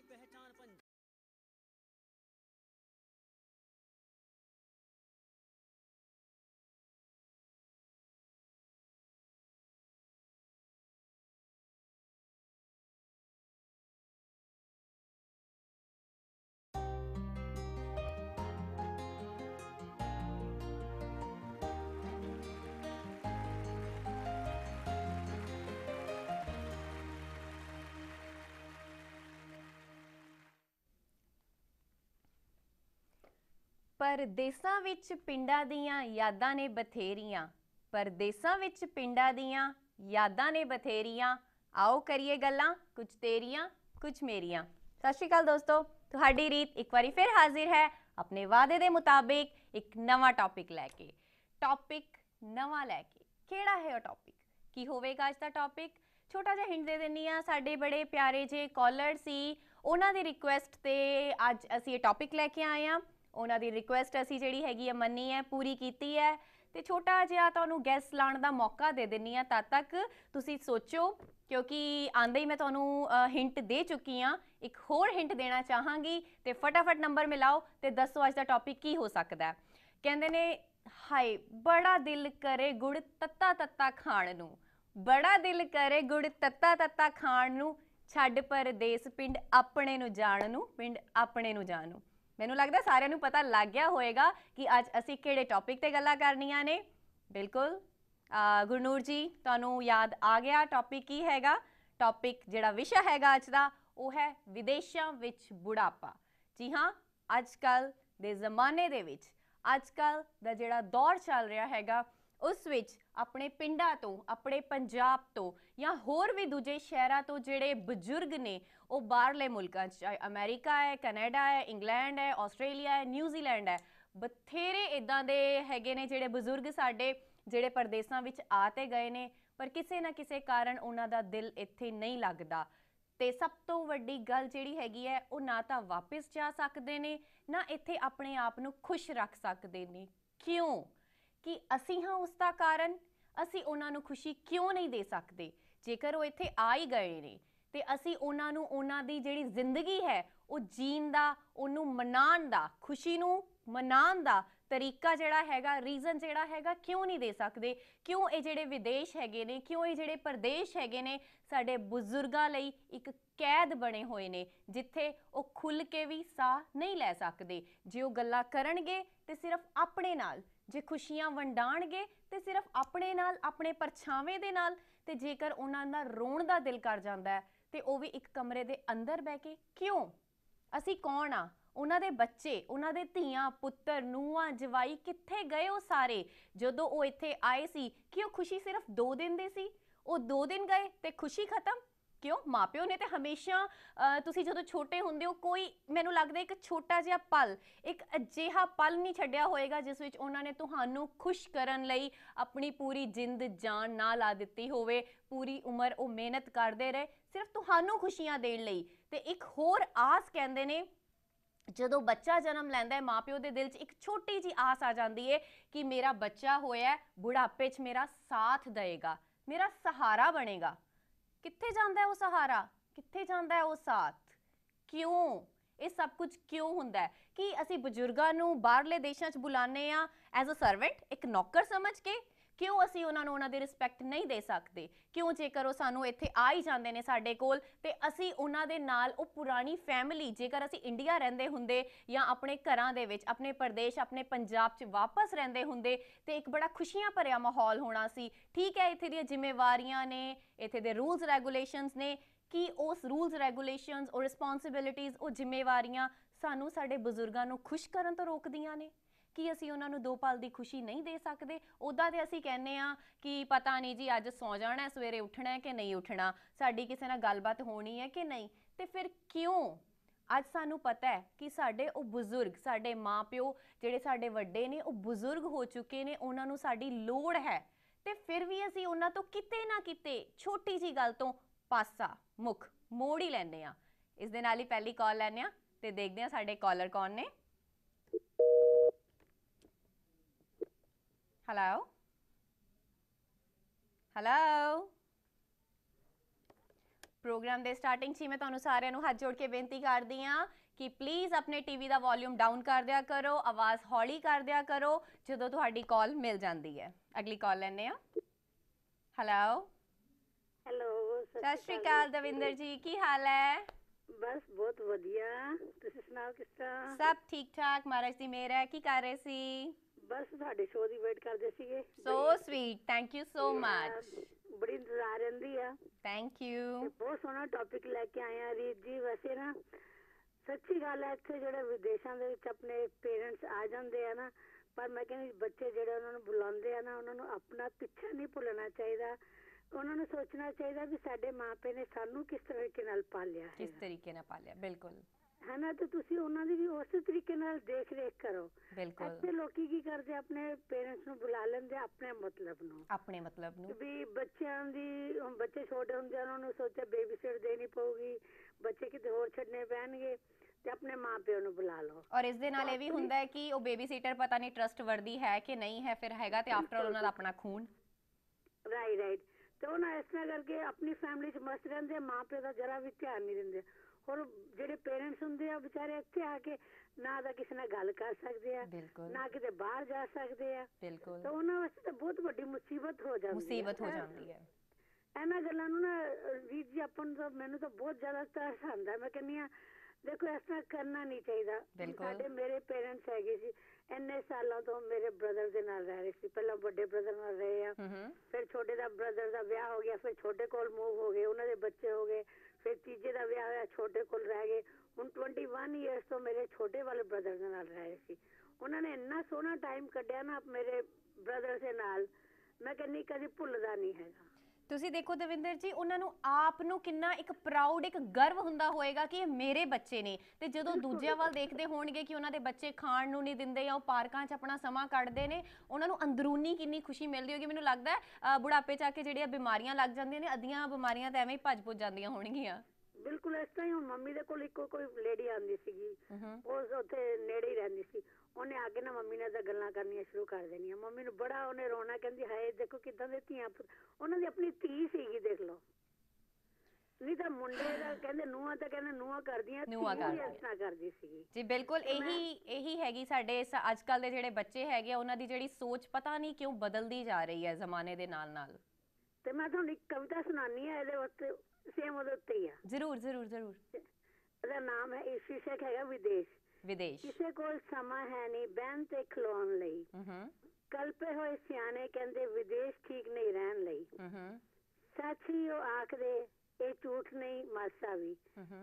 परदेसां विच पिंडां दियां यादां ने बथेरियां, परदेसां विच पिंडां दियां यादां ने बथेरियां। आओ करिए गल्लां कुछ तेरियां कुछ मेरियां। सत श्री अकाल दोस्तों, तुहाडी रीत एक बारी फिर हाजिर है अपने वादे दे मुताबिक एक नवा टॉपिक लैके। टॉपिक नवा लैके किहड़ा है वो टॉपिक, की होवेगा अज दा टॉपिक? छोटा जिहा हिंट दे दिंदी आ, साडे बड़े प्यारे जे कॉलर सी उन्हां दी रिक्वेस्ट ते अज असीं ये टॉपिक लैके आए आ। उन्हां दी रिक्वेस्ट असीं जिहड़ी हैगी मन्नी है, पूरी कीती है ते छोटा जिहा तुहानूं गैस लाउण दा मौका दे दिंदी आ। तद तक तुसीं सोचो, क्योंकि आंदे ही मैं तुहानूं हिंट दे चुकी हाँ। एक होर हिंट देना चाहांगी ते फटाफट नंबर मिलाओ ते दसो अज दा टॉपिक की हो सकदा है। कहंदे ने हाय बड़ा दिल करे गुड़ तत्ता तत्ता खाण नूं, बड़ा दिल करे गुड़ तत्ता तत्ता खाण नूं, छड्ड परदेस पिंड अपने नूं जाण नूं, पिंड अपने नूं जाण नूं। मैनूं लगदा सारिआं नूं पता लग गया होएगा कि अज असीं किहड़े टॉपिक ते गल्लां करनियां ने। बिल्कुल गुरनूर जी, तुहानूं याद आ गया टॉपिक की हैगा। टॉपिक जिहड़ा विशा हैगा अज दा वो है विदेशां विच बुढ़ापा। जी हाँ, अजकल दे जमाने दे विच अजकल दा जिहड़ा दौर चल रहा हैगा उस विच अपने पिंडां तो, अपने पंजाब तो या होर भी दूजे शहरां तो जिहड़े बजुर्ग ने वो बाहरले मुल्कां च, चाहे अमेरिका है, कनाडा है, इंग्लैंड है, आस्ट्रेलिया है, न्यूजीलैंड है, बथेरे इदां दे हैगे ने जिहड़े बजुर्ग साडे जिहड़े परदेसां विच आ ते गए ने, पर किसी ना किसी कारण उन्हां दा दिल इत्थे नहीं लगदा। ते सब तो वड्डी गल जिहड़ी हैगी है वो ना तां वापस जा सकदे ने, ना इत्थे अपने आप नूं खुश रख सकदे ने। क्यों? कि असीं हाँ उसका कारण, असीं उन्हां नूं खुशी क्यों नहीं दे सकते? जेकर वो इत्थे आ ही गए ने ते असीं उन्हां नूं उन्हां दी जिहड़ी जिंदगी है वो जीण दा, उहनूं मनाउण दा, खुशी नूं मनाउण दा तरीका जिहड़ा हैगा, रीजन जिहड़ा हैगा क्यों नहीं दे सकते? क्यों ये जिहड़े विदेश हैगे ने, क्यों ये जिहड़े प्रदेश हैगे ने साडे बुजुर्गां लई एक कैद बने हुए ने, जिथे वो खुल के भी साह नहीं लै सकते। जे वो गल्लां करनगे ते सिर्फ अपने नाल, जे खुशियां वंडाणगे ते सिर्फ अपने नाल, अपने परछावें दे नाल, ते जेकर उन्हां दा रोण दा दिल कर जांदा है ते वो भी एक कमरे दे अंदर बह के। क्यों? असीं कौन आ? उन्हां दे बच्चे, उन्हां दे धीआं पुत्तर नूआं जवाई कित्थे गए वो सारे जदों वो इत्थे आए सी? कि वो खुशी सिर्फ 2 दिन दी सी, वो 2 दिन गए ते खुशी खत्म। क्यों? माँ प्यो ने तो हमेशा तुसीं जदों छोटे हुंदे हो, कोई मैनूं लगदा एक छोटा जिहा पल, एक अजिहा पल नहीं छड्डिया होएगा जिस विच उन्हां ने तुहानूं खुश करन लई अपनी पूरी जिंद जान ना ला दित्ती होवे। पूरी उमर वो मेहनत करदे रहे सिर्फ तुहानूं खुशियां देण लई। ते एक होर आस कहंदे ने जदों बच्चा जन्म लैंदा है, माँ प्यो के दिल च एक छोटी जी आस आ जाती है कि मेरा बच्चा होया बुढ़ापे च मेरा साथ देगा, मेरा सहारा बनेगा। कित्थे जांदा है वो सहारा? कित्थे जांदा है वो साथ? क्यों? ये सब कुछ क्यों हुंदा है कि असीं बजुर्गां नूं बाहरले देशां च बुलाने आ एज अ सर्वेंट, एक नौकर समझ के? क्यों असीं उन्हां नूं उन्हां दी रिस्पैक्ट नहीं दे सकते? क्यों जेकर वो सानूं इत्थे आ ही जांदे ने साडे कोल ते असीं उन्हां दे नाल वो पुरानी फैमिली, जेकर असीं इंडिया रहिंदे हुंदे या अपने घरां दे विच, अपने प्रदेश, अपने पंजाब च वापस रहिंदे हुंदे ते एक बड़ा खुशियां भरिया माहौल होना सी। ठीक है, इत्थे दियां जिम्मेवारियां ने, इत्थे दे रूल्स रेगूलेशनस ने, कि उस रूल्स रेगूलेशनस और रिस्पॉन्सिबिलिटीज़ और जिम्मेवारियां सानूं साडे बजुर्गां नूं खुश करन तो रोकदियां ने कि असीं उन्हां नूं 2 पल दी खुशी नहीं दे सकते? उदा ते असीं कहने आ कि पता नहीं जी अज सौ जाना है, सवेरे उठना है कि नहीं उठना, साडी किसी नाल गलबात होनी है कि नहीं। तो फिर क्यों अज सानूं पता है कि साडे वो बुजुर्ग, साडे माँ प्यो जिहड़े साडे वड्डे ने, वो बुजुर्ग हो चुके ने, उन्हां नूं साडी लोड़ है, ते फिर भी असीं उन्हां तो किते ना किते छोटी जी गल तो पासा मुख मोड़ ही लैंदे आ। इस दे नाल ही पहली कॉल लैंदे आ ते देखदे आ साडे कॉलर कौन ने। हेलो हेलो, ਪ੍ਰੋਗਰਾਮ ਦੇ ਸਟਾਰਟਿੰਗ 'ਚ ਹੀ ਮੈਂ ਤੁਹਾਨੂੰ ਸਾਰਿਆਂ ਨੂੰ ਹੱਥ ਜੋੜ ਕੇ ਬੇਨਤੀ ਕਰਦੀ ਹਾਂ ਕਿ ਪਲੀਜ਼ ਆਪਣੇ ਟੀਵੀ ਦਾ ਵੋਲਿਊਮ ਡਾਊਨ ਕਰ ਦਿਆ ਕਰੋ, ਆਵਾਜ਼ ਹੌਲੀ ਕਰ ਦਿਆ ਕਰੋ ਜਦੋਂ ਤੁਹਾਡੀ ਕਾਲ ਮਿਲ ਜਾਂਦੀ ਹੈ। ਅਗਲੀ ਕਾਲ ਲੈਂਦੇ ਹਾਂ। ਹੈਲੋ ਹੈਲੋ, ਸਤਿ ਸ਼੍ਰੀ ਅਕਾਲ ਦਵਿੰਦਰ ਜੀ, ਕੀ ਹਾਲ ਹੈ? ਬਸ ਬਹੁਤ ਵਧੀਆ, ਤੁਸੀਂ ਸੁਣਾਓ ਕਿਸ ਤਰ੍ਹਾਂ? ਸਭ ਠੀਕ ਠਾਕ, ਮਹਾਰਾਜ ਦੀ ਮਿਹਰ ਹੈ। ਕੀ ਕਰ ਰਹੇ ਸੀ? ਬਸ ਤੁਹਾਡੇ ਸ਼ੋਅ ਦੀ ਵੇਟ ਕਰਦੇ ਸੀਗੇ। So sweet, thank you so much. ਬੜੀ ਇੰਤਜ਼ਾਰ ਰਹਿੰਦੀ ਆ। Thank you. ਬਹੁਤ ਸੋਹਣਾ ਟੌਪਿਕ ਲੈ ਕੇ ਆਏ ਆ ਰੀਤ ਜੀ। ਵੈਸੇ ਨਾ ਸੱਚੀ ਗੱਲ ਹੈ, ਇੱਥੇ ਜਿਹੜੇ ਵਿਦੇਸ਼ਾਂ ਦੇ ਵਿੱਚ ਆਪਣੇ ਪੇਰੈਂਟਸ ਆ ਜਾਂਦੇ ਆ ਨਾ, ਪਰ ਮੈਂ ਕਹਿੰਦੀ ਬੱਚੇ ਜਿਹੜੇ ਉਹਨਾਂ ਨੂੰ ਬੁਲਾਉਂਦੇ ਆ ਨਾ, ਉਹਨਾਂ ਨੂੰ ਆਪਣਾ ਪਿੱਛਾ ਨਹੀਂ ਭੁੱਲਣਾ ਚਾਹੀਦਾ। ਉਹਨਾਂ ਨੂੰ ਸੋਚਣਾ ਚਾਹੀਦਾ ਵੀ ਸਾਡੇ ਮਾਪੇ ਨੇ ਸਾਨੂੰ ਕਿਸ ਤਰੀਕੇ ਨਾਲ ਪਾਲਿਆ, ਕਿਸ ਤਰੀਕੇ ਨਾਲ ਪਾਲਿਆ, ਬਿਲਕੁਲ ਹੈ ਨਾ। ਤੇ ਤੁਸੀਂ ਉਹਨਾਂ ਦੀ ਵੀ ਉਸੇ ਤਰੀਕੇ ਨਾਲ ਦੇਖ ਰੇਖ ਕਰੋ। ਬਿਲਕੁਲ। ਇੱਥੇ ਲੋਕੀ ਕੀ ਕਰਦੇ, ਆਪਣੇ ਪੇਰੈਂਟਸ ਨੂੰ ਬੁਲਾ ਲੈਂਦੇ ਆਪਣੇ ਮਤਲਬ ਨੂੰ, ਆਪਣੇ ਮਤਲਬ ਨੂੰ ਵੀ ਬੱਚਿਆਂ ਦੀ। ਬੱਚੇ ਛੋਟੇ ਹੁੰਦੇ ਉਹਨਾਂ ਨੂੰ ਸੋਚਿਆ ਬੇਬੀ ਸਿਟ ਦੇਣੀ ਪਊਗੀ, ਬੱਚੇ ਕਿਤੇ ਹੋਰ ਛੱਡਣੇ ਪੈਣਗੇ, ਤੇ ਆਪਣੇ ਮਾਂ ਪਿਓ ਨੂੰ ਬੁਲਾ ਲਓ। ਔਰ ਇਸ ਦੇ ਨਾਲ ਇਹ ਵੀ ਹੁੰਦਾ ਹੈ ਕਿ ਉਹ ਬੇਬੀ ਸੀਟਰ ਪਤਾ ਨਹੀਂ ਟਰਸਟ ਵਰਦੀ ਹੈ ਕਿ ਨਹੀਂ ਹੈ, ਫਿਰ ਹੈਗਾ ਤੇ ਆਫਟਰ ਆਲ ਉਹਨਾਂ ਦਾ ਆਪਣਾ ਖੂਨ। ਰਾਈਟ। ਤੇ ਉਹ ਨਾ ਇਸ ਤਰ੍ਹਾਂ ਕਰਕੇ ਆਪਣੀ ਫੈਮਿਲੀ 'ਚ ਮਸਤ ਰਹਿੰਦੇ, ਮਾਂ ਪਿਓ ਦਾ ਜਰਾ ਵੀ ਧਿਆਨ ਨਹੀਂ ਦਿੰਦੇ। ਹੋਰ ਜਿਹੜੇ ਪੇਰੈਂਟਸ ਹੁੰਦੇ ਆ ਵਿਚਾਰੇ ਇੱਥੇ ਆ ਕੇ ਨਾ ਤਾਂ ਕਿਸੇ ਨਾਲ ਗੱਲ ਕਰ ਸਕਦੇ ਆ, ਨਾ ਕਿਤੇ ਬਾਹਰ ਜਾ ਸਕਦੇ ਆ। ਬਿਲਕੁਲ। ਤਾਂ ਉਹਨਾਂ ਵਾਸਤੇ ਤਾਂ ਬਹੁਤ ਵੱਡੀ ਮੁਸੀਬਤ ਹੋ ਜਾਂਦੀ ਹੈ। ਇਹਨਾਂ ਗੱਲਾਂ ਨੂੰ ਨਾ ਰੀਤ ਜੀ ਆਪਾਂ ਨੂੰ ਤਾਂ, ਮੈਨੂੰ ਤਾਂ ਬਹੁਤ ਜ਼ਿਆਦਾ ਤਰਸ ਆਉਂਦਾ। ਮੈਂ ਕਹਿੰਦੀ ਹਾਂ ਦੇਖੋ ਇਸ ਤਰ੍ਹਾਂ ਕਰਨਾ ਨਹੀਂ ਚਾਹੀਦਾ। ਸਾਡੇ ਮੇਰੇ ਪੇਰੈਂਟਸ ਹੈਗੇ ਸੀ, ਇੰਨੇ ਸਾਲਾਂ ਤੋਂ ਮੇਰੇ ਬ੍ਰਦਰ ਦੇ ਨਾਲ ਰਹਿ ਰਹੇ ਸੀ। ਪਹਿਲਾਂ ਵੱਡੇ ਬ੍ਰਦਰ ਨਾਲ ਰਹੇ ਆ, ਫਿਰ ਛੋਟੇ ਦਾ ਬ੍ਰਦਰ ਦਾ ਵਿਆਹ ਹੋ ਗਿਆ, ਫਿਰ ਛੋਟੇ ਕੋਲ ਮੂਵ ਹੋ ਗਏ, ਉਹਨਾਂ ਦੇ ਬੱਚੇ ਹੋ ਗਏ, ਫਿਰ ਤੀਜੇ ਦਾ ਵਿਆਹ ਹੋਇਆ, ਛੋਟੇ ਕੋਲ ਰਹਿ ਗਏ। ਹੁਣ 21 ਇਅਰਸ ਤੋਂ ਮੇਰੇ ਛੋਟੇ ਵਾਲੇ ਬ੍ਰਦਰ ਦੇ ਨਾਲ ਰਹਿ ਰਹੇ ਸੀ। ਉਹਨਾਂ ਨੇ ਇੰਨਾ ਸੋਹਣਾ ਟਾਈਮ ਕੱਢਿਆ ਨਾ ਮੇਰੇ ਬ੍ਰਦਰ ਦੇ ਨਾਲ, ਮੈਂ ਕਹਿੰਦੀ ਕਦੀ ਭੁੱਲਦਾ ਨਹੀਂ ਹੈਗਾ। ਤੁਸੀਂ ਦੇਖੋ ਦਵਿੰਦਰ ਜੀ, ਉਹਨਾਂ ਨੂੰ ਆਪ ਨੂੰ ਕਿੰਨਾ ਇੱਕ ਪ੍ਰਾਊਡ, ਇੱਕ ਗਰਵ ਹੁੰਦਾ ਹੋਏਗਾ ਕਿ ਇਹ ਮੇਰੇ ਬੱਚੇ ਨੇ। ਤੇ ਜਦੋਂ ਦੂਜਿਆਂ ਵੱਲ ਦੇਖਦੇ ਹੋਣਗੇ ਕਿ ਉਹਨਾਂ ਦੇ ਬੱਚੇ ਖਾਣ ਨੂੰ ਨਹੀਂ ਦਿੰਦੇ ਜਾਂ ਉਹ ਪਾਰਕਾਂ 'ਚ ਆਪਣਾ ਸਮਾਂ ਕੱਢਦੇ ਨੇ, ਉਹਨਾਂ ਨੂੰ ਅੰਦਰੂਨੀ ਕਿੰਨੀ ਖੁਸ਼ੀ ਮਿਲਦੀ ਹੋਗੀ। ਮੈਨੂੰ ਲੱਗਦਾ ਬੁਢਾਪੇ 'ਚ ਆ ਕੇ ਜਿਹੜੀਆਂ ਬਿਮਾਰੀਆਂ ਲੱਗ ਜਾਂਦੀਆਂ ਨੇ, ਅੱਧੀਆਂ ਬਿਮਾਰੀਆਂ ਤਾਂ ਐਵੇਂ ਹੀ ਭੱਜ ਭੁੱਜ ਜਾਂਦੀਆਂ ਹੋਣਗੀਆਂ। ਬਿਲਕੁਲ ਇਸ ਤਰ੍ਹਾਂ ਹੀ। ਹੁਣ ਮੰਮੀ ਦੇ ਕੋਲ ਇੱਕੋ ਕੋਈ ਲੇਡੀ ਆਉਂਦੀ ਸੀਗੀ, ਉਹ ਉੱਥੇ ਨੇੜੇ ਹੀ ਰਹਿੰਦੀ ਸੀ। ਉਹਨੇ ਆ ਕੇ ਨਾ ਮੰਮੀ ਨਾਲ ਤਾਂ ਗੱਲਾਂ ਕਰਨੀਆਂ ਸ਼ੁਰੂ ਕਰ ਦੇਣੀਆਂ। ਮੰਮੀ ਨੂੰ ਬੜਾ ਉਹਨੇ ਰੋਣਾ, ਕਹਿੰਦੀ ਹਾਏ ਦੇਖੋ ਕਿੱਦਾਂ ਦੇ ਧੀਆਂ। ਉਹਨਾਂ ਦੀ ਆਪਣੀ ਧੀ ਸੀਗੀ, ਦੇਖ ਲਓ। ਨਹੀਂ ਤਾਂ ਮੁੰਡੇ ਦਾ ਕਹਿੰਦੇ ਨੂੰਹਾਂ, ਤਾਂ ਕਹਿੰਦੇ ਨੂੰਹਾਂ ਕਰਦੀਆਂ, ਇਸ ਤਰ੍ਹਾਂ ਕਰਦੀ ਸੀਗੀ ਜੀ। ਬਿਲਕੁਲ ਇਹੀ ਹੈਗੀ ਸਾਡੇ ਅੱਜ ਕੱਲ ਦੇ ਜਿਹੜੇ ਬੱਚੇ ਹੈਗੇ ਆ, ਉਹਨਾਂ ਦੀ ਜਿਹੜੀ ਸੋਚ ਪਤਾ ਨਹੀਂ ਕਿਉਂ ਬਦਲਦੀ ਜਾ ਰਹੀ ਹੈ ਜ਼ਮਾਨੇ ਦੇ ਨਾਲ ਨਾਲ। ਤੇ ਮੈਂ ਤੁਹਾਨੂੰ ਇੱਕ ਕਵਿਤਾ ਸੁਣਾਨੀ ਆ ਇਹਦੇ ਉੱਤੇ, ਸੇਮ ਉਹਦੇ ਉੱਤੇ ਹੀ ਆ। ਜ਼ਰੂਰ ਜ਼ਰੂਰ ਜ਼ਰੂਰ। ਇਹਦਾ ਨਾਮ ਹੈ, ਸ਼ੀਰਸ਼ਕ ਹੈਗਾ ਵਿਦੇਸ਼। ਕਿਸੇ ਕੋਲ ਸਮਾਂ ਹੈ ਨਹੀਂ ਬਹਿਣ ਤੇ ਖਲੋਣ ਲਈ, ਕਲਪੇ ਹੋਏ ਸਿਆਣੇ ਕਹਿੰਦੇ ਵਿਦੇਸ਼ ਠੀਕ ਨਹੀਂ ਰਹਿਣ ਲਈ। ਸੱਚ ਹੀ ਉਹ ਆਖਦੇ, ਇਹ ਝੂਠ ਨਹੀਂ ਮਾਸਾ ਵੀ।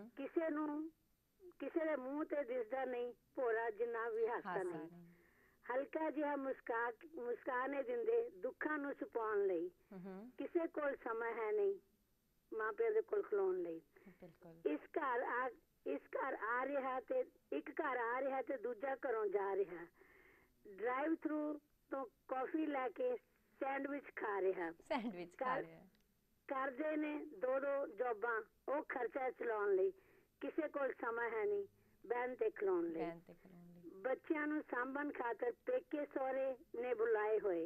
ਕਿਸੇ ਦੇ ਮੂੰਹ ਤੇ ਦਿਸਦਾ ਨਹੀਂ ਭੋਰਾ ਜਿੰਨਾ ਵੀ ਹਾਸਾ ਨਹੀਂ। ਹਲਕਾ ਜਿਹਾ ਮੁਸਕਾਨੇ ਦਿੰਦੇ ਦੁੱਖਾਂ ਨੂੰ ਛੁਪਾਉਣ ਲਈ। ਕਿਸੇ ਕੋਲ ਸਮਾਂ ਹੈ ਨਹੀਂ ਮਾਂ ਪਿਓ ਦੇ ਕੋਲ ਖਲੋਣ ਲਈ। ਇਸ ਘਰ ਆ ਰਿਹਾ ਤੇ ਇੱਕ ਘਰ ਆ ਰਿਹਾ ਤੇ ਦੂਜਾ ਘਰੋਂ ਜਾ ਰਿਹਾ। ਡਰਾਈਵ ਥਰੂ ਤੋਂ ਕਾਫੀ ਲੈ ਕੇ ਸੈਂਡਵਿਚ ਖਾ ਰਿਹਾ। ਕਰਦੇ ਨੇ ਦੋ ਜੋਬਾਂ ਉਹ ਖਰਚਾ ਚਲਾਉਣ ਲਈ। ਕਿਸੇ ਕੋਲ ਸਮਾਂ ਹੈ ਨਹੀਂ ਬਹਿਣ ਤੇ ਖਲੋਣ ਲਈ। ਬੱਚਿਆਂ ਨੂੰ ਸਾਂਭਣ ਖਾਤਰ ਪੇਕੇ ਸਹੁਰੇ ਨੇ ਬੁਲਾਏ ਹੋਏ।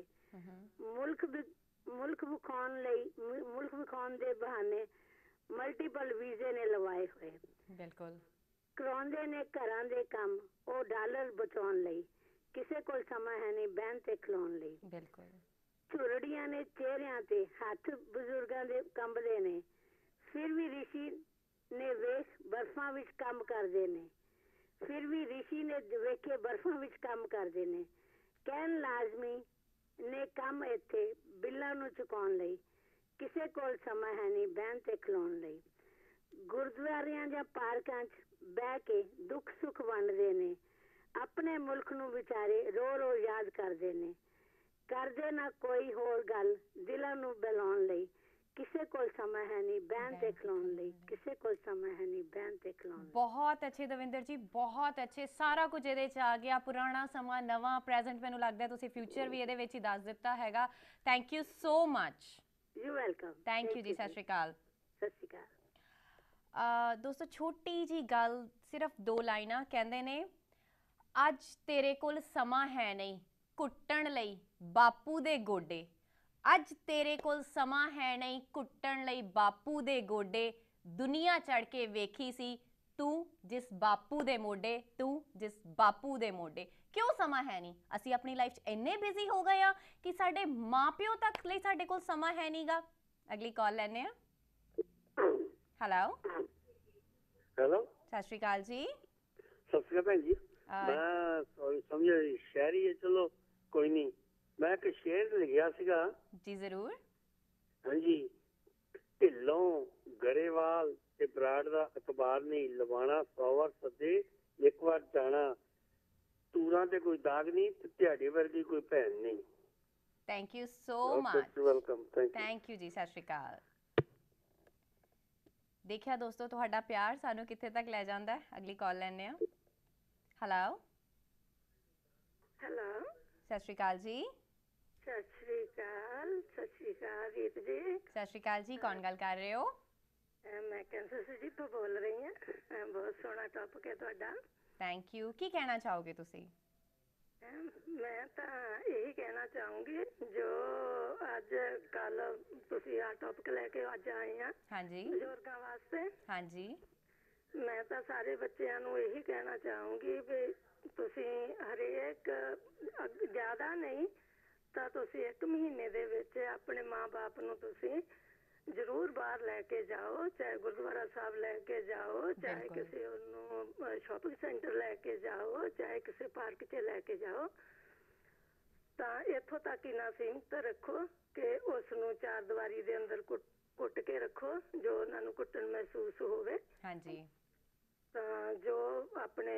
ਮੁਲਕ ਵਿਖਾਉਣ ਦੇ ਬਹਾਨੇ ਮਲਟੀਪਲ ਵੀਜ਼ੇ ਨੇ ਲਵਾਏ ਹੋਏ। ਬਿਲਕੁਲ। ਕਰਾਉਂਦੇ ਨੇ ਘਰਾਂ ਦੇ ਕੰਮ ਉਹ ਡਾਲਰ ਬਚਾਉਣ ਲਈ। ਕਿਸੇ ਕੋਲ ਸਮਾਂ ਹੈ ਨਹੀਂ ਬਹਿਣ ਤੇ ਖਲੋਣ ਲਈ। ਬਿਲਕੁਲ। ਝੁਰੜੀਆਂ ਨੇ ਚਿਹਰਿਆਂ ਤੇ, ਹੱਥ ਬਜ਼ੁਰਗਾਂ ਦੇ ਕੰਬਦੇ ਨੇ। ਫਿਰ ਵੀ ਰਿਸ਼ੀ ਨੇ ਵੇਖ ਬਰਫਾਂ ਵਿੱਚ ਕੰਮ ਕਰਦੇ ਨੇ। ਕਹਿਣ ਲਾਜ਼ਮੀ ਨੇ ਕੰਮ ਇੱਥੇ ਬਿੱਲਾਂ ਨੂੰ ਚੁਕਾਉਣ ਲਈ। ਕਿਸੇ ਕੋਲ ਸਮਾਂ ਹੈ ਨਹੀਂ ਬਹਿਣ ਤੇ ਖਲੋਣ ਲਈ। ਗੁਰਦੁਆਰਿਆਂ ਜਾਂ ਪਾਰਕਾਂ 'ਚ ਬਹਿ ਕੇ ਦੁੱਖ ਸੁੱਖ ਵੰਡਦੇ ਨੇ। ਆਪਣੇ ਮੁਲਕ ਨੂੰ ਵਿਚਾਰੇ ਰੋ ਯਾਦ ਕਰਦੇ ਨੇ। ਕਰਦੇ ਨਾ ਕੋਈ ਹੋਰ ਗੱਲ ਦਿਲਾਂ ਨੂੰ ਬਹਿਲਾਉਣ ਲਈ। ਕਿਸੇ ਕੋਲ ਸਮਾਂ ਹੈ ਨਹੀਂ ਬਹਿਣ ਤੇ ਖਲੋਣ ਲਈ। ਕਿਸੇ ਕੋਲ ਸਮਾਂ ਹੈ ਨਹੀਂ ਬਹਿਣ ਤੇ ਖਲੋਣ ਲਈ। ਬਹੁਤ ਅੱਛੇ ਦਵਿੰਦਰ ਜੀ, ਬਹੁਤ ਅੱਛੇ। ਸਾਰਾ ਕੁਝ ਇਹਦੇ 'ਚ ਆ ਗਿਆ, ਪੁਰਾਣਾ ਸਮਾਂ, ਨਵਾਂ, ਪ੍ਰੈਜ਼ੈਂਟ। ਮੈਨੂੰ ਲੱਗਦਾ ਤੁਸੀਂ ਫਿਊਚਰ ਵੀ ਇਹਦੇ ਵਿੱਚ ਹੀ ਦੱਸ ਦਿੱਤਾ ਹੈਗਾ। Thank you so much. You welcome. Thank you ਜੀ। ਸਤਿ ਸ਼੍ਰੀ ਅਕਾਲ। ਸਤਿ ਸ਼੍ਰੀ ਅਕਾਲ। ਦੋਸਤੋ ਛੋਟੀ ਜੀ ਗੱਲ, ਸਿਰਫ 2 ਲਾਈਨਾਂ। ਕਹਿੰਦੇ ਨੇ ਅੱਜ ਤੇਰੇ ਕੋਲ ਸਮਾਂ ਹੈ ਨਹੀਂ ਘੁੱਟਣ ਲਈ ਬਾਪੂ ਦੇ ਗੋਡੇ। ਅੱਜ ਤੇਰੇ ਕੋਲ ਸਮਾਂ ਹੈ ਨਹੀਂ ਘੁੱਟਣ ਲਈ ਬਾਪੂ ਦੇ ਗੋਡੇ। ਦੁਨੀਆ ਚੜ ਕੇ ਵੇਖੀ ਸੀ ਤੂੰ ਜਿਸ ਬਾਪੂ ਦੇ ਮੋਢੇ, ਤੂੰ ਜਿਸ ਬਾਪੂ ਦੇ ਮੋਢੇ। ਕਿਉਂ ਸਮਾਂ ਹੈ ਨਹੀਂ? ਅਸੀਂ ਆਪਣੀ ਲਾਈਫ 'ਚ ਇੰਨੇ ਬਿਜ਼ੀ ਹੋ ਗਏ ਆ ਕਿ ਸਾਡੇ ਮਾਪਿਓ ਤੱਕ ਲਈ ਸਾਡੇ ਕੋਲ ਸਮਾਂ ਹੈ ਨਹੀਂਗਾ। ਅਗਲੀ ਕਾਲ ਲੈਣੇ ਆ। ਹੈਲੋ ਹੈਲੋ, ਸਤਿ ਸ਼੍ਰੀ ਅਕਾਲ ਜੀ। ਸਤਿ ਸ਼੍ਰੀ ਅਕਾਲ ਭੈਣ ਜੀ। ਮੈਂ ਸਮਝਿਆ ਸ਼ਹਿਰੀ ਹੈ, ਚਲੋ ਕੋਈ ਨਹੀਂ। ਮੈਂ ਇੱਕ ਸ਼ੇਰ ਲਿਖਿਆ ਸੀਗਾ ਜੀ ਜ਼ਰੂਰ। ਹਾਂਜੀ, ਢਿੱਲੋਂ ਗਰੇਵਾਲ ਤੇ ਬਰਾੜ ਦਾ ਅਖਬਾਰ ਨਹੀਂ ਲਵਾਣਾ, 100 ਵਾਰ ਸੱਦੇ ਇੱਕ ਵਾਰ ਜਾਣਾ, ਤੂਰਾਂ ਤੇ ਕੋਈ ਦਾਗ ਨਹੀਂ ਤੇ ਤੁਹਾਡੇ ਵਰਗੀ ਕੋਈ ਭੈਣ ਨਹੀਂ। Thank you so much. Welcome. Thank you ਜੀ। ਸਤਿ ਸ਼੍ਰੀ ਅਕਾਲ। ਦੇਖਿਆ ਦੋਸਤੋ ਤੁਹਾਡਾ ਪਿਆਰ ਸਾਨੂੰ ਕਿੱਥੇ ਤੱਕ ਲੈ ਜਾਂਦਾ ਹੈ। ਅਗਲੀ ਕਾਲ ਲੈਣੇ ਆ। ਹੈਲੋ ਹੈਲੋ, ਸਤਿ ਸ਼੍ਰੀ ਅਕਾਲ ਜੀ। ਸਤਿ ਸ਼੍ਰੀ ਅਕਾਲ। ਸਤਿ ਸ਼੍ਰੀ ਅਕਾਲ ਰੀਤ ਜੀ। ਸਤਿ ਸ਼੍ਰੀ ਅਕਾਲ ਜੀ। ਕੌਣ ਗੱਲ ਕਰ ਰਹੇ ਹੋ? ਮੈਂ ਕੈਂਸਰ ਸਿਟੀ ਤੋਂ ਬੋਲ ਰਹੀ ਹਾਂ। ਬਹੁਤ ਸੋਹਣਾ ਟੌਪਿਕ ਹੈ ਤੁਹਾਡਾ। Thank you. ਕੀ ਕਹਿਣਾ ਚਾਹੋਗੇ ਤੁਸੀਂ? ਮੈਂ ਤਾਂ ਇਹੀ ਕਹਿਣਾ ਚਾਹੂੰਗੀ, ਜੋ ਅੱਜ ਕੱਲ ਤੁਸੀਂ ਆ ਟੌਪਿਕ ਲੈ ਕੇ ਅੱਜ ਆਏ ਆ ਹਾਂਜੀ ਬਜ਼ੁਰਗਾਂ ਵਾਸਤੇ। ਹਾਂਜੀ ਮੈਂ ਤਾਂ ਸਾਰੇ ਬੱਚਿਆਂ ਨੂੰ ਇਹੀ ਕਹਿਣਾ ਚਾਹੂੰਗੀ ਵੀ ਤੁਸੀਂ ਹਰੇਕ ਜ਼ਿਆਦਾ ਨਹੀਂ ਤਾਂ ਤੁਸੀਂ 1 ਮਹੀਨੇ ਦੇ ਵਿੱਚ ਆਪਣੇ ਮਾਂ-ਬਾਪ ਨੂੰ ਤੁਸੀਂ ਜ਼ਰੂਰ ਬਾਹਰ ਲੈ ਕੇ ਜਾਓ, ਚਾਹੇ ਗੁਰਦੁਆਰਾ ਸਾਹਿਬ ਲੈ ਕੇ ਜਾਓ, ਚਾਹੇ ਕਿਸੇ ਉਹਨੂੰ ਸ਼ਾਪਿੰਗ ਸੈਂਟਰ ਲੈ ਕੇ ਜਾਓ, ਚਾਹੇ ਕਿਸੇ ਪਾਰਕ 'ਚ ਲੈ ਕੇ ਜਾਓ। ਤਾਂ ਇੱਥੋਂ ਤੱਕ ਹੀ ਨਾ ਸੀਮਤ ਰੱਖੋ ਕਿ ਉਸ ਨੂੰ 4 ਦੀਵਾਰੀ ਦੇ ਅੰਦਰ ਕੁੱਟ ਕੇ ਰੱਖੋ, ਜੋ ਉਹਨਾਂ ਨੂੰ ਕੁੱਟਣ ਮਹਿਸੂਸ ਹੋਵੇ। ਹਾਂਜੀ। ਤਾਂ ਜੋ ਆਪਣੇ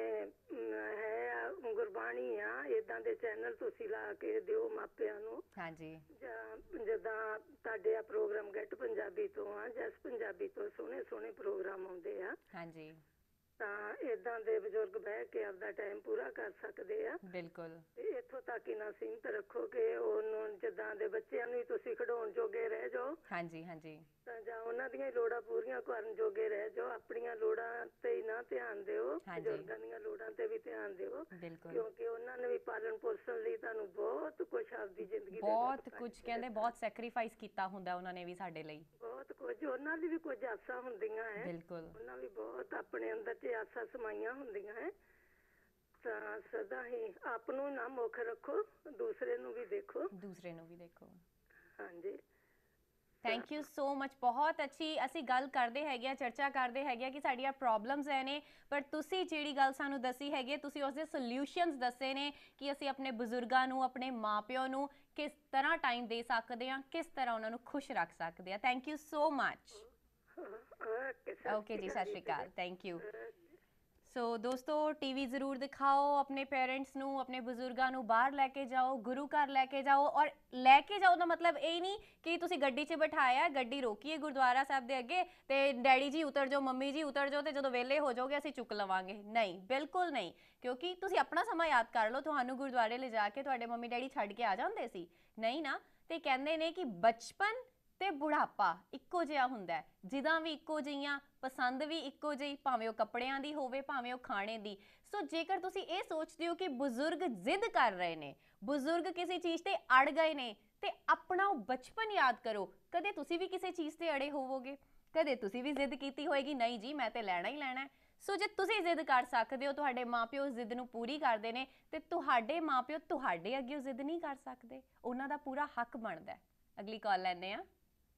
ਹੈ ਗੁਰਬਾਣੀ ਆ, ਏਦਾਂ ਦੇ ਚੈਨਲ ਤੁਸੀਂ ਲਾ ਕੇ ਦਿਓ ਮਾਪਿਆਂ ਨੂੰ। ਹਾਂਜੀ। ਜਾਂ ਜਿੱਦਾਂ ਤੁਹਾਡੇ ਆ ਪ੍ਰੋਗਰਾਮ ਗੈਟ ਪੰਜਾਬੀ ਤੋਂ ਆ, ਜਸ ਪੰਜਾਬੀ ਤੋਂ ਸੋਹਣੇ ਸੋਹਣੇ ਪ੍ਰੋਗਰਾਮ ਆਉਂਦੇ ਆ। ਹਾਂਜੀ। ਤਾਂ ਏਦਾਂ ਦੇ ਬਜ਼ੁਰਗ ਬਹਿ ਕੇ ਆਪਦਾ ਟਾਈਮ ਪੂਰਾ ਕਰ ਸਕਦੇ ਆ। ਬਿਲਕੁਲ। ਤੇ ਇੱਥੋਂ ਤੱਕ ਹੀ ਨਾ ਸੀਮਤ ਰੱਖੋ ਕਿ ਉਹਨੂੰ ਜਿੱਦਾਂ ਦੇ ਬੱਚਿਆਂ ਨੂੰ ਹੀ ਤੁਸੀਂ ਖਿਡਾਉਣ ਜੋਗੇ ਰਹਿ ਜਾਓ। ਹਾਂਜੀ ਹਾਂਜੀ। ਤਾਂ ਜਾਂ ਉਹਨਾਂ ਦੀਆਂ ਲੋੜਾਂ ਪੂਰੀਆਂ ਕਰਨ ਜੋਗੇ ਰਹਿ ਜਾਓ, ਆਪਣੀਆਂ ਲੋੜਾਂ ਤੇ ਹੀ ਨਾ ਧਿਆਨ ਦਿਓ, ਬਜ਼ੁਰਗਾਂ ਦੀਆਂ ਲੋੜਾਂ ਤੇ ਵੀ ਧਿਆਨ ਦਿਓ। ਕਿਉਂਕਿ ਉਹਨਾਂ ਨੇ ਵੀ ਪਾਲਣ ਪੋਸ਼ਣ ਲਈ ਤੁਹਾਨੂੰ ਬਹੁਤ ਕੁਛ ਆਪਦੀ ਜ਼ਿੰਦਗੀ ਬਹੁਤ ਕੁਛ ਕਹਿੰਦੇ ਬਹੁਤ ਸੈਕਰੀਫਾਈਸ ਕੀਤਾ ਹੁੰਦਾ ਉਹਨਾਂ ਨੇ ਵੀ ਸਾਡੇ ਲਈ। ਬਹੁਤ ਕੁਝ ਉਹਨਾਂ ਦੀ ਵੀ ਕੁਝ ਆਸਾਂ ਹੁੰਦੀਆਂ ਹੈ। ਬਿਲਕੁਲ। ਉਹਨਾਂ ਵੀ ਬਹੁਤ ਆਪਣੇ ਅੰਦਰ ਚ ਆਸਾਂ ਸਮਾਈਆਂ ਹੁੰਦੀਆਂ ਹੈ। ਤਾਂ ਸਦਾ ਹੀ ਆਪ ਨੂੰ ਨਾ ਮੁੱਖ ਰੱਖੋ, ਦੂਸਰੇ ਨੂੰ ਵੀ ਦੇਖੋ। ਦੂਸਰੇ ਨੂੰ ਵੀ ਦੇਖੋ। ਹਾਂਜੀ। Thank you so much. ਬਹੁਤ ਅੱਛੀ ਅਸੀਂ ਗੱਲ ਕਰਦੇ ਹੈਗੇ ਆ, ਚਰਚਾ ਕਰਦੇ ਹੈਗੇ ਆ ਕਿ ਸਾਡੀਆਂ ਪ੍ਰੋਬਲਮਸ ਹੈ ਨੇ, ਪਰ ਤੁਸੀਂ ਜਿਹੜੀ ਗੱਲ ਸਾਨੂੰ ਦੱਸੀ ਹੈਗੀ, ਤੁਸੀਂ ਉਸਦੇ ਸੋਲਿਊਸ਼ਨਸ ਦੱਸੇ ਨੇ ਕਿ ਅਸੀਂ ਆਪਣੇ ਬਜ਼ੁਰਗਾਂ ਨੂੰ, ਆਪਣੇ ਮਾਪਿਆਂ ਨੂੰ ਕਿਸ ਤਰ੍ਹਾਂ ਟਾਈਮ ਦੇ ਸਕਦੇ ਹਾਂ, ਕਿਸ ਤਰ੍ਹਾਂ ਉਹਨਾਂ ਨੂੰ ਖੁਸ਼ ਰੱਖ ਸਕਦੇ ਹਾਂ। Thank you so much. Okay ਜੀ, ਸਤਿ ਸ਼੍ਰੀ ਅਕਾਲ। Thank you. ਸੋ ਦੋਸਤੋ, ਟੀਵੀ ਜ਼ਰੂਰ ਦਿਖਾਓ ਆਪਣੇ ਪੇਰੈਂਟਸ ਨੂੰ, ਆਪਣੇ ਬਜ਼ੁਰਗਾਂ ਨੂੰ ਬਾਹਰ ਲੈ ਕੇ ਜਾਓ, ਗੁਰੂ ਘਰ ਲੈ ਕੇ ਜਾਓ। ਔਰ ਲੈ ਕੇ ਜਾਓ ਦਾ ਮਤਲਬ ਇਹ ਨਹੀਂ ਕਿ ਤੁਸੀਂ ਗੱਡੀ 'ਚ ਬਿਠਾਇਆ, ਗੱਡੀ ਰੋਕੀਏ ਗੁਰਦੁਆਰਾ ਸਾਹਿਬ ਦੇ ਅੱਗੇ ਤੇ ਡੈਡੀ ਜੀ ਉਤਰ ਜਾਓ, ਮੰਮੀ ਜੀ ਉਤਰ ਜਾਓ ਤੇ ਜਦੋਂ ਵਿਹਲੇ ਹੋ ਜਾਓਗੇ ਅਸੀਂ ਚੁੱਕ ਲਵਾਂਗੇ। ਨਹੀਂ, ਬਿਲਕੁਲ ਨਹੀਂ। ਕਿਉਂਕਿ ਤੁਸੀਂ ਆਪਣਾ ਸਮਾਂ ਯਾਦ ਕਰ ਲਓ, ਤੁਹਾਨੂੰ ਗੁਰਦੁਆਰੇ ਲਿਜਾ ਕੇ ਤੁਹਾਡੇ ਮੰਮੀ ਡੈਡੀ ਛੱਡ ਕੇ ਆ ਜਾਂਦੇ ਸੀ? ਨਹੀਂ ਨਾ। ਤੇ ਕਹਿੰਦੇ ਨੇ ਕਿ ਬਚਪਨ ਤੇ ਬੁਢਾਪਾ ਇੱਕੋ ਜਿਹਾ ਹੁੰਦਾ ਹੈ, ਜਿੱਦਾਂ ਵੀ ਇੱਕੋ ਜਿਹੀਆਂ, ਪਸੰਦ ਵੀ ਇੱਕੋ ਜਿਹੀ, ਭਾਵੇਂ ਉਹ ਕੱਪੜਿਆਂ ਦੀ ਹੋਵੇ, ਭਾਵੇਂ ਉਹ ਖਾਣੇ ਦੀ। ਸੋ ਜੇਕਰ ਤੁਸੀਂ ਇਹ ਸੋਚਦੇ ਹੋ ਕਿ ਬਜ਼ੁਰਗ ਜ਼ਿੱਦ ਕਰ ਰਹੇ ਨੇ, ਬਜ਼ੁਰਗ ਕਿਸੇ ਚੀਜ਼ ਤੇ ਅੜ ਗਏ ਨੇ, ਤੇ ਆਪਣਾ ਉਹ ਬਚਪਨ ਯਾਦ ਕਰੋ। ਕਦੇ ਤੁਸੀਂ ਵੀ ਕਿਸੇ ਚੀਜ਼ ਤੇ ਅੜੇ ਹੋਵੋਗੇ, ਕਦੇ ਤੁਸੀਂ ਵੀ ਜ਼ਿੱਦ ਕੀਤੀ ਹੋਏਗੀ, ਨਹੀਂ ਜੀ ਮੈਂ ਤੇ ਲੈਣਾ ਹੀ ਲੈਣਾ। ਸੋ ਜੇ ਤੁਸੀਂ ਜ਼ਿੱਦ ਕਰ ਸਕਦੇ ਹੋ, ਤੁਹਾਡੇ ਮਾਪਿਓ ਜ਼ਿੱਦ ਨੂੰ ਪੂਰੀ ਕਰਦੇ ਨੇ, ਤੇ ਤੁਹਾਡੇ ਮਾਪਿਓ ਤੁਹਾਡੇ ਅੱਗੇ ਜ਼ਿੱਦ ਨਹੀਂ ਕਰ ਸਕਦੇ। ਉਹਨਾਂ ਦਾ ਪੂਰਾ ਹੱਕ ਬਣਦਾ। ਅਗਲੀ ਕਾਲ ਲੈਣੇ ਆ।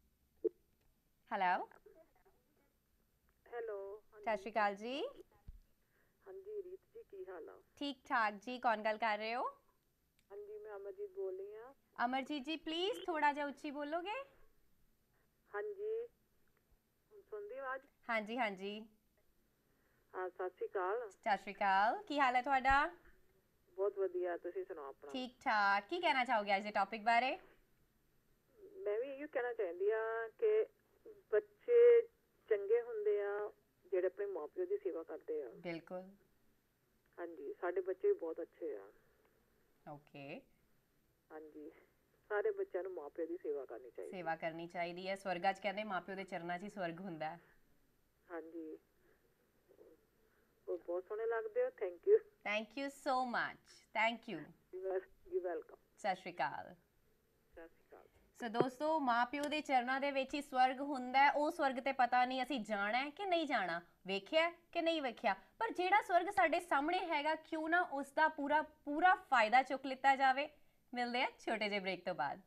ਹੈਲੋ ਹੈਲੋ, ਸਤਿ ਸ਼੍ਰੀ ਅਕਾਲ ਜੀ। ਹਾਂਜੀ ਰੀਤ ਜੀ, ਕੀ ਹਾਲ ਆ? ਠੀਕ ਠਾਕ ਜੀ। ਕੌਣ ਗੱਲ ਕਰ ਰਹੇ ਹੋ? ਹਾਂਜੀ, ਮੈਂ ਅਮਰਜੀਤ ਬੋਲ ਰਹੀ ਹਾਂ। ਅਮਰਜੀਤ ਜੀ, ਪਲੀਜ਼ ਥੋੜਾ ਜਿਹਾ ਉੱਚੀ ਬੋਲੋਗੇ? ਹਾਂਜੀ, ਹੁਣ ਸੁਣਦੀ ਆਵਾਜ਼? ਹਾਂਜੀ ਹਾਂਜੀ। ਹਾਂ, ਸਤਿ ਸ਼੍ਰੀ ਅਕਾਲ। ਸਤਿ ਸ਼੍ਰੀ ਅਕਾਲ। ਕੀ ਹਾਲ ਹੈ ਤੁਹਾਡਾ? ਬਹੁਤ ਵਧੀਆ, ਤੁਸੀਂ ਸੁਣਾਓ ਆਪਣਾ? ਠੀਕ ਠਾਕ। ਕੀ ਕਹਿਣਾ ਚਾਹੋਗੇ ਅੱਜ ਦੇ ਟੌਪਿਕ ਬਾਰੇ? ਮੈਂ ਵੀ ਇਹੋ ਕਹਿਣਾ ਚਾਹੁੰਦੀ ਆ ਕਿ ਬੱਚੇ ਚੰਗੇ ਹੁੰਦੇ ਆ ਜਿਹੜੇ ਆਪਣੇ ਮਾਂ ਪਿਓ ਦੀ ਸੇਵਾ ਕਰਦੇ ਆ। ਬਿਲਕੁਲ। ਹਾਂਜੀ, ਸਾਡੇ ਬੱਚੇ ਵੀ ਬਹੁਤ ਅੱਛੇ ਆ। ਓਕੇ। ਹਾਂਜੀ, ਸਾਰੇ ਬੱਚਿਆਂ ਨੂੰ ਮਾਂ ਪਿਓ ਦੀ ਸੇਵਾ ਕਰਨੀ ਚਾਹੀਦੀ। ਸੇਵਾ ਕਰਨੀ ਚਾਹੀਦੀ ਹੈ। ਸਵਰਗਾਂ 'ਚ ਕਹਿੰਦੇ ਮਾਂ ਪਿਓ ਦੇ ਚਰਨਾਂ 'ਚ ਹੀ ਸਵਰਗ ਹੁੰਦਾ। ਹਾਂਜੀ, ਉਹ ਬਹੁਤ ਸੋਹਣੇ ਲੱਗਦੇ ਹੋ। Thank you. Thank you so much. Thank you. You welcome. ਸਤਿ ਸ਼੍ਰੀ ਅਕਾਲ। ਸਤਿ ਸ਼੍ਰੀ ਅਕਾਲ। ਸੋ ਦੋਸਤੋ, ਮਾਂ ਪਿਓ ਦੇ ਚਰਨਾਂ ਦੇ ਵਿੱਚ ਹੀ ਸਵਰਗ ਹੁੰਦਾ ਹੈ। ਉਹ ਸਵਰਗ ਤੇ ਪਤਾ ਨਹੀਂ ਅਸੀਂ ਜਾਣਾ ਹੈ ਕਿ ਨਹੀਂ ਜਾਣਾ, ਵੇਖਿਆ ਕਿ ਨਹੀਂ ਵੇਖਿਆ, ਪਰ ਜਿਹੜਾ ਸਵਰਗ ਸਾਡੇ ਸਾਹਮਣੇ ਹੈਗਾ, ਕਿਉਂ ਨਾ ਉਸ ਦਾ ਪੂਰਾ ਫਾਇਦਾ ਚੁੱਕ ਲਿੱਤਾ ਜਾਵੇ। ਮਿਲਦੇ ਆ ਛੋਟੇ ਜਿਹੇ ਬ੍ਰੇਕ ਤੋਂ ਬਾਅਦ।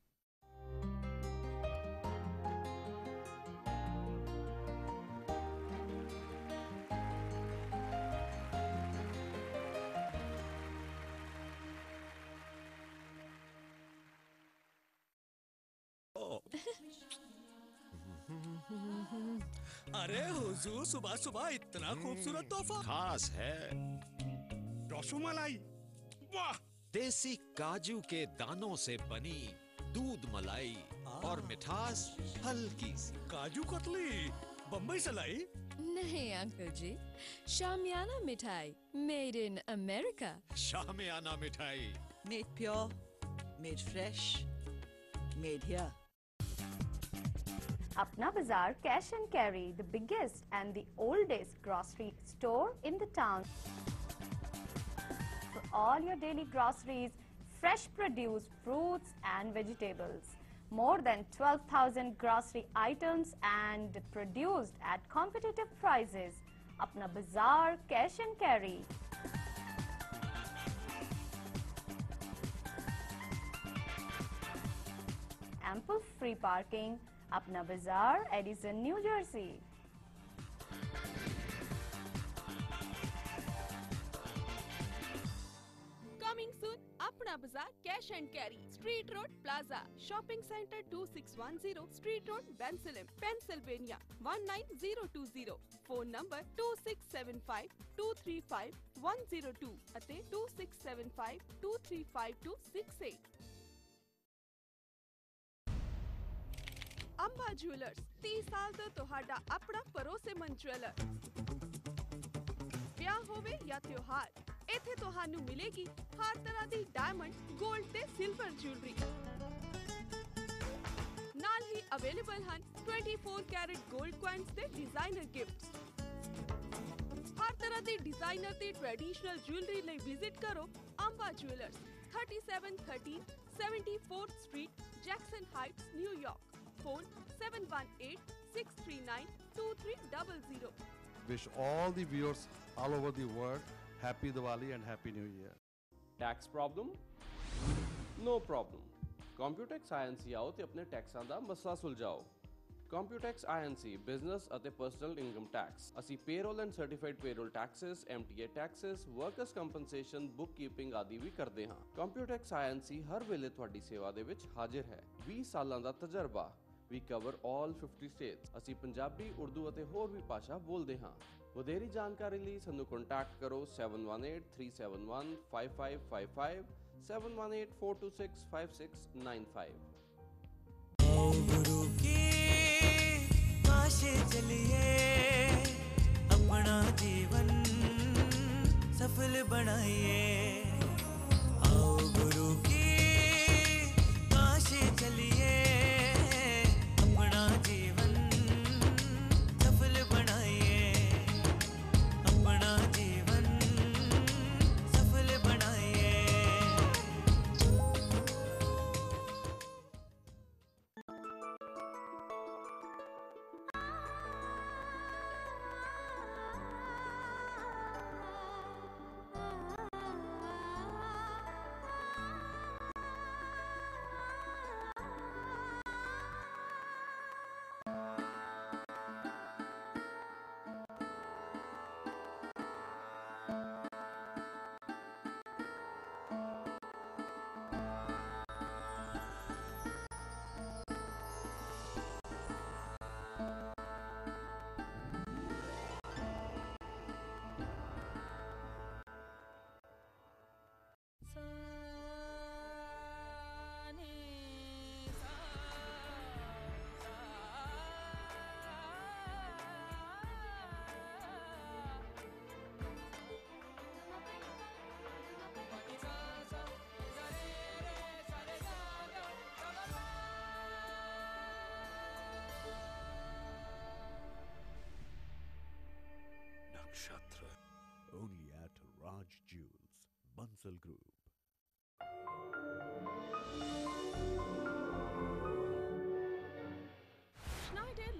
अरे हुजूर, सुबह सुबह इतना खूबसूरत तोहफा खास है। रसमलाई, वाह! देसी काजू के दानों से बनी दूध मलाई और मिठास हल्की सी। काजू कतली, बम्बई सलाई? नहीं अंकल जी, शामियाना मिठाई, मेड इन अमेरिका। शामियाना मिठाई, Made pure, made fresh, made here. Apna Bazaar Cash and Carry, the biggest and the oldest grocery store in the town. For all your daily groceries, fresh produce, fruits and vegetables. More than 12,000 grocery items and produced at competitive prices. Apna Bazaar Cash and Carry. Ample free parking. Apna Bazaar, Edison, New Jersey. Coming soon, Apna Bazaar Cash and Carry, Street Road Plaza, Shopping Center 2610, Street Road, Bensalem, Pennsylvania 19020. Phone number 2675-235-102 ਅਤੇ 2675-235-268. ਅੰਬਾ jewellers 30 ਸਾਲ ਤੋਂ ਤੁਹਾਡਾ ਆਪਣਾ ਭਰੋਸੇਮੰਦ jeweller. ਵਿਆਹ ਹੋਵੇ ਜਾਂ ਤਿਉਹਾਰ, ਇੱਥੇ ਤੁਹਾਨੂੰ ਮਿਲੇਗੀ ਹਰ ਤਰ੍ਹਾਂ ਦੀ ਡਾਇਮੰਡ, 골ਡ ਤੇ ਸਿਲਵਰ ਜੁਐਲਰੀ। ਨਾਲ ਹੀ ਅਵੇਲੇਬਲ ਹਨ 24 ਕੈਰਟ 골ਡ ਕੁਆਇਨਸ ਤੇ ਡਿਜ਼ਾਈਨਰ ਗਿਫਟਸ। ਹਰ ਤਰ੍ਹਾਂ ਦੀ ਡਿਜ਼ਾਈਨਰ ਤੇ ਟ੍ਰੈਡੀਸ਼ਨਲ ਜੁਐਲਰੀ ਲਈ ਵਿਜ਼ਿਟ ਕਰੋ Amba jewellers, 3713 74th Street, Jackson Heights, New York. Phone 718-639-2300. Wish all the viewers all over the world Happy Diwali and Happy New Year. Tax problem? No problem. Computax INC ਆਓ ਤੇ ਆਪਣੇ ਟੈਕਸਾਂ ਦਾ ਮਸਲਾ ਸੁਲਝਾਓ। Computax INC business ਅਤੇ personal income tax. ਅਸੀਂ payroll and certified payroll taxes, MTA taxes, workers compensation, bookkeeping ਆਦਿ ਵੀ ਕਰਦੇ ਹਾਂ। ਕੰਪਿਊਟੈਕਸ INC ਹਰ ਵੇਲੇ ਤੁਹਾਡੀ ਸੇਵਾ ਦੇ ਵਿੱਚ ਹਾਜ਼ਰ ਹੈ। 20 ਸਾਲਾਂ ਦਾ ਤਜਰਬਾ। We cover all 50 states. ਅਸੀਂ ਪੰਜਾਬੀ, ਉਰਦੂ ਅਤੇ ਹੋਰ ਵੀ ਭਾਸ਼ਾ ਬੋਲਦੇ ਹਾਂ। ਵਧੇਰੀ ਜਾਣਕਾਰੀ ਲਈ ਸਾਨੂੰ ਕੰਟੈਕਟ ਕਰੋ 7183715555 7184265695। गुरु की पाशे चलिए, अपना जीवन सफल बनाइए। आओ गुरु की पाशे चलिए, Nakshatra. Only at Raj Jewels, Bansal Group.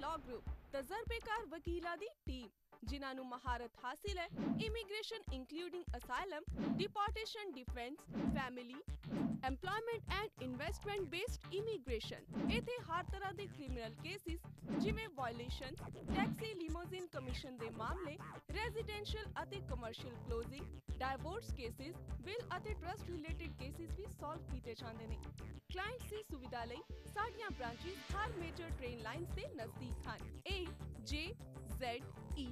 Law group, ਤਜਰਬੇਕਾਰ ਵਕੀਲਾਂ ਦੀ ਟੀਮ ਜਿਨ੍ਹਾਂ ਨੂੰ ਮਹਾਰਤ ਹਾਸਿਲ ਹੈ immigration including asylum, deportation, defence, family, employment and investment based immigration. ਇੱਥੇ ਹਰ ਤਰ੍ਹਾਂ ਦੇ ਕ੍ਰਿਮੀਨਲ ਕੇਸਿਸ ਜਿਵੇਂ ਵਾਇਲੇਸ਼ਨ, ਟੈਕਸੀ, ਲਿਮੋਜ਼ਿਨ ਕਮਿਸ਼ਨ ਦੇ ਮਾਮਲੇ, ਰੈਜ਼ੀਡੈਂਸ਼ੀਅਲ ਅਤੇ commercial closing, divorce cases, will ਅਤੇ ਟਰਸਟ ਰਿਲੇਟਡ ਕੇਸਿਸ ਵੀ ਸੋਲਵ ਕੀਤੇ ਜਾਂਦੇ ਨੇ। ਕਲਾਇੰਟਸ ਦੀ ਸੁਵਿਧਾ ਲਈ ਸਾਡੀਆਂ ਬ੍ਰਾਂਚਿਸ ਹਰ ਮੇਜਰ ਟ੍ਰੇਨ ਲਾਈਨਸ ਦੇ ਨਜ਼ਦੀਕ ਹਨ। AJZE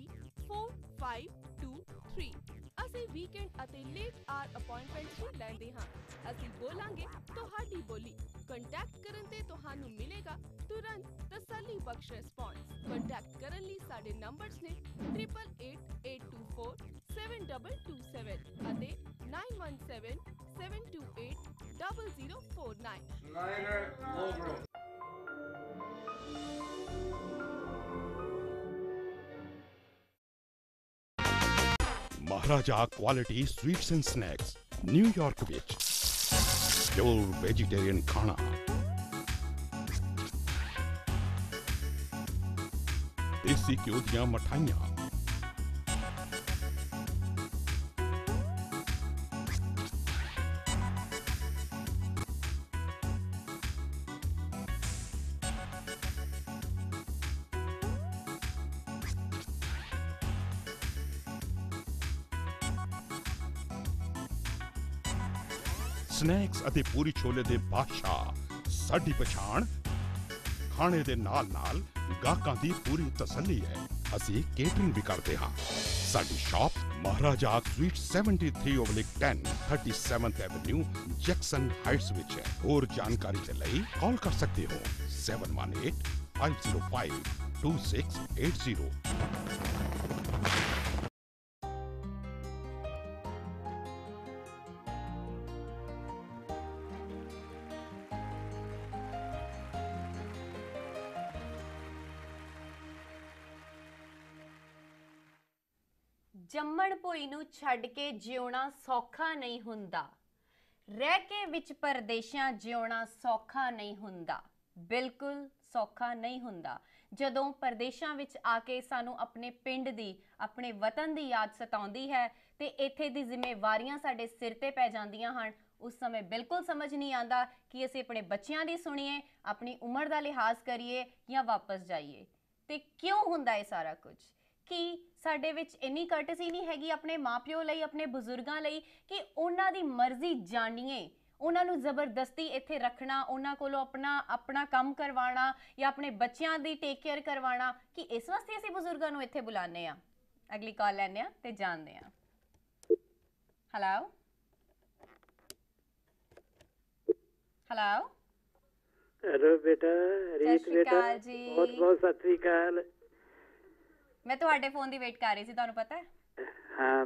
4523। ਅਸੀਂ ਵੀਕਐਂਡ ਅਤੇ ਲੇਟ ਆਰ ਅਪਾਇੰਟਮੈਂਟਸ ਵੀ ਲੈਂਦੇ ਹਾਂ। ਅਸੀਂ ਬੋਲਾਂਗੇ ਤੁਹਾਡੀ ਬੋਲੀ। ਕੰਟੈਕਟ ਕਰਨ ਤੇ ਤੁਹਾਨੂੰ ਮਿਲੇਗਾ ਤੁਰੰਤ ਤਸੱਲੀ ਬਖਸ਼ ਰਿਸਪੌਂਸ। ਕੰਟੈਕਟ ਕਰਨ ਲਈ ਸਾਡੇ ਨੰਬਰਸ ਨੇ 888824 7227 ਅਤੇ 917 728 0049। Maharaja quality sweets and snacks New York विच प्योर वेजिटेरियन खाना, देसी घ्यो दियां मठाइयां, स्नैक्स ਅਤੇ ਪੂਰੀ ਛੋਲੇ ਦੇ ਬਾਦਸ਼ਾਹ ਸਾਡੀ ਪਛਾਣ। ਖਾਣੇ ਦੇ ਨਾਲ ਨਾਲ ਗਾਹਕਾਂ ਦੀ ਪੂਰੀ ਤਸੱਲੀ ਹੈ। ਅਸੀਂ ਕੇਟਰਿੰਗ ਵੀ ਕਰਦੇ ਹਾਂ। ਸਾਡੀ shop Maharaja sweet 73/10 37th avenue Jackson Heights ਵਿੱਚ ਹੈ। ਹੋਰ ਜਾਣਕਾਰੀ ਦੇ ਲਈ ਕਾਲ ਕਰ ਸਕਦੇ ਹੋ 718 505 2680। ਜੰਮਣ ਭੋਈ ਨੂੰ ਛੱਡ ਕੇ ਜਿਉਣਾ ਸੌਖਾ ਨਹੀਂ ਹੁੰਦਾ। ਰਹਿ ਕੇ ਵਿੱਚ ਪਰਦੇਸ਼ਾਂ ਜਿਉਣਾ ਸੌਖਾ ਨਹੀਂ ਹੁੰਦਾ। ਬਿਲਕੁਲ ਸੌਖਾ ਨਹੀਂ ਹੁੰਦਾ। ਜਦੋਂ ਪਰਦੇਸ਼ਾਂ ਵਿੱਚ ਆ ਕੇ ਸਾਨੂੰ ਆਪਣੇ ਪਿੰਡ ਦੀ, ਆਪਣੇ ਵਤਨ ਦੀ ਯਾਦ ਸਤਾਉਂਦੀ ਹੈ ਤੇ ਇੱਥੇ ਦੀ ਜ਼ਿੰਮੇਵਾਰੀਆਂ ਸਾਡੇ ਸਿਰ ਤੇ ਪੈ ਜਾਂਦੀਆਂ ਹਨ, ਉਸ ਸਮੇਂ ਬਿਲਕੁਲ ਸਮਝ ਨਹੀਂ ਆਉਂਦਾ ਕਿ ਅਸੀਂ ਆਪਣੇ ਬੱਚਿਆਂ ਦੀ ਸੁਣੀਏ, ਆਪਣੀ ਉਮਰ ਦਾ ਲਿਹਾਜ਼ ਕਰੀਏ ਜਾਂ ਵਾਪਸ ਜਾਈਏ। ਤੇ ਕਿਉਂ ਹੁੰਦਾ ਇਹ ਸਾਰਾ ਕੁਝ? ਕਿ ਸਾਡੇ ਵਿੱਚ ਇੰਨੀ ਕਰਟਸੀ ਨਹੀਂ ਹੈਗੀ ਆਪਣੇ ਮਾਪਿਓ ਲਈ, ਆਪਣੇ ਬਜ਼ੁਰਗਾਂ ਲਈ, ਕਿ ਉਹਨਾਂ ਦੀ ਮਰਜ਼ੀ ਜਾਣੀਏ, ਉਹਨਾਂ ਨੂੰ ਜ਼ਬਰਦਸਤੀ ਇੱਥੇ ਰੱਖਣਾ, ਉਹਨਾਂ ਕੋਲੋਂ ਆਪਣਾ ਕੰਮ ਕਰਵਾਉਣਾ ਜਾਂ ਆਪਣੇ ਬੱਚਿਆਂ ਦੀ ਟੇਕ ਕੇਅਰ ਕਰਵਾਉਣਾ, ਕਿ ਇਸ ਵਾਸਤੇ ਅਸੀਂ ਬਜ਼ੁਰਗਾਂ ਨੂੰ ਇੱਥੇ ਬੁਲਾਉਂਦੇ ਆ। ਅਗਲੀ ਕਾਲ ਲੈਂਦੇ ਆ ਤੇ ਜਾਣਦੇ ਆ। ਹੈਲੋ ਹੈਲੋ ਹੈਲੋ ਬੇਟਾ, ਰੀਤ ਬੇਟਾ, ਬਹੁਤ ਬਹੁਤ ਸਤਿ ਸ੍ਰੀ ਅਕਾਲ। ਮੈਂ ਤੁਹਾਡੇ ਫੋਨ ਦੀ ਵੇਟ ਕਰ ਰਹੀ ਸੀ, ਤੁਹਾਨੂੰ ਪਤਾ ਹੈ। ਹਾਂ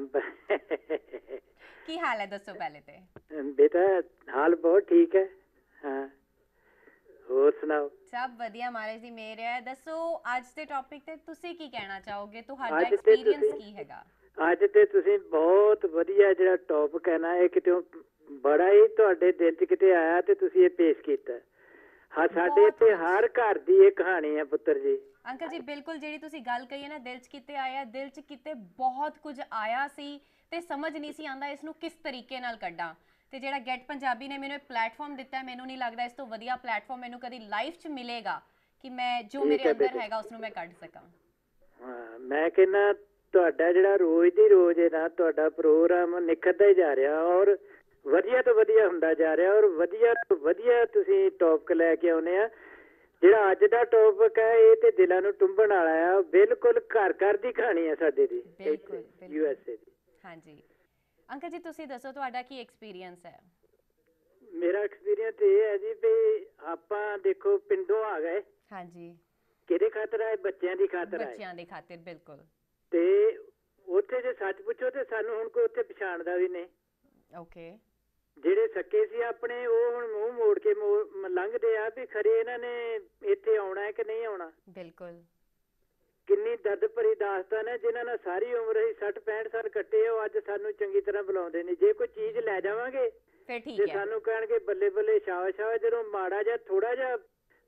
ਕੀ ਹਾਲ ਹੈ ਦੱਸੋ ਪਹਿਲੇ ਤੇ। ਬੇਟਾ ਹਾਲ ਬਹੁਤ ਠੀਕ ਹੈ। ਹਾਂ ਹੋਰ ਸੁਣਾਓ। ਸਭ ਵਧੀਆ, ਮਹਾਰਾਜ ਦੀ ਮਿਹਰ ਹੈ। ਦੱਸੋ ਅੱਜ ਦੇ ਟੌਪਿਕ ਤੇ ਤੁਸੀਂ ਕੀ ਕਹਿਣਾ ਚਾਹੋਗੇ, ਤੁਹਾਡਾ ਐਕਸਪੀਰੀਅੰਸ ਕੀ ਹੈਗਾ? ਅੱਜ ਤੇ ਤੁਸੀਂ ਬਹੁਤ ਵਧੀਆ ਜਿਹੜਾ ਟੌਪਿਕ ਹੈ ਨਾ, ਇਹ ਕਿਤੇ ਬੜਾ ਹੀ ਤੁਹਾਡੇ ਦਿਲ 'ਚ ਕਿਤੇ ਆਇਆ ਤੇ ਤੁਸੀਂ ਇਹ ਪੇਸ਼ ਕੀਤਾ। ਹਾਂ ਸਾਡੇ ਇੱਥੇ ਹਰ ਘਰ ਦੀ ਇਹ ਕਹਾਣੀ ਹੈ ਪੁੱਤਰ ਜੀ। ਅੰਕਲ ਜੀ ਬਿਲਕੁਲ, ਜਿਹੜੀ ਤੁਸੀਂ ਗੱਲ ਕਹੀ ਹੈ ਨਾ, ਦਿਲ 'ਚ ਕਿਤੇ ਆਇਆ, ਦਿਲ 'ਚ ਕਿਤੇ ਬਹੁਤ ਕੁਝ ਆਇਆ ਸੀ ਤੇ ਸਮਝ ਨਹੀਂ ਸੀ ਆਉਂਦਾ ਇਸ ਨੂੰ ਕਿਸ ਤਰੀਕੇ ਨਾਲ ਕੱਢਾਂ। ਤੇ ਜਿਹੜਾ ਗੈਟ ਪੰਜਾਬੀ ਨੇ ਮੈਨੂੰ ਇੱਕ ਪਲੇਟਫਾਰਮ ਦਿੱਤਾ, ਮੈਨੂੰ ਨਹੀਂ ਲੱਗਦਾ ਇਸ ਤੋਂ ਵਧੀਆ ਪਲੇਟਫਾਰਮ ਮੈਨੂੰ ਕਦੀ ਲਾਈਫ 'ਚ ਮਿਲੇਗਾ ਕਿ ਮੈਂ ਜੋ ਮੇਰੇ ਅੰਦਰ ਹੈਗਾ ਉਸ ਨੂੰ ਮੈਂ ਕੱਢ ਸਕਾਂ। ਹਾਂ ਮੈਂ ਕਹਿੰਦਾ ਤੁਹਾਡਾ ਜਿਹੜਾ ਰੋਜ਼ ਦੀ ਰੋਜ਼ ਹੈ ਨਾ, ਤੁਹਾਡਾ ਪ੍ਰੋਗਰਾਮ ਨਿਖਰਦਾ ਹੀ ਜਾ ਰਿਹਾ ਔਰ ਵਧੀਆ ਤੋਂ ਵਧੀਆ ਹੁੰਦਾ ਜਾ ਰਿਹਾ ਔਰ ਵਧੀਆ ਤੋਂ ਵਧੀਆ ਤੁਸੀਂ ਟੌਪਿਕ ਲੈ ਕੇ ਆਉਂਦੇ ਆ। ਜਿਹੜਾ ਅੱਜ ਦਾ ਟੌਪਿਕ ਹੈ ਇਹ ਤੇ ਦਿਲਾਂ ਨੂੰ ਟੁੰਬਣ ਵਾਲਾ ਆ। ਬਿਲਕੁਲ ਘਰ ਘਰ ਦੀ ਕਹਾਣੀ ਹੈ ਸਾਡੇ ਦੀ USA ਦੀ। ਹਾਂਜੀ ਅੰਕਲ ਜੀ ਤੁਸੀਂ ਦੱਸੋ ਤੁਹਾਡਾ ਕੀ ਐਕਸਪੀਰੀਅੰਸ ਹੈ? ਮੇਰਾ ਐਕਸਪੀਰੀਅੰਸ ਇਹ ਹੈ ਜੀ ਵੀ ਆਪਾਂ ਦੇਖੋ ਪਿੰਡੋਂ ਆ ਗਏ। ਹਾਂਜੀ ਕਿਹਦੇ ਖਾਤਰ ਆਏ? ਬੱਚਿਆਂ ਦੀ ਖਾਤਰ ਆਏ। ਬੱਚਿਆਂ ਦੇ ਖਾਤਰ ਬਿਲਕੁਲ। ਤੇ ਉੱਥੇ ਜੇ ਸੱਚ ਪੁੱਛੋ ਤੇ ਸਾਨੂੰ ਹੁਣ ਕੋਈ ਉੱਥੇ ਪਛਾਣਦਾ ਵੀ ਨਹੀਂ। ਓਕੇ ਜਿਹੜੇ ਸੱਕੇ ਸੀ ਆਪਣੇ ਉਹ ਹੁਣ ਮੂੰਹ ਮੋੜ ਕੇ ਲੰਘਦੇ ਆ ਵੀ ਖਰੇ ਇਹਨਾਂ ਨੇ ਇੱਥੇ ਆਉਣਾ ਹੈ ਕਿ ਨਹੀਂ ਆਉਣਾ। ਬਿਲਕੁਲ ਕਿੰਨੀ ਦਰਦ ਭਰੀ ਦਾਸਤਾਨ ਹੈ। ਜਿਨ੍ਹਾਂ ਨੇ ਸਾਰੀ ਉਮਰ ਹੀ 60-65 ਸਾਲ ਕੱਟੇ ਉਹ ਅੱਜ ਸਾਨੂੰ ਚੰਗੀ ਤਰ੍ਹਾਂ ਬੁਲਾਉਂਦੇ ਨੇ। ਜੇ ਕੋਈ ਚੀਜ਼ ਲੈ ਜਾਵਾਂਗੇ ਫਿਰ ਠੀਕ ਹੈ, ਸਾਨੂੰ ਕਹਿਣਗੇ ਬੱਲੇ ਬੱਲੇ ਸ਼ਾਬਾਸ਼ ਸ਼ਾਬਾਸ਼। ਜਦੋਂ ਮਾੜਾ ਜਿਹਾ ਥੋੜਾ ਜਿਹਾ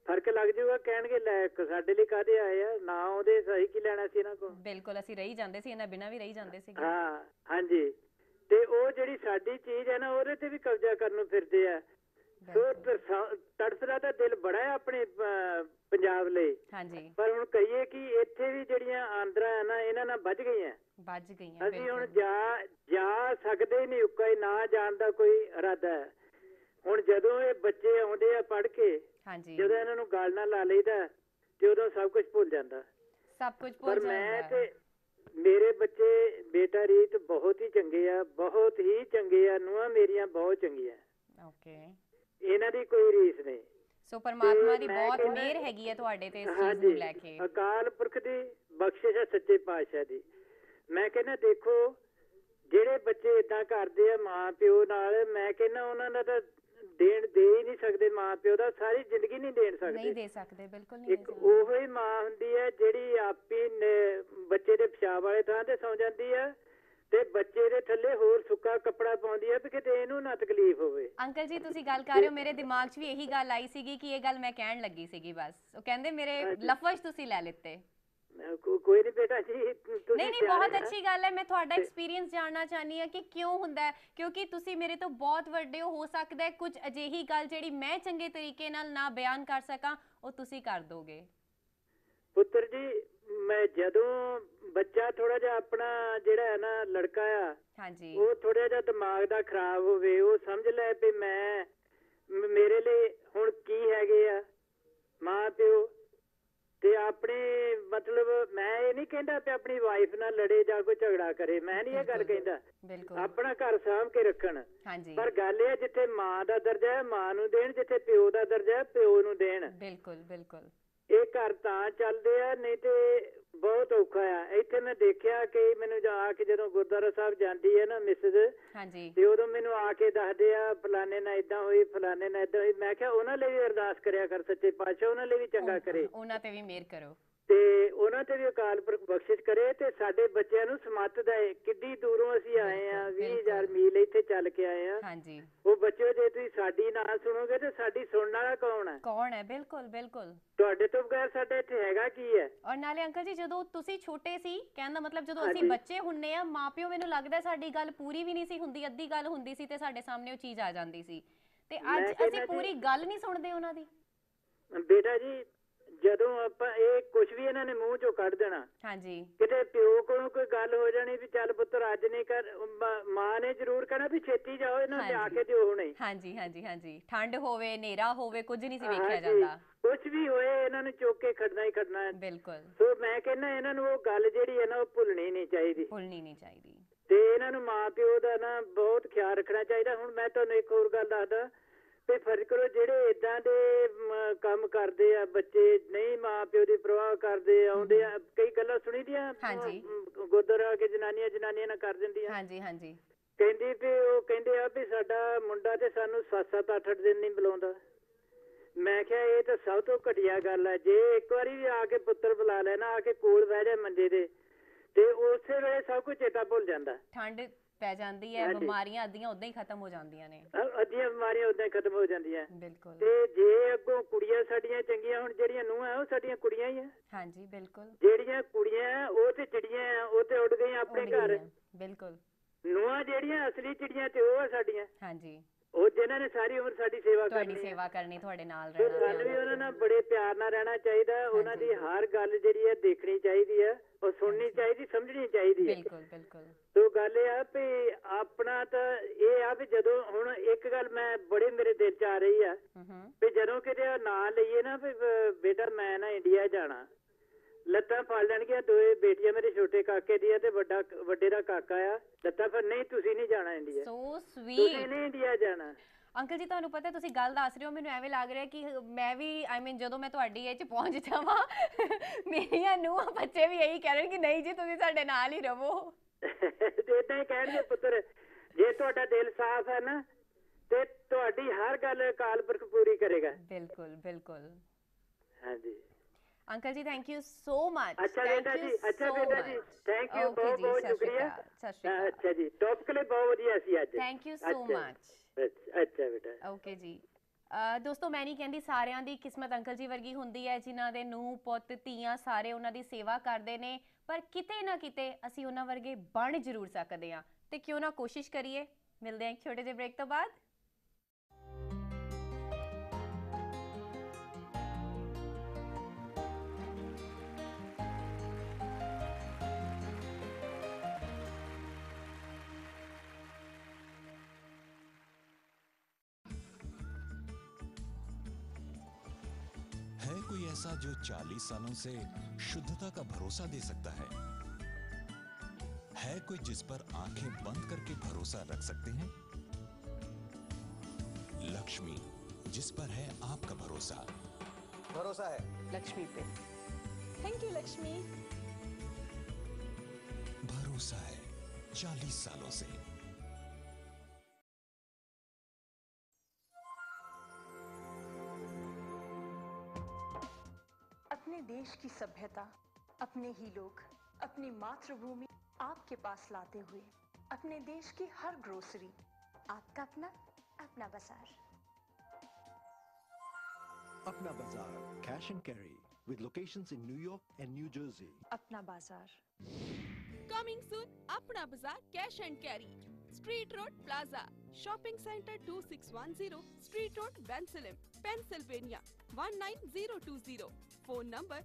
ਫਰਕ ਲੱਗ ਜਾਊਗਾ, ਕਹਿਣਗੇ ਲੈ ਸਾਡੇ ਲਈ ਕਾਹਦੇ ਆਏ ਆ, ਨਾ ਉਹਦੇ ਸਹੀ ਕੀ ਲੈਣਾ ਸੀ ਇਹਨਾਂ ਕੋਲ। ਬਿਲਕੁਲ, ਅਸੀਂ ਰਹੀ ਜਾਂਦੇ ਸੀ, ਇਹਨਾਂ ਬਿਨਾਂ ਵੀ ਰਹੀ ਜਾਂਦੇ ਸੀ। ਹਾਂ ਹਾਂਜੀ, ਤੇ ਉਹ ਜਿਹੜੀ ਸਾਡੀ ਚੀਜ਼ ਹੈ ਨਾ ਉਹਦੇ ਤੇ ਵੀ ਕਬਜ਼ਾ ਕਰਨ ਨੂੰ ਫਿਰਦੇ ਆ। ਸੋ ਤੜਫਦਾ ਤਾਂ ਦਿਲ ਬੜਾ ਹੈ ਆਪਣੇ ਪੰਜਾਬ ਲਈ। ਹਾਂਜੀ, ਪਰ ਹੁਣ ਕਹੀਏ ਕਿ ਇੱਥੇ ਵੀ ਜਿਹੜੀਆਂ ਆਂਦਰਾਂ ਆ ਨਾ ਇਹਨਾਂ ਨਾਲ ਵੱਜ ਗਈਆਂ। ਅਸੀਂ ਹੁਣ ਜਾ ਸਕਦੇ ਨਹੀਂ, ਉੱਕਾ ਹੀ ਨਾ ਜਾਣ ਦਾ ਕੋਈ ਇਰਾਦਾ ਹੈ। ਹੁਣ ਜਦੋਂ ਇਹ ਬੱਚੇ ਆਉਂਦੇ ਆ ਪੜ੍ਹ ਕੇ, ਜਦੋਂ ਇਹਨਾਂ ਨੂੰ ਗੱਲ ਨਾਲ ਲਾ ਲਈਦਾ ਤੇ ਉਦੋਂ ਸਭ ਕੁਝ ਭੁੱਲ ਜਾਂਦਾ। ਪਰ ਮੈਂ ਤੇ ਮੇਰੇ ਬੱਚੇ, ਬੇਟਾ ਰੀਤ ਬਹੁਤ ਹੀ ਚੰਗੇ ਆ, ਬਹੁਤ ਹੀ ਚੰਗੇ ਆ, ਨੂੰਹਾਂ ਮੇਰੀਆਂ ਬਹੁਤ ਚੰਗੀਆਂ। ਇਹਨਾਂ ਦੀ ਕੋਈ ਰੀਸ ਨਹੀਂ। ਸੋ ਪਰਮਾਤਮਾ ਦੀ ਬਹੁਤ ਮਿਹਰ ਹੈਗੀ ਹੈ ਤੁਹਾਡੇ ਤੇ ਇਸ ਚੀਜ਼ ਨੂੰ ਲੈ ਕੇ। ਅਕਾਲ ਪੁਰਖ ਦੀ ਬਖਸ਼ਿਸ਼ ਹੈ, ਸੱਚੇ ਪਾਤਸ਼ਾਹ ਦੀ। ਮੈਂ ਕਹਿੰਦਾ ਦੇਖੋ ਜਿਹੜੇ ਬੱਚੇ ਏਦਾਂ ਕਰਦੇ ਆ ਮਾਂ ਪਿਓ ਨਾਲ, ਮੈਂ ਕਹਿੰਦਾ ਉਹਨਾਂ ਦਾ ਤਾਂ ਦੇਣ ਦੇ ਹੀ ਨਹੀਂ ਸਕਦੇ, ਮਾਂ ਪਿਓ ਦਾ ਸਾਰੀ ਜ਼ਿੰਦਗੀ ਨਹੀਂ ਦੇਣ ਸਕਦੇ। ਨਹੀਂ ਦੇ ਸਕਦੇ, ਬਿਲਕੁਲ ਨਹੀਂ। ਇੱਕ ਉਹੋ ਹੀ ਮਾਂ ਹੁੰਦੀ ਹੈ ਜਿਹੜੀ ਆਪੀ ਬੱਚੇ ਦੇ ਪਿਸ਼ਾਬ ਵਾਲੇ ਥਾਂ ਤੇ ਸੌਂ ਜਾਂਦੀ ਆ ਤੇ ਬੱਚੇ ਦੇ ਥੱਲੇ ਹੋਰ ਸੁੱਕਾ ਕੱਪੜਾ ਪਾਉਂਦੀ ਆ ਵੀ ਕਿਤੇ ਇਹਨੂੰ ਨਾ ਤਕਲੀਫ ਹੋਵੇ। ਅੰਕਲ ਜੀ ਤੁਸੀਂ ਗੱਲ ਕਰ ਰਹੇ ਹੋ, ਮੇਰੇ ਦਿਮਾਗ 'ਚ ਵੀ ਇਹੀ ਗੱਲ ਆਈ ਸੀਗੀ ਕਿ ਇਹ ਗੱਲ ਮੈਂ ਕਹਿਣ ਲੱਗੀ ਸੀਗੀ, ਬਸ ਉਹ ਕਹਿੰਦੇ ਮੇਰੇ ਲਫ਼ਜ਼ ਤੁਸੀਂ ਲੈ ਲਿੱਤੇ। ਕੋਈ ਨਹੀਂ ਬੇਟਾ ਜੀ, ਨਹੀਂ ਬਹੁਤ ਅੱਛੀ ਗੱਲ ਹੈ। ਮੈਂ ਤੁਹਾਡਾ ਐਕਸਪੀਰੀਅੰਸ ਜਾਣਨਾ ਚਾਹਨੀ ਹਾਂ ਕਿ ਕਿਉਂ ਹੁੰਦਾ ਹੈ, ਕਿਉਂਕਿ ਤੁਸੀਂ ਮੇਰੇ ਤੋਂ ਬਹੁਤ ਵੱਡੇ ਹੋ ਸਕਦਾ ਹੈ ਕੁਝ ਅਜਿਹੀ ਗੱਲ ਜਿਹੜੀ ਮੈਂ ਚੰਗੇ ਤਰੀਕੇ ਨਾਲ ਨਾ ਬਿਆਨ ਕਰ ਸਕਾਂ ਉਹ ਤੁਸੀਂ ਕਰ ਦੋਗੇ। ਪੁੱਤਰ ਜੀ ਮੈਂ ਜਦੋਂ ਬੱਚਾ ਥੋੜਾ ਜਿਹਾ ਆਪਣਾ ਜਿਹੜਾ ਹੈ ਨਾ ਲੜਕਾ ਆ, ਉਹ ਥੋੜਾ ਜਿਹਾ ਦਿਮਾਗ ਦਾ ਖਰਾਬ ਹੋਵੇ, ਉਹ ਸਮਝ ਲੈ ਵੀ ਮੈਂ ਮੇਰੇ ਲਈ ਹੁਣ ਕੀ ਹੈਗੇ ਆ ਮਾਂ ਪਿਓ, ਤੇ ਆਪਣੇ ਮਤਲਬ ਮੈਂ ਇਹ ਨਹੀਂ ਕਹਿੰਦਾ ਕਿ ਆਪਣੀ ਵਾਈਫ ਨਾਲ ਲੜੇ ਜਾਂ ਕੋਈ ਝਗੜਾ ਕਰੇ, ਮੈਂ ਨਹੀਂ ਇਹ ਗੱਲ ਕਹਿੰਦਾ, ਆਪਣਾ ਘਰ ਸਾਂਭ ਕੇ ਰੱਖਣ। ਪਰ ਗੱਲ ਇਹ ਜਿੱਥੇ ਮਾਂ ਦਾ ਦਰਜਾ ਹੈ ਮਾਂ ਨੂੰ ਦੇਣ, ਜਿੱਥੇ ਪਿਓ ਦਾ ਦਰਜਾ ਹੈ ਪਿਓ ਨੂੰ ਦੇਣ। ਬਿਲਕੁਲ ਬਿਲਕੁਲ। ਇਹ ਘਰ ਤਾਂ ਚੱਲਦੇ ਆ, ਨਹੀਂ ਤੇ ਬਹੁਤ ਔਖਾ ਆ। ਇੱਥੇ ਮੈਂ ਦੇਖਿਆ ਕਿ ਮੈਨੂੰ ਆ ਕੇ ਜਦੋਂ ਗੁਰਦੁਆਰਾ ਸਾਹਿਬ ਜਾਂਦੀ ਹੈ ਨਾ ਮਿਸਿਸ, ਤੇ ਉਦੋਂ ਮੈਨੂੰ ਆ ਕੇ ਦੱਸਦੇ ਆ ਫਲਾਣੇ ਨਾਲ ਏਦਾਂ ਹੋਈ, ਫਲਾਣੇ ਨਾਲ ਏਦਾਂ ਹੋਈ। ਮੈਂ ਕਿਹਾ ਉਹਨਾਂ ਲਈ ਵੀ ਅਰਦਾਸ ਕਰਿਆ ਕਰ ਸੱਚੇ ਪਾਤਸ਼ਾਹ, ਉਹਨਾਂ ਲਈ ਵੀ ਚੰਗਾ ਕਰੇ, ਉਹਨਾਂ ਤੇ ਵੀ ਮਿਹਰ ਕਰੋ, ਤੇ ਉਹਨਾਂ ਤੇ ਵੀ ਅਕਾਲ ਪੁਰਖ ਬਖਸ਼ਿਸ਼ ਕਰੇ, ਤੇ ਸਾਡੇ ਬੱਚਿਆਂ ਨੂੰ ਸਮੱਤ ਦੇ। ਕਿੱਡੀ ਦੂਰੋਂ ਅਸੀਂ ਆਏ ਆ, 20,000 ਮੀਲ ਇੱਥੇ ਚੱਲ ਕੇ ਆਏ ਆ। ਉਹ ਬੱਚਿਓ ਜੇ ਤੁਸੀਂ ਸਾਡੀ ਨਾ ਸੁਣੋਗੇ ਤੇ ਸਾਡੀ ਸੁਣਨ ਵਾਲਾ ਕੌਣ ਹੈ? ਕੌਣ ਹੈ? ਬਿਲਕੁਲ ਬਿਲਕੁਲ, ਤੁਹਾਡੇ ਤੋਂ ਬਗੈਰ ਸਾਡੇ ਇੱਥੇ ਹੈਗਾ ਕੀ ਹੈ? ਔਰ ਨਾਲੇ ਅੰਕਲ ਜੀ ਜਦੋਂ ਤੁਸੀਂ ਛੋਟੇ ਸੀ, ਕਹਿਣ ਦਾ ਮਤਲਬ ਜਦੋਂ ਅਸੀਂ ਬੱਚੇ ਹੁੰਨੇ ਆ, ਮਾਪਿਓ ਮੈਨੂੰ ਲੱਗਦਾ ਸਾਡੀ ਗੱਲ ਪੂਰੀ ਵੀ ਨਹੀਂ ਸੀ ਹੁੰਦੀ, ਅੱਧੀ ਗੱਲ ਹੁੰਦੀ ਸੀ ਤੇ ਸਾਡੇ ਸਾਹਮਣੇ ਉਹ ਚੀਜ਼ ਆ ਜਾਂਦੀ ਸੀ, ਤੇ ਅੱਜ ਅਸੀਂ ਪੂਰੀ ਗੱਲ ਨਹੀਂ ਸੁਣਦੇ ਉਹਨਾਂ ਦੀ। ਬੇਟਾ ਜੀ ਜਦੋਂ ਆਪਾਂ ਇਹ ਕੁਝ ਵੀ ਇਹਨਾਂ ਨੇ ਮੂੰਹ ਚੋਂ ਕੱਢ ਦੇਣਾ, ਕਿਤੇ ਪਿਓ ਕੋਲੋਂ ਕੋਈ ਗੱਲ ਹੋ ਜਾਣੀ ਵੀ ਚੱਲ ਪੁੱਤਰ ਅੱਜ ਨਹੀਂ ਕਰ, ਮਾਂ ਨੇ ਜ਼ਰੂਰ ਕਹਿਣਾ ਵੀ ਛੇਤੀ ਜਾਓ ਇਹਨਾਂ ਲਿਆ ਕੇ ਦਿਓ ਹੁਣੇ। ਹਾਂਜੀ, ਠੰਡ ਹੋਵੇ ਹਨੇਰਾ ਹੋਵੇ ਕੁਝ ਨਹੀਂ ਸੀ ਵੇਖਿਆ ਜਾਂਦਾ, ਕੁਝ ਵੀ ਹੋਏ ਇਹਨਾਂ ਨੂੰ ਚੁੱਕ ਕੇ ਖੜਨਾ ਹੀ ਖੜਨਾ ਹੈ। ਬਿਲਕੁਲ। ਸੋ ਮੈਂ ਕਹਿੰਦਾ ਇਹਨਾਂ ਨੂੰ ਉਹ ਗੱਲ ਜਿਹੜੀ ਹੈ ਨਾ ਉਹ ਭੁੱਲਣੀ ਨਹੀਂ ਚਾਹੀਦੀ, ਤੇ ਇਹਨਾਂ ਨੂੰ ਮਾਂ ਪਿਓ ਦਾ ਨਾ ਬਹੁਤ ਖਿਆਲ ਰੱਖਣਾ ਚਾਹੀਦਾ। ਹੁਣ ਮੈਂ ਤੁਹਾਨੂੰ ਇੱਕ ਹੋਰ ਗੱਲ ਦੱਸਦਾ ਤੇ ਫਰਜ਼ ਕਰੋ ਜਿਹੜੇ ਏਦਾਂ ਦੇ ਕੰਮ ਕਰਦੇ ਆ ਬੱਚੇ, ਨਹੀਂ ਮਾਂ ਪਿਓ ਦੀ ਪਰਵਾਹ ਕਰਦੇ, ਆਉਂਦੇ ਆ, ਕਈ ਗੱਲਾਂ ਸੁਣੀ ਦੀਆਂ ਗੁਰਦੁਆਰਾ ਕੇ ਜਨਾਨੀਆਂ ਨਾਲ ਕਰ ਦਿੰਦੀਆਂ। ਕਹਿੰਦੀ ਵੀ ਉਹ ਕਹਿੰਦੇ ਆ ਵੀ ਸਾਡਾ ਮੁੰਡਾ ਤੇ ਸਾਨੂੰ 7-7 8-8 ਦਿਨ ਨਹੀਂ ਬੁਲਾਉਂਦਾ। ਮੈਂ ਕਿਹਾ ਇਹ ਤਾਂ ਸਭ ਤੋਂ ਘਟੀਆ ਗੱਲ ਹੈ। ਜੇ ਇੱਕ ਵਾਰੀ ਵੀ ਆ ਕੇ ਪੁੱਤਰ ਬੁਲਾ ਲੈਣਾ, ਆ ਕੇ ਕੋਲ ਬਹਿ ਜਾ ਮੰਜੇ ਦੇ, ਤੇ ਉਸੇ ਵੇਲੇ ਸਭ ਕੁਝ ਚੇਤਾ ਭੁੱਲ ਜਾਂਦਾ। ਠੰਡ ਪੈ ਜਾਂਦੀ ਹੈ, ਬਿਮਾਰੀਆਂ ਅੱਧੀਆਂ ਉਦਾਂ ਹੀ ਖਤਮ ਹੋ ਜਾਂਦੀਆਂ ਨੇ, ਅੱਧੀਆਂ ਬਿਮਾਰੀਆਂ ਉਦਾਂ ਹੀ ਖਤਮ ਹੋ ਜਾਂਦੀਆਂ। ਬਿਲਕੁਲ। ਤੇ ਜੇ ਅੱਗੋਂ ਕੁੜੀਆਂ ਸਾਡੀਆਂ ਚੰਗੀਆਂ, ਹੁਣ ਜਿਹੜੀਆਂ ਨੂੰਹਾਂ ਉਹ ਸਾਡੀਆਂ ਕੁੜੀਆਂ ਹੀ ਆ। ਹਾਂਜੀ ਬਿਲਕੁਲ। ਜਿਹੜੀਆਂ ਕੁੜੀਆਂ ਉਹ ਤੇ ਚਿੜੀਆਂ, ਉਹ ਤੇ ਉੱਡ ਗਈਆਂ ਆਪਣੇ ਘਰ। ਬਿਲਕੁਲ। ਨੂੰਹਾਂ ਜਿਹੜੀਆਂ ਅਸਲੀ ਚਿੜੀਆਂ ਤੇ ਉਹ ਆ ਸਾਡੀਆਂ। ਹਾਂਜੀ। ਉਹ ਜਿਨ੍ਹਾਂ ਨੇ ਸਾਰੀ ਉਮਰ ਸਾਡੀ ਸੇਵਾ ਕਰਨੀ, ਤੁਹਾਡੇ ਨਾਲ ਰਹਿਣਾ, ਸਾਨੂੰ ਵੀ ਉਹਨਾਂ ਨਾਲ ਬੜੇ ਪਿਆਰ ਨਾਲ ਰਹਿਣਾ ਚਾਹੀਦਾ। ਉਹਨਾਂ ਦੀ ਹਰ ਗੱਲ ਜਿਹੜੀ ਹੈ ਦੇਖਣੀ ਚਾਹੀਦੀ ਹੈ, ਉਹ ਸੁਣਨੀ ਚਾਹੀਦੀ, ਸਮਝਣੀ ਚਾਹੀਦੀ ਹੈ। ਬਿਲਕੁਲ ਬਿਲਕੁਲ। ਤੋ ਗੱਲ ਇਹ ਆ ਵੀ ਆਪਣਾ ਤਾਂ ਇਹ ਆ ਵੀ ਜਦੋਂ ਹੁਣ ਇੱਕ ਗੱਲ ਮੈਂ ਬੜੇ ਮੇਰੇ ਦਿਲ ਚ ਆ ਰਹੀ ਆ ਵੀ ਜਦੋਂ ਕਿਤੇ ਨਾਂ ਲਈਏ ਨਾ ਵੀ ਬੇਟਾ ਮੈਂ ਨਾ ਇੰਡੀਆ ਜਾਣਾ, ਲੱਤਾਂ ਫੜ ਲੈਣਗੀਆਂ ਦੋਏ ਬੇਟੀਆਂ ਮੇਰੇ ਛੋਟੇ ਕਾਕੇ ਦੀਆਂ ਤੇ ਵੱਡੇ ਦਾ ਕਾਕਾ ਆ, ਲੱਤਾਂ ਫੜ, ਨਹੀਂ ਤੁਸੀਂ ਨਹੀਂ ਜਾਣਾ ਇੰਡੀਆ, ਤੁਸੀਂ ਨਹੀਂ ਇੰਡੀਆ ਜਾਣਾ। ਅੰਕਲ ਜੀ ਤੁਹਾਨੂੰ ਪਤਾ ਤੁਸੀਂ ਗੱਲ ਦੱਸ ਰਹੇ ਹੋ, ਮੈਨੂੰ ਐਵੇਂ ਲੱਗ ਰਿਹਾ ਕਿ ਮੈਂ ਵੀ ਜਦੋਂ ਮੈਂ ਤੁਹਾਡੀ ਏਜ ਪਹੁੰਚ ਜਾਵਾਂ ਮੇਰੀਆਂ ਨੂੰਹਾਂ ਬੱਚੇ ਵੀ ਇਹੀ ਕਹਿਣ ਕਿ ਨਹੀਂ ਜੀ ਤੁਸੀਂ ਸਾਡੇ ਨਾਲ ਹੀ ਰਹੋ। ਏਦਾਂ ਹੀ ਕਹਿਣਗੇ ਪੁੱਤਰ, ਜੇ ਤੁਹਾਡਾ ਦਿਲ ਸਾਫ਼ ਹੈ ਨਾ ਤੇ ਤੁਹਾਡੀ ਹਰ ਗੱਲ ਅਕਾਲ ਪੁਰਖ ਪੂਰੀ ਕਰੇਗਾ। ਬਿਲਕੁਲ ਬਿਲਕੁਲ। ਹਾਂਜੀ अंकल जी थैंक यू सो मच। अच्छा बेटा जी, अच्छा बेटा जी, थैंक यू, बहुत बहुत शुक्रिया। अच्छा जी, टॉप के लिए बहुत वधिया सी आज। Thank you so much. अच्छा बेटा, ओके जी। ਦੋਸਤੋ ਮੈਂ ਨਹੀਂ ਕਹਿੰਦੀ ਸਾਰਿਆਂ ਦੀ ਕਿਸਮਤ ਅੰਕਲ ਜੀ ਵਰਗੀ ਹੁੰਦੀ ਹੈ ਜਿਨ੍ਹਾਂ ਦੇ ਨੂੰਹ ਪੁੱਤ ਧੀਆਂ ਸਾਰੇ ਉਹਨਾਂ ਦੀ ਸੇਵਾ ਕਰਦੇ ਨੇ, ਪਰ ਕਿਤੇ ਨਾ ਕਿਤੇ ਅਸੀਂ ਉਹਨਾਂ ਵਰਗੇ ਬਣ ਜ਼ਰੂਰ ਸਕਦੇ ਹਾਂ, ਤੇ ਕਿਉਂ ਨਾ ਕੋਸ਼ਿਸ਼ ਕਰੀਏ। ਮਿਲਦੇ ਹਾਂ ਇੱਕ ਛੋਟੇ ਜਿਹੇ ਬ੍ਰੇਕ ਤੋਂ ਬਾਅਦ। है कोई ऐसा जो 40 सालों से शुद्धता का भरोसा दे सकता है? है कोई जिस पर आंखें बंद करके भरोसा रख सकते हैं? लक्ष्मी, जिस पर है आपका भरोसा। भरोसा है लक्ष्मी पे। Thank you Lakshmi. भरोसा है 40 सालों से। अपने देश की सभ्यता, अपने ही लोग, अपनी मातृभूमि आपके पास लाते हुए, अपने देश की हर ग्रोसरी आपका अपना बाजार। Apna Bazaar, cash and carry, with locations in New York and New Jersey. अपना बाजार। Coming soon, Apna Bazaar Cash and Carry, Street Road Plaza, Shopping Center 2610, Street Road, Bensalem, Pennsylvania 19020. Phone number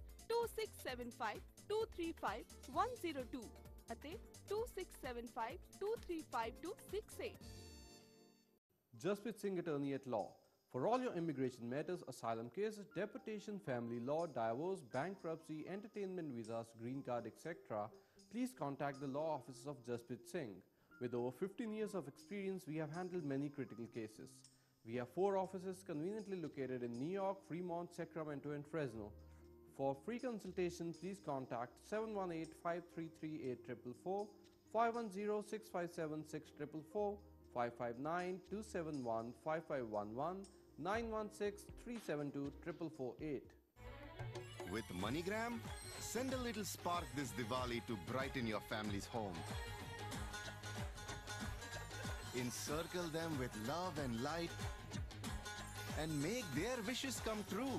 2675-235-102 ਅਤੇ 2675-235-268. Jasprit Singh, Attorney at Law. For all your immigration matters, asylum cases, deportation, family law, divorce, bankruptcy, entertainment visas, green card, etc., please contact the law offices of Jasprit Singh. With over 15 years of experience, we have handled many critical cases. We have 4 offices conveniently located in New York, Fremont, Sacramento, and Fresno. For free consultation, please contact 718-533-8444, 510-657-6444, 559-271-5511, 916-372-4448. With MoneyGram, send a little spark this Diwali to brighten your family's home. Encircle them with love and light and make their wishes come true.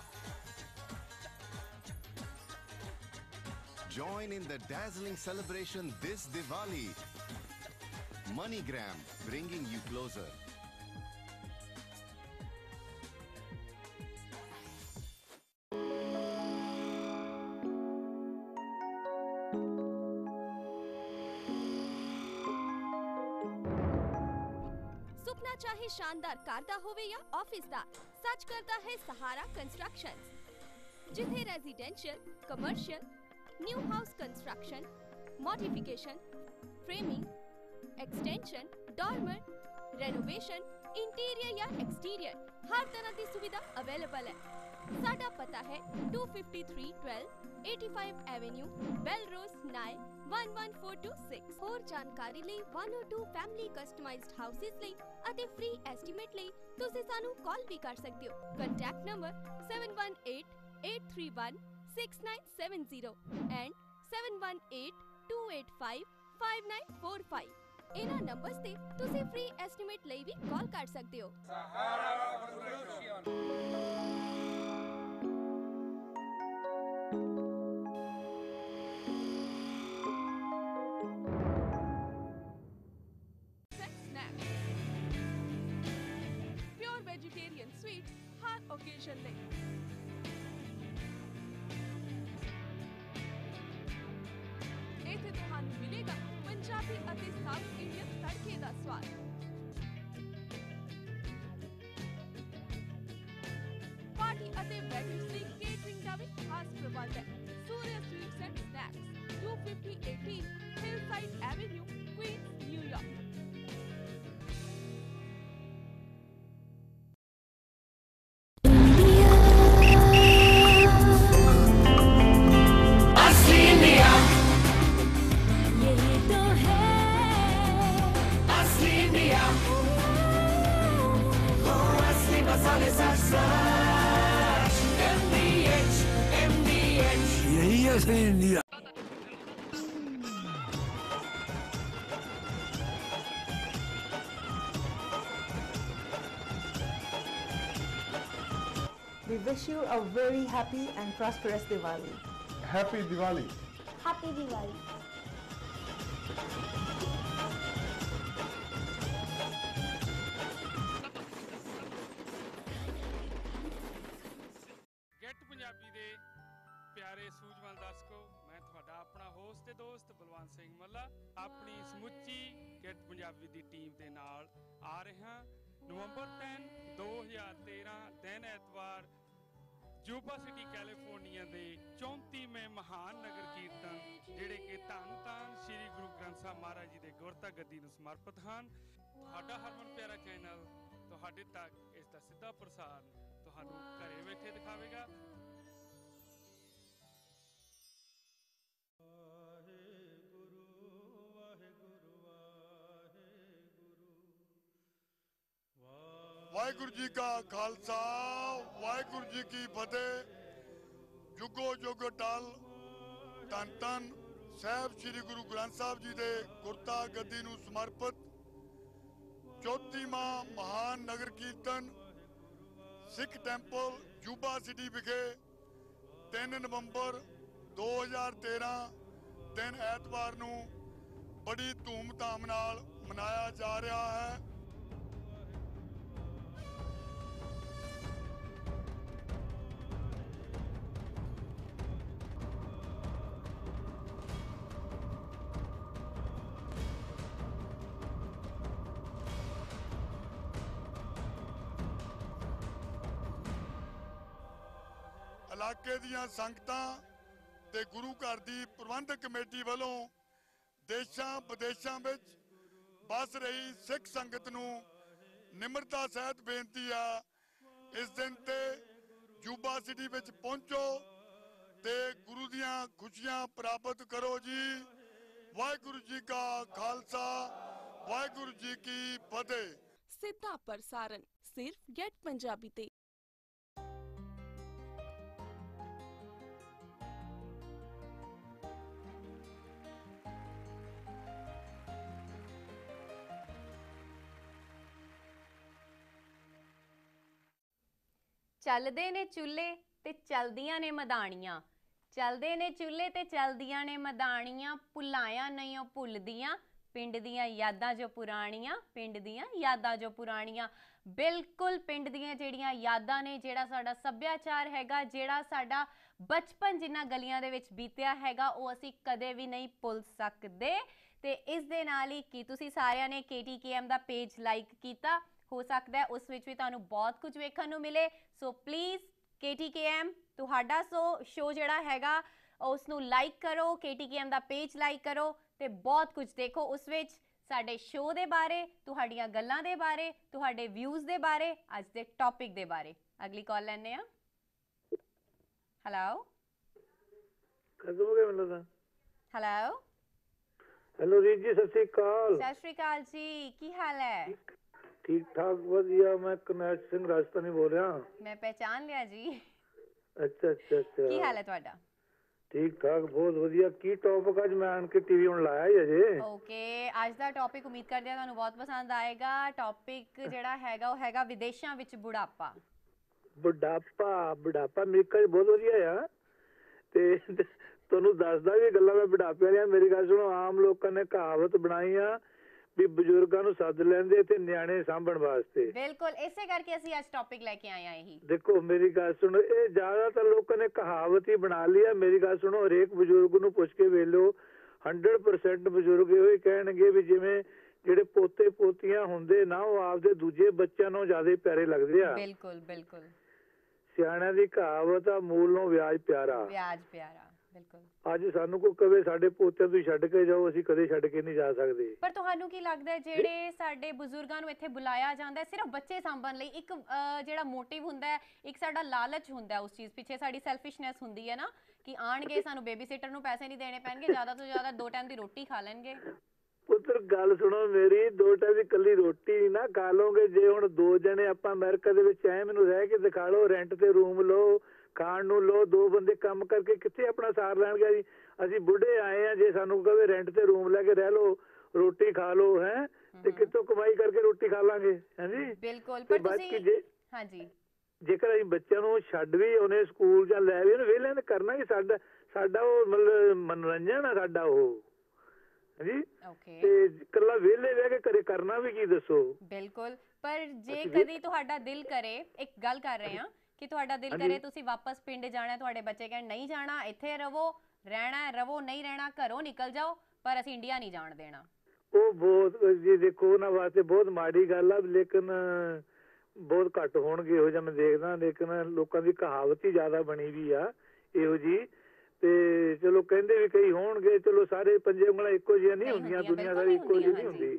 Join in the dazzling celebration this Diwali. MoneyGram, bringing you closer. सुपना चाहे शानदार car दा होवे या office दा, सच करता है Sahara constructions, जिथे residential, commercial, new house construction, modification, framing, extension, dormer, renovation, interior या एक्सटीरियर हर तरह की सुविधा अवेलेबल है। साडा पता है 25312 85 एवेन्यू, बेलरोज, नाइल 11426। और जानकारी ਲਈ 102 फैमिली कस्टमाइज्ड हाउसेस ਲਈ ਅਤੇ फ्री एस्टीमेट ਲਈ ਤੁਸੀਂ ਸਾਨੂੰ ਕਾਲ ਵੀ ਕਰ ਸਕਦੇ ਹੋ। Contact number 7188316970 and 7182855945। ਇਹਨਾਂ ਨੰਬਰਸ ਤੇ ਤੁਸੀਂ ਫ੍ਰੀ ਐਸਟੀਮੇਟ ਲਈ ਵੀ ਕਾਲ ਕਰ ਸਕਦੇ ਹੋ। Pure vegetarian sweets हर occasion ਲਈ। ਇੱਥੇ ਤੁਹਾਨੂੰ ਮਿਲੇਗਾ पंजाबी ਅਤੇ साउथ इंडियन तड़के ਦਾ स्वाद। पार्टी ਅਤੇ वेडिंग्स ਲਈ केटरिंग ਦਾ ਵੀ ਖਾਸ ਪ੍ਰਬੰਧ ਹੈ। Surya sweets and snacks 25018 hillside avenue, Queens, New York. यही असली India. We wish you a very happy and prosperous Diwali. Happy Diwali. Happy Diwali. Get Punjabi ਦੇ ਪਿਆਰੇ ਸੂਝਵਾਨ ਦਰਸ਼ਕੋ, ਮੈਂ ਤੁਹਾਡਾ ਆਪਣਾ ਹੋਸਟ ਤੇ ਦੋਸਤ ਬਲਵੰਤ ਸਿੰਘ ਮੱਲਾ ਆਪਣੀ ਸਮੁੱਚੀ ਗੈਟ ਪੰਜਾਬੀ ਦੀ ਟੀਮ ਦੇ ਨਾਲ ਆ ਰਿਹਾ। ਨਵੰਬਰ 10 2013 ਦਿਨ ਐਤਵਾਰ ਜੂਬਾ ਸਿਟੀ ਕੈਲੀਫੋਰਨੀਆ ਦੇ 34ਵੇਂ ਮਹਾਨ ਨਗਰ ਕੀਰਤਨ ਜਿਹੜੇ ਕਿ ਧੰਨ ਧੰਨ ਸ੍ਰੀ ਗੁਰੂ ਗ੍ਰੰਥ ਸਾਹਿਬ ਮਹਾਰਾਜ ਜੀ ਦੇ ਗੁਰਤਾ ਗੱਦੀ ਨੂੰ ਸਮਰਪਿਤ ਹਨ। ਤੁਹਾਡਾ ਹਰਮਨ ਪਿਆਰਾ ਚੈਨਲ ਤੁਹਾਡੇ ਤੱਕ ਇਸ ਦਾ ਸਿੱਧਾ ਪ੍ਰਸਾਰਣ ਤੁਹਾਨੂੰ ਘਰੇ ਬੈਠੇ ਦਿਖਾਵੇਗਾ। ਵਾਹਿਗੁਰੂ ਜੀ ਕਾ ਖਾਲਸਾ ਵਾਹਿਗੁਰੂ ਜੀ ਕੀ ਫਤਿਹ। ਜੁਗੋ ਜੁਗ ਟਲ ਧੰਨ ਧੰਨ ਸਾਹਿਬ ਸ੍ਰੀ ਗੁਰੂ ਗ੍ਰੰਥ ਸਾਹਿਬ ਜੀ ਦੇ ਗੁਰਤਾ ਗੱਦੀ ਨੂੰ ਸਮਰਪਿਤ 34ਵਾਂ ਮਹਾਨ ਨਗਰ ਕੀਰਤਨ ਸਿੱਖ ਟੈਂਪਲ ਜੂਬਾ ਸਿਟੀ ਵਿਖੇ 3 ਨਵੰਬਰ 2013 ਦਿਨ ਐਤਵਾਰ ਨੂੰ ਬੜੀ ਧੂਮ-ਧਾਮ ਨਾਲ ਮਨਾਇਆ ਜਾ ਰਿਹਾ ਹੈ। ਇਲਾਕੇ ਦੀਆਂ ਸੰਗਤਾਂ ਤੇ ਗੁਰੂ ਘਰ ਦੀ ਪ੍ਰਬੰਧਕ ਕਮੇਟੀ ਵੱਲੋਂ ਦੇਸ਼ਾਂ ਵਿਦੇਸ਼ਾਂ ਵਿੱਚ ਵਸ ਰਹੀ ਸਿੱਖ ਸੰਗਤ ਨੂੰ ਨਿਮਰਤਾ ਸਹਿਤ ਬੇਨਤੀ ਆ, ਇਸ ਦਿਨ ਤੇ ਜੂਬਾ ਸਿਟੀ ਵਿੱਚ ਪਹੁੰਚੋ ਤੇ ਗੁਰੂ ਦੀਆਂ ਖੁਸ਼ੀਆਂ ਪ੍ਰਾਪਤ ਕਰੋ ਜੀ। ਵਾਹਿਗੁਰੂ ਜੀ ਕਾ ਖਾਲਸਾ ਵਾਹਿਗੁਰੂ ਜੀ ਕੀ ਫਤਿਹ। ਸਿੱਧਾ ਪ੍ਰਸਾਰਣ ਸਿਰਫ ਗੈਟ ਪੰਜਾਬੀ ਤੇ। ਚੱਲਦੇ ਨੇ ਚੁੱਲ੍ਹੇ ਤੇ ਚਲਦੀਆਂ ਨੇ ਮਦਾਣੀਆਂ, ਚੱਲਦੇ ਨੇ ਚੁੱਲ੍ਹੇ ਤੇ ਚਲਦੀਆਂ ਨੇ ਮਦਾਣੀਆਂ, ਭੁਲਾਇਆ ਨਹੀਂ ਉਹ ਭੁੱਲਦੀਆਂ ਪਿੰਡ ਦੀਆਂ ਯਾਦਾਂ ਜੋ ਪੁਰਾਣੀਆਂ, ਪਿੰਡ ਦੀਆਂ ਯਾਦਾਂ ਜੋ ਪੁਰਾਣੀਆਂ। ਬਿਲਕੁਲ ਪਿੰਡ ਦੀਆਂ ਜਿਹੜੀਆਂ ਯਾਦਾਂ ਨੇ, ਜਿਹੜਾ ਸਾਡਾ ਸੱਭਿਆਚਾਰ ਹੈਗਾ, ਜਿਹੜਾ ਸਾਡਾ ਬਚਪਨ ਜਿਨ੍ਹਾਂ ਗਲੀਆਂ ਦੇ ਵਿੱਚ ਬੀਤਿਆ ਹੈਗਾ, ਉਹ ਅਸੀਂ ਕਦੇ ਵੀ ਨਹੀਂ ਭੁੱਲ ਸਕਦੇ। ਤੇ ਇਸ ਦੇ ਨਾਲ ਹੀ ਕੀ ਤੁਸੀਂ ਸਾਰਿਆਂ ਨੇ KTKM ਦਾ ਪੇਜ ਲਾਈਕ ਕੀਤਾ? ਹੋ ਸਕਦਾ ਹੈ ਉਸ ਵਿੱਚ ਵੀ ਤੁਹਾਨੂੰ ਬਹੁਤ ਕੁਝ ਵੇਖਣ ਨੂੰ ਮਿਲੇ। ਸੋ ਪਲੀਜ਼ KTKM ਤੁਹਾਡਾ ਸ਼ੋ ਜਿਹੜਾ ਹੈਗਾ ਉਸ ਨੂੰ ਲਾਈਕ ਕਰੋ, KTKM ਦਾ ਪੇਜ ਲਾਈਕ ਕਰੋ ਤੇ ਬਹੁਤ ਕੁਝ ਦੇਖੋ ਉਸ ਵਿੱਚ, ਸਾਡੇ ਸ਼ੋ ਦੇ ਬਾਰੇ, ਤੁਹਾਡੀਆਂ ਗੱਲਾਂ ਦੇ ਬਾਰੇ, ਤੁਹਾਡੇ ਵਿਊਜ਼ ਦੇ ਬਾਰੇ, ਅੱਜ ਦੇ ਟੌਪਿਕ ਦੇ ਬਾਰੇ। ਅਗਲੀ ਕਾਲ ਲੈਣੇ ਆ। ਹੈਲੋ ਖਤਮ ਹੋ ਗਿਆ ਮੈਨੂੰ ਤਾਂ। ਹੈਲੋ ਹੈਲੋ ਰੀਤ ਜੀ, ਸਤਿ ਸ਼੍ਰੀ ਅਕਾਲ। ਸਤਿ ਸ਼੍ਰੀ ਅਕਾਲ ਜੀ, ਕੀ ਹਾਲ ਹੈ? ਠੀਕ ਠਾਕ ਵਧੀਆ। ਮੈਂ ਕਨੈਸ਼ ਸਿੰਘ ਰਾਜਸਥਾਨੀ ਬੋਲ ਰਿਹਾ। ਮੈਂ ਪਹਿਚਾਨ ਲਿਆ ਜੀ। ਅੱਛਾ ਅੱਛਾ ਅੱਛਾ, ਕੀ ਹਾਲ ਹੈ ਤੁਹਾਡਾ? ਠੀਕ ਠਾਕ ਬਹੁਤ ਵਧੀਆ। ਕੀ ਟੌਪਿਕ ਅੱਜ ਮੈਂ ਆਣ ਕੇ ਟੀਵੀ ਹੁਣ ਲਾਇਆ ਹੀ ਅਜੇ। ਓਕੇ, ਅੱਜ ਦਾ ਟੌਪਿਕ ਉਮੀਦ ਕਰਦੇ ਹਾਂ ਤੁਹਾਨੂੰ ਬਹੁਤ ਪਸੰਦ ਆਏਗਾ। ਟੌਪਿਕ ਜਿਹੜਾ ਹੈਗਾ ਉਹ ਹੈਗਾ ਵਿਦੇਸ਼ਾਂ ਵਿੱਚ ਬੁਢਾਪਾ। ਬੁਢਾਪਾ ਅਮਰੀਕਾ 'ਚ ਬਹੁਤ ਵਧੀਆ ਆ। ਤੇ ਤੁਹਾਨੂੰ ਦੱਸਦਾ ਵੀ ਗੱਲਾਂ ਮੈਂ ਬੁਢਾਪੇ ਵਾਲੀਆਂ। ਮੇਰੀ ਗੱਲ ਸੁਣੋ, ਆਮ ਲੋਕਾਂ ਨੇ ਕਹਾਵਤ ਬਣਾਈ ਆ ਵੀ ਬਜ਼ੁਰਗਾਂ ਨੂੰ ਸੱਦ ਲੈਂਦੇ ਤੇ ਨਿਆਣੇ ਸਾਂਭਣ ਵਾਸਤੇ। ਬਿਲਕੁਲ ਇਸੇ ਕਰਕੇ ਅਸੀਂ ਅੱਜ ਟੌਪਿਕ ਲੈ ਕੇ ਆਏ ਆ। ਇਹੀ ਦੇਖੋ ਮੇਰੀ ਗੱਲ ਸੁਣੋ, ਇਹ ਜ਼ਿਆਦਾਤਰ ਲੋਕਾਂ ਨੇ ਕਹਾਵਤ ਹੀ ਬਣਾ ਲਈ ਆ। ਮੇਰੀ ਗੱਲ ਸੁਣੋ, ਹਰੇਕ ਬਜ਼ੁਰਗ ਨੂੰ ਪੁੱਛ ਕੇ ਵੇਖ ਲਓ, 100% ਬਜ਼ੁਰਗ ਇਹੋ ਹੀ ਕਹਿਣਗੇ ਵੀ ਜਿਵੇਂ ਜਿਹੜੇ ਪੋਤੇ ਪੋਤੀਆਂ ਹੁੰਦੇ ਨਾ, ਉਹ ਆਪਦੇ ਦੂਜੇ ਬੱਚਿਆਂ ਨੂੰ ਜ਼ਿਆਦਾ ਪਿਆਰੇ ਲੱਗਦੇ ਆ। ਬਿਲਕੁਲ ਬਿਲਕੁਲ, ਸਿਆਣਿਆਂ ਦੀ ਕਹਾਵਤ ਆ, ਮੂਲ ਨੂੰ ਵਿਆਜ ਪਿਆਰਾ। ਵਿਆਜ ਪਿਆਰਾ, ਬਿਲਕੁਲ। ਅੱਜ ਸਾਨੂੰ ਕੋਈ ਕਵੇ ਸਾਡੇ ਪੋਤੇ ਤੁਸੀਂ ਛੱਡ ਕੇ ਜਾਓ, ਅਸੀਂ ਕਦੇ ਛੱਡ ਕੇ ਨਹੀਂ ਜਾ ਸਕਦੇ। ਪਰ ਤੁਹਾਨੂੰ ਕੀ ਲੱਗਦਾ ਜਿਹੜੇ ਸਾਡੇ ਬਜ਼ੁਰਗਾਂ ਨੂੰ ਇੱਥੇ ਬੁਲਾਇਆ ਜਾਂਦਾ ਸਿਰਫ ਬੱਚੇ ਸਾਂਭਣ ਲਈ, ਇੱਕ ਜਿਹੜਾ ਮੋਟਿਵ ਹੁੰਦਾ ਹੈ, ਇੱਕ ਸਾਡਾ ਲਾਲਚ ਹੁੰਦਾ ਉਸ ਚੀਜ਼ ਪਿੱਛੇ, ਸਾਡੀ ਸੈਲਫਿਸ਼ਨੈਸ ਹੁੰਦੀ ਹੈ ਨਾ ਕਿ ਆਣਗੇ ਸਾਨੂੰ ਬੇਬੀ ਸਿਟਰ ਨੂੰ ਪੈਸੇ ਨਹੀਂ ਦੇਣੇ ਪੈਣਗੇ, ਜ਼ਿਆਦਾ ਤੋਂ ਜ਼ਿਆਦਾ 2 ਟਾਈਮ ਦੀ ਰੋਟੀ ਖਾ ਲੈਣਗੇ। ਪੁੱਤਰ ਗੱਲ ਸੁਣੋ ਮੇਰੀ, 2 ਟਾਈਮ ਦੀ ਇਕੱਲੀ ਰੋਟੀ ਨਾ ਖਾ ਲਓਗੇ। ਜੇ ਹੁਣ 2 ਜਣੇ ਆਪਾਂ ਅਮਰੀਕਾ ਦੇ ਵਿੱਚ ਆਏ, ਮੈਨੂੰ ਰਹਿ ਕੇ ਦਿਖਾ ਲਓ, ਰੈਂਟ ਤੇ ਰੂਮ ਲਓ, ਖਾਣ ਨੂੰ ਲਓ, 2 ਬੰਦੇ ਕੰਮ ਕਰਕੇ ਕਿੱਥੇ ਆਪਣਾ ਸਾਰ ਲੈਣਗੇ ਜੀ। ਅਸੀਂ ਬੁੱਢੇ ਆਏ ਆ, ਜੇ ਸਾਨੂੰ ਕਹੇ ਰੈਂਟ ਤੇ ਰੂਮ ਲੈ ਕੇ ਰਹਿ ਲਓ, ਰੋਟੀ ਖਾ ਲਓ, ਹੈ ਤੇ ਕਿੱਥੋਂ ਕਮਾਈ ਕਰਕੇ ਰੋਟੀ ਖਾ ਲਾਂਗੇ? ਹਾਂਜੀ ਬਿਲਕੁਲ। ਪਰ ਤੁਸੀਂ ਹਾਂਜੀ ਜੇਕਰ ਅਸੀਂ ਬੱਚਿਆਂ ਨੂੰ ਛੱਡ ਵੀ ਆਉਨੇ ਸਕੂਲ ਜਾਂ ਲੈ ਵੀ ਉਹਨੇ ਵਿਹਲਿਆਂ ਨੇ ਕਰਨਾ ਵੀ ਸਾਡਾ ਉਹ ਮਤਲਬ ਮਨੋਰੰਜਨ ਆ ਸਾਡਾ ਉਹ ਜੀ ਤੇ ਇਕੱਲਾ ਵਿਹਲੇ ਬਹਿ ਕੇ ਘਰੇ ਕਰਨਾ ਵੀ ਕੀ ਦੱਸੋ। ਬਿਲਕੁਲ, ਪਰ ਜੇ ਕਦੀ ਤੁਹਾਡਾ ਦਿਲ ਕਰੇ, ਇੱਕ ਗੱਲ ਕਰ ਰਹੇ ਹਾਂ ਕਿ ਤੁਹਾਡਾ ਦਿਲ ਕਰੇ ਤੁਸੀਂ ਵਾਪਸ ਪਿੰਡ ਜਾਣਾ, ਤੁਹਾਡੇ ਬੱਚੇ ਕਹਿਣ ਨਹੀਂ ਜਾਣਾ, ਇੱਥੇ ਰਵੋ, ਰਹਿਣਾ ਰਵੋ, ਨਹੀਂ ਰਹਿਣਾ ਘਰੋਂ ਨਿਕਲ ਜਾਓ, ਪਰ ਅਸੀਂ ਇੰਡੀਆ ਨਹੀਂ ਜਾਣ ਦੇਣਾ, ਉਹ ਬਹੁਤ ਜੀ ਦੇਖੋ ਉਹਨਾਂ ਵਾਸਤੇ ਬਹੁਤ ਮਾੜੀ ਗੱਲ ਆ। ਲੇਕਿਨ ਬਹੁਤ ਘੱਟ ਹੋਣਗੇ ਇਹੋ ਜਿਹਾ ਮੈਂ ਦੇਖਦਾ, ਲੇਕਿਨ ਲੋਕਾਂ ਦੀ ਕਹਾਵਤ ਹੀ ਜ਼ਿਆਦਾ ਬਣੀ ਵੀ ਆ ਇਹੋ ਜੀ। ਤੇ ਚਲੋ ਕਹਿੰਦੇ ਵੀ ਕਈ ਹੋਣਗੇ, ਚਲੋ ਸਾਰੇ ਪੰਜੇ ਉਂਗਲਾਂ ਇੱਕੋ ਜਿਹੀਆਂ ਨਹੀਂ ਹੁੰਦੀਆਂ, ਦੁਨੀਆ ਸਾਰੀ ਇੱਕੋ ਜਿਹੀ ਨਹੀਂ ਹੁੰਦੀ।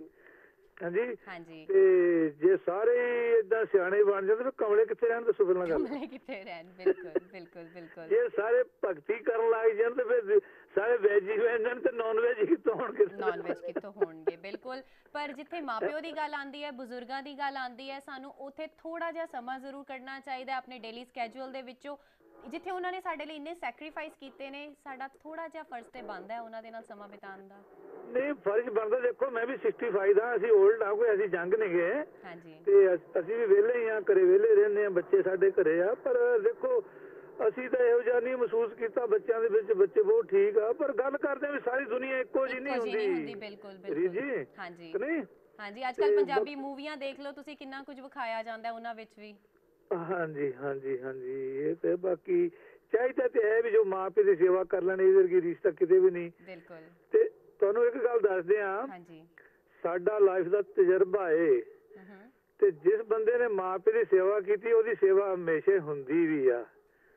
ਹਾਂਜੀ, ਤੇ ਜੇ ਸਾਰੇ ਏਦਾਂ ਸਿਆਣੇ ਬਣ ਜਾਂਦੇ ਤਾਂ ਕਮਲੇ ਕਿੱਥੇ ਰਹਿਣ, ਦੱਸੋ ਪਹਿਲਾਂ ਗੱਲ। ਕਮਲੇ ਕਿੱਥੇ ਰਹਿਣ, ਬਿਲਕੁਲ ਬਿਲਕੁਲ ਬਿਲਕੁਲ। ਜੇ ਸਾਰੇ ਭਗਤੀ ਕਰਨ ਲੱਗ ਜਾਣ ਤੇ ਫਿਰ ਸਾਰੇ ਵੈਜ ਹੀ ਬਣ ਜਾਣ ਤੇ ਨਾਨ ਵੈਜ ਕਿੱਥੋਂ ਹੋਣਗੇ, ਨਾਨ ਵੈਜ ਕਿੱਥੋਂ ਹੋਣਗੇ। ਬਿਲਕੁਲ, ਪਰ ਜਿੱਥੇ ਮਾਪਿਓ ਦੀ ਗੱਲ ਆਉਂਦੀ ਹੈ, ਬਜ਼ੁਰਗਾਂ ਦੀ ਗੱਲ ਆਉਂਦੀ ਹੈ, ਸਾਨੂੰ ਉੱਥੇ ਥੋੜਾ ਜਿਹਾ ਸਮਾਂ ਜ਼ਰੂਰ ਕੱਢਣਾ ਚਾਹੀਦਾ ਆਪਣੇ ਡੇਲੀ ਸਕੇਜੂਲ ਦੇ ਵਿੱਚੋਂ, ਜਿੱਥੇ ਉਹਨਾਂ ਨੇ ਸਾਡੇ ਲਈ ਇੰਨੇ ਸੈਕਰੀਫਾਈਸ ਕੀਤੇ ਨੇ, ਸਾਡਾ ਥੋੜਾ ਜਿਹਾ ਫਰਜ਼ ਤੇ ਬਣਦਾ ਹੈ ਉਹਨਾਂ ਦੇ ਨਾਲ ਸਮਾਂ ਬਿਤਾਉਣ ਦਾ। ਨਹੀਂ ਫਰਜ਼ ਬਣਦਾ, ਦੇਖੋ ਮੈਂ ਵੀ 65 ਦਾ, ਅਸੀਂ ਓਲਡ ਆ, ਕੋਈ ਅਸੀਂ ਜੰਗ ਨਹੀਂ ਗਏ ਤੇ ਅਸੀਂ ਵੀ ਵਿਹਲੇ ਹੀ ਆ, ਘਰੇ ਵਿਹਲੇ ਰਹਿੰਦੇ ਆ, ਬੱਚੇ ਸਾਡੇ ਘਰੇ ਆ। ਪਰ ਦੇਖੋ ਅਸੀਂ ਤਾਂ ਇਹੋ ਜਿਹਾ ਨਹੀਂ ਮਹਿਸੂਸ ਕੀਤਾ ਬੱਚਿਆਂ ਦੇ ਵਿੱਚ, ਬੱਚੇ ਬਹੁਤ ਠੀਕ ਆ। ਪਰ ਗੱਲ ਕਰਦੇ ਵੀ ਸਾਰੀ ਦੁਨੀਆ ਇੱਕੋ ਜਿਹੀ ਨਹੀਂ ਹੁੰਦੀ। ਬਿਲਕੁਲ ਬਿਲਕੁਲ, ਹਾਂਜੀ ਨਹੀਂ ਹਾਂਜੀ। ਅੱਜ ਕੱਲ ਪੰਜਾਬੀ ਮੂਵੀਆਂ ਦੇਖ ਲਓ ਤੁਸੀਂ, ਕਿੰਨਾ ਕੁਝ ਵਿਖਾਇਆ ਜਾਂਦਾ ਉਹਨਾਂ ਵਿੱਚ ਵੀ। ਹਾਂਜੀ ਹਾਂਜੀ ਹਾਂਜੀ, ਇਹ ਤੇ ਬਾਕੀ ਚਾਹੀਦਾ ਤੇ ਹੈ ਵੀ ਜੋ ਮਾਂ ਪਿਓ ਦੀ ਸੇਵਾ ਕਰ ਲੈਣ, ਇਹਦੇ ਵਰਗੀ ਰੀਸ ਤਾਂ ਕਿਤੇ ਵੀ ਨਹੀਂ। ਬਿਲਕੁਲ। ਤੇ ਤੁਹਾਨੂੰ ਇੱਕ ਗੱਲ ਦੱਸਦੇ ਆ, ਸਾਡਾ ਲਾਈਫ ਦਾ ਤਜਰਬਾ ਏ ਤੇ ਜਿਸ ਬੰਦੇ ਨੇ ਮਾਂ ਪਿਓ ਦੀ ਸੇਵਾ ਕੀਤੀ ਉਹਦੀ ਸੇਵਾ ਹਮੇਸ਼ਾ ਹੁੰਦੀ ਵੀ ਆ,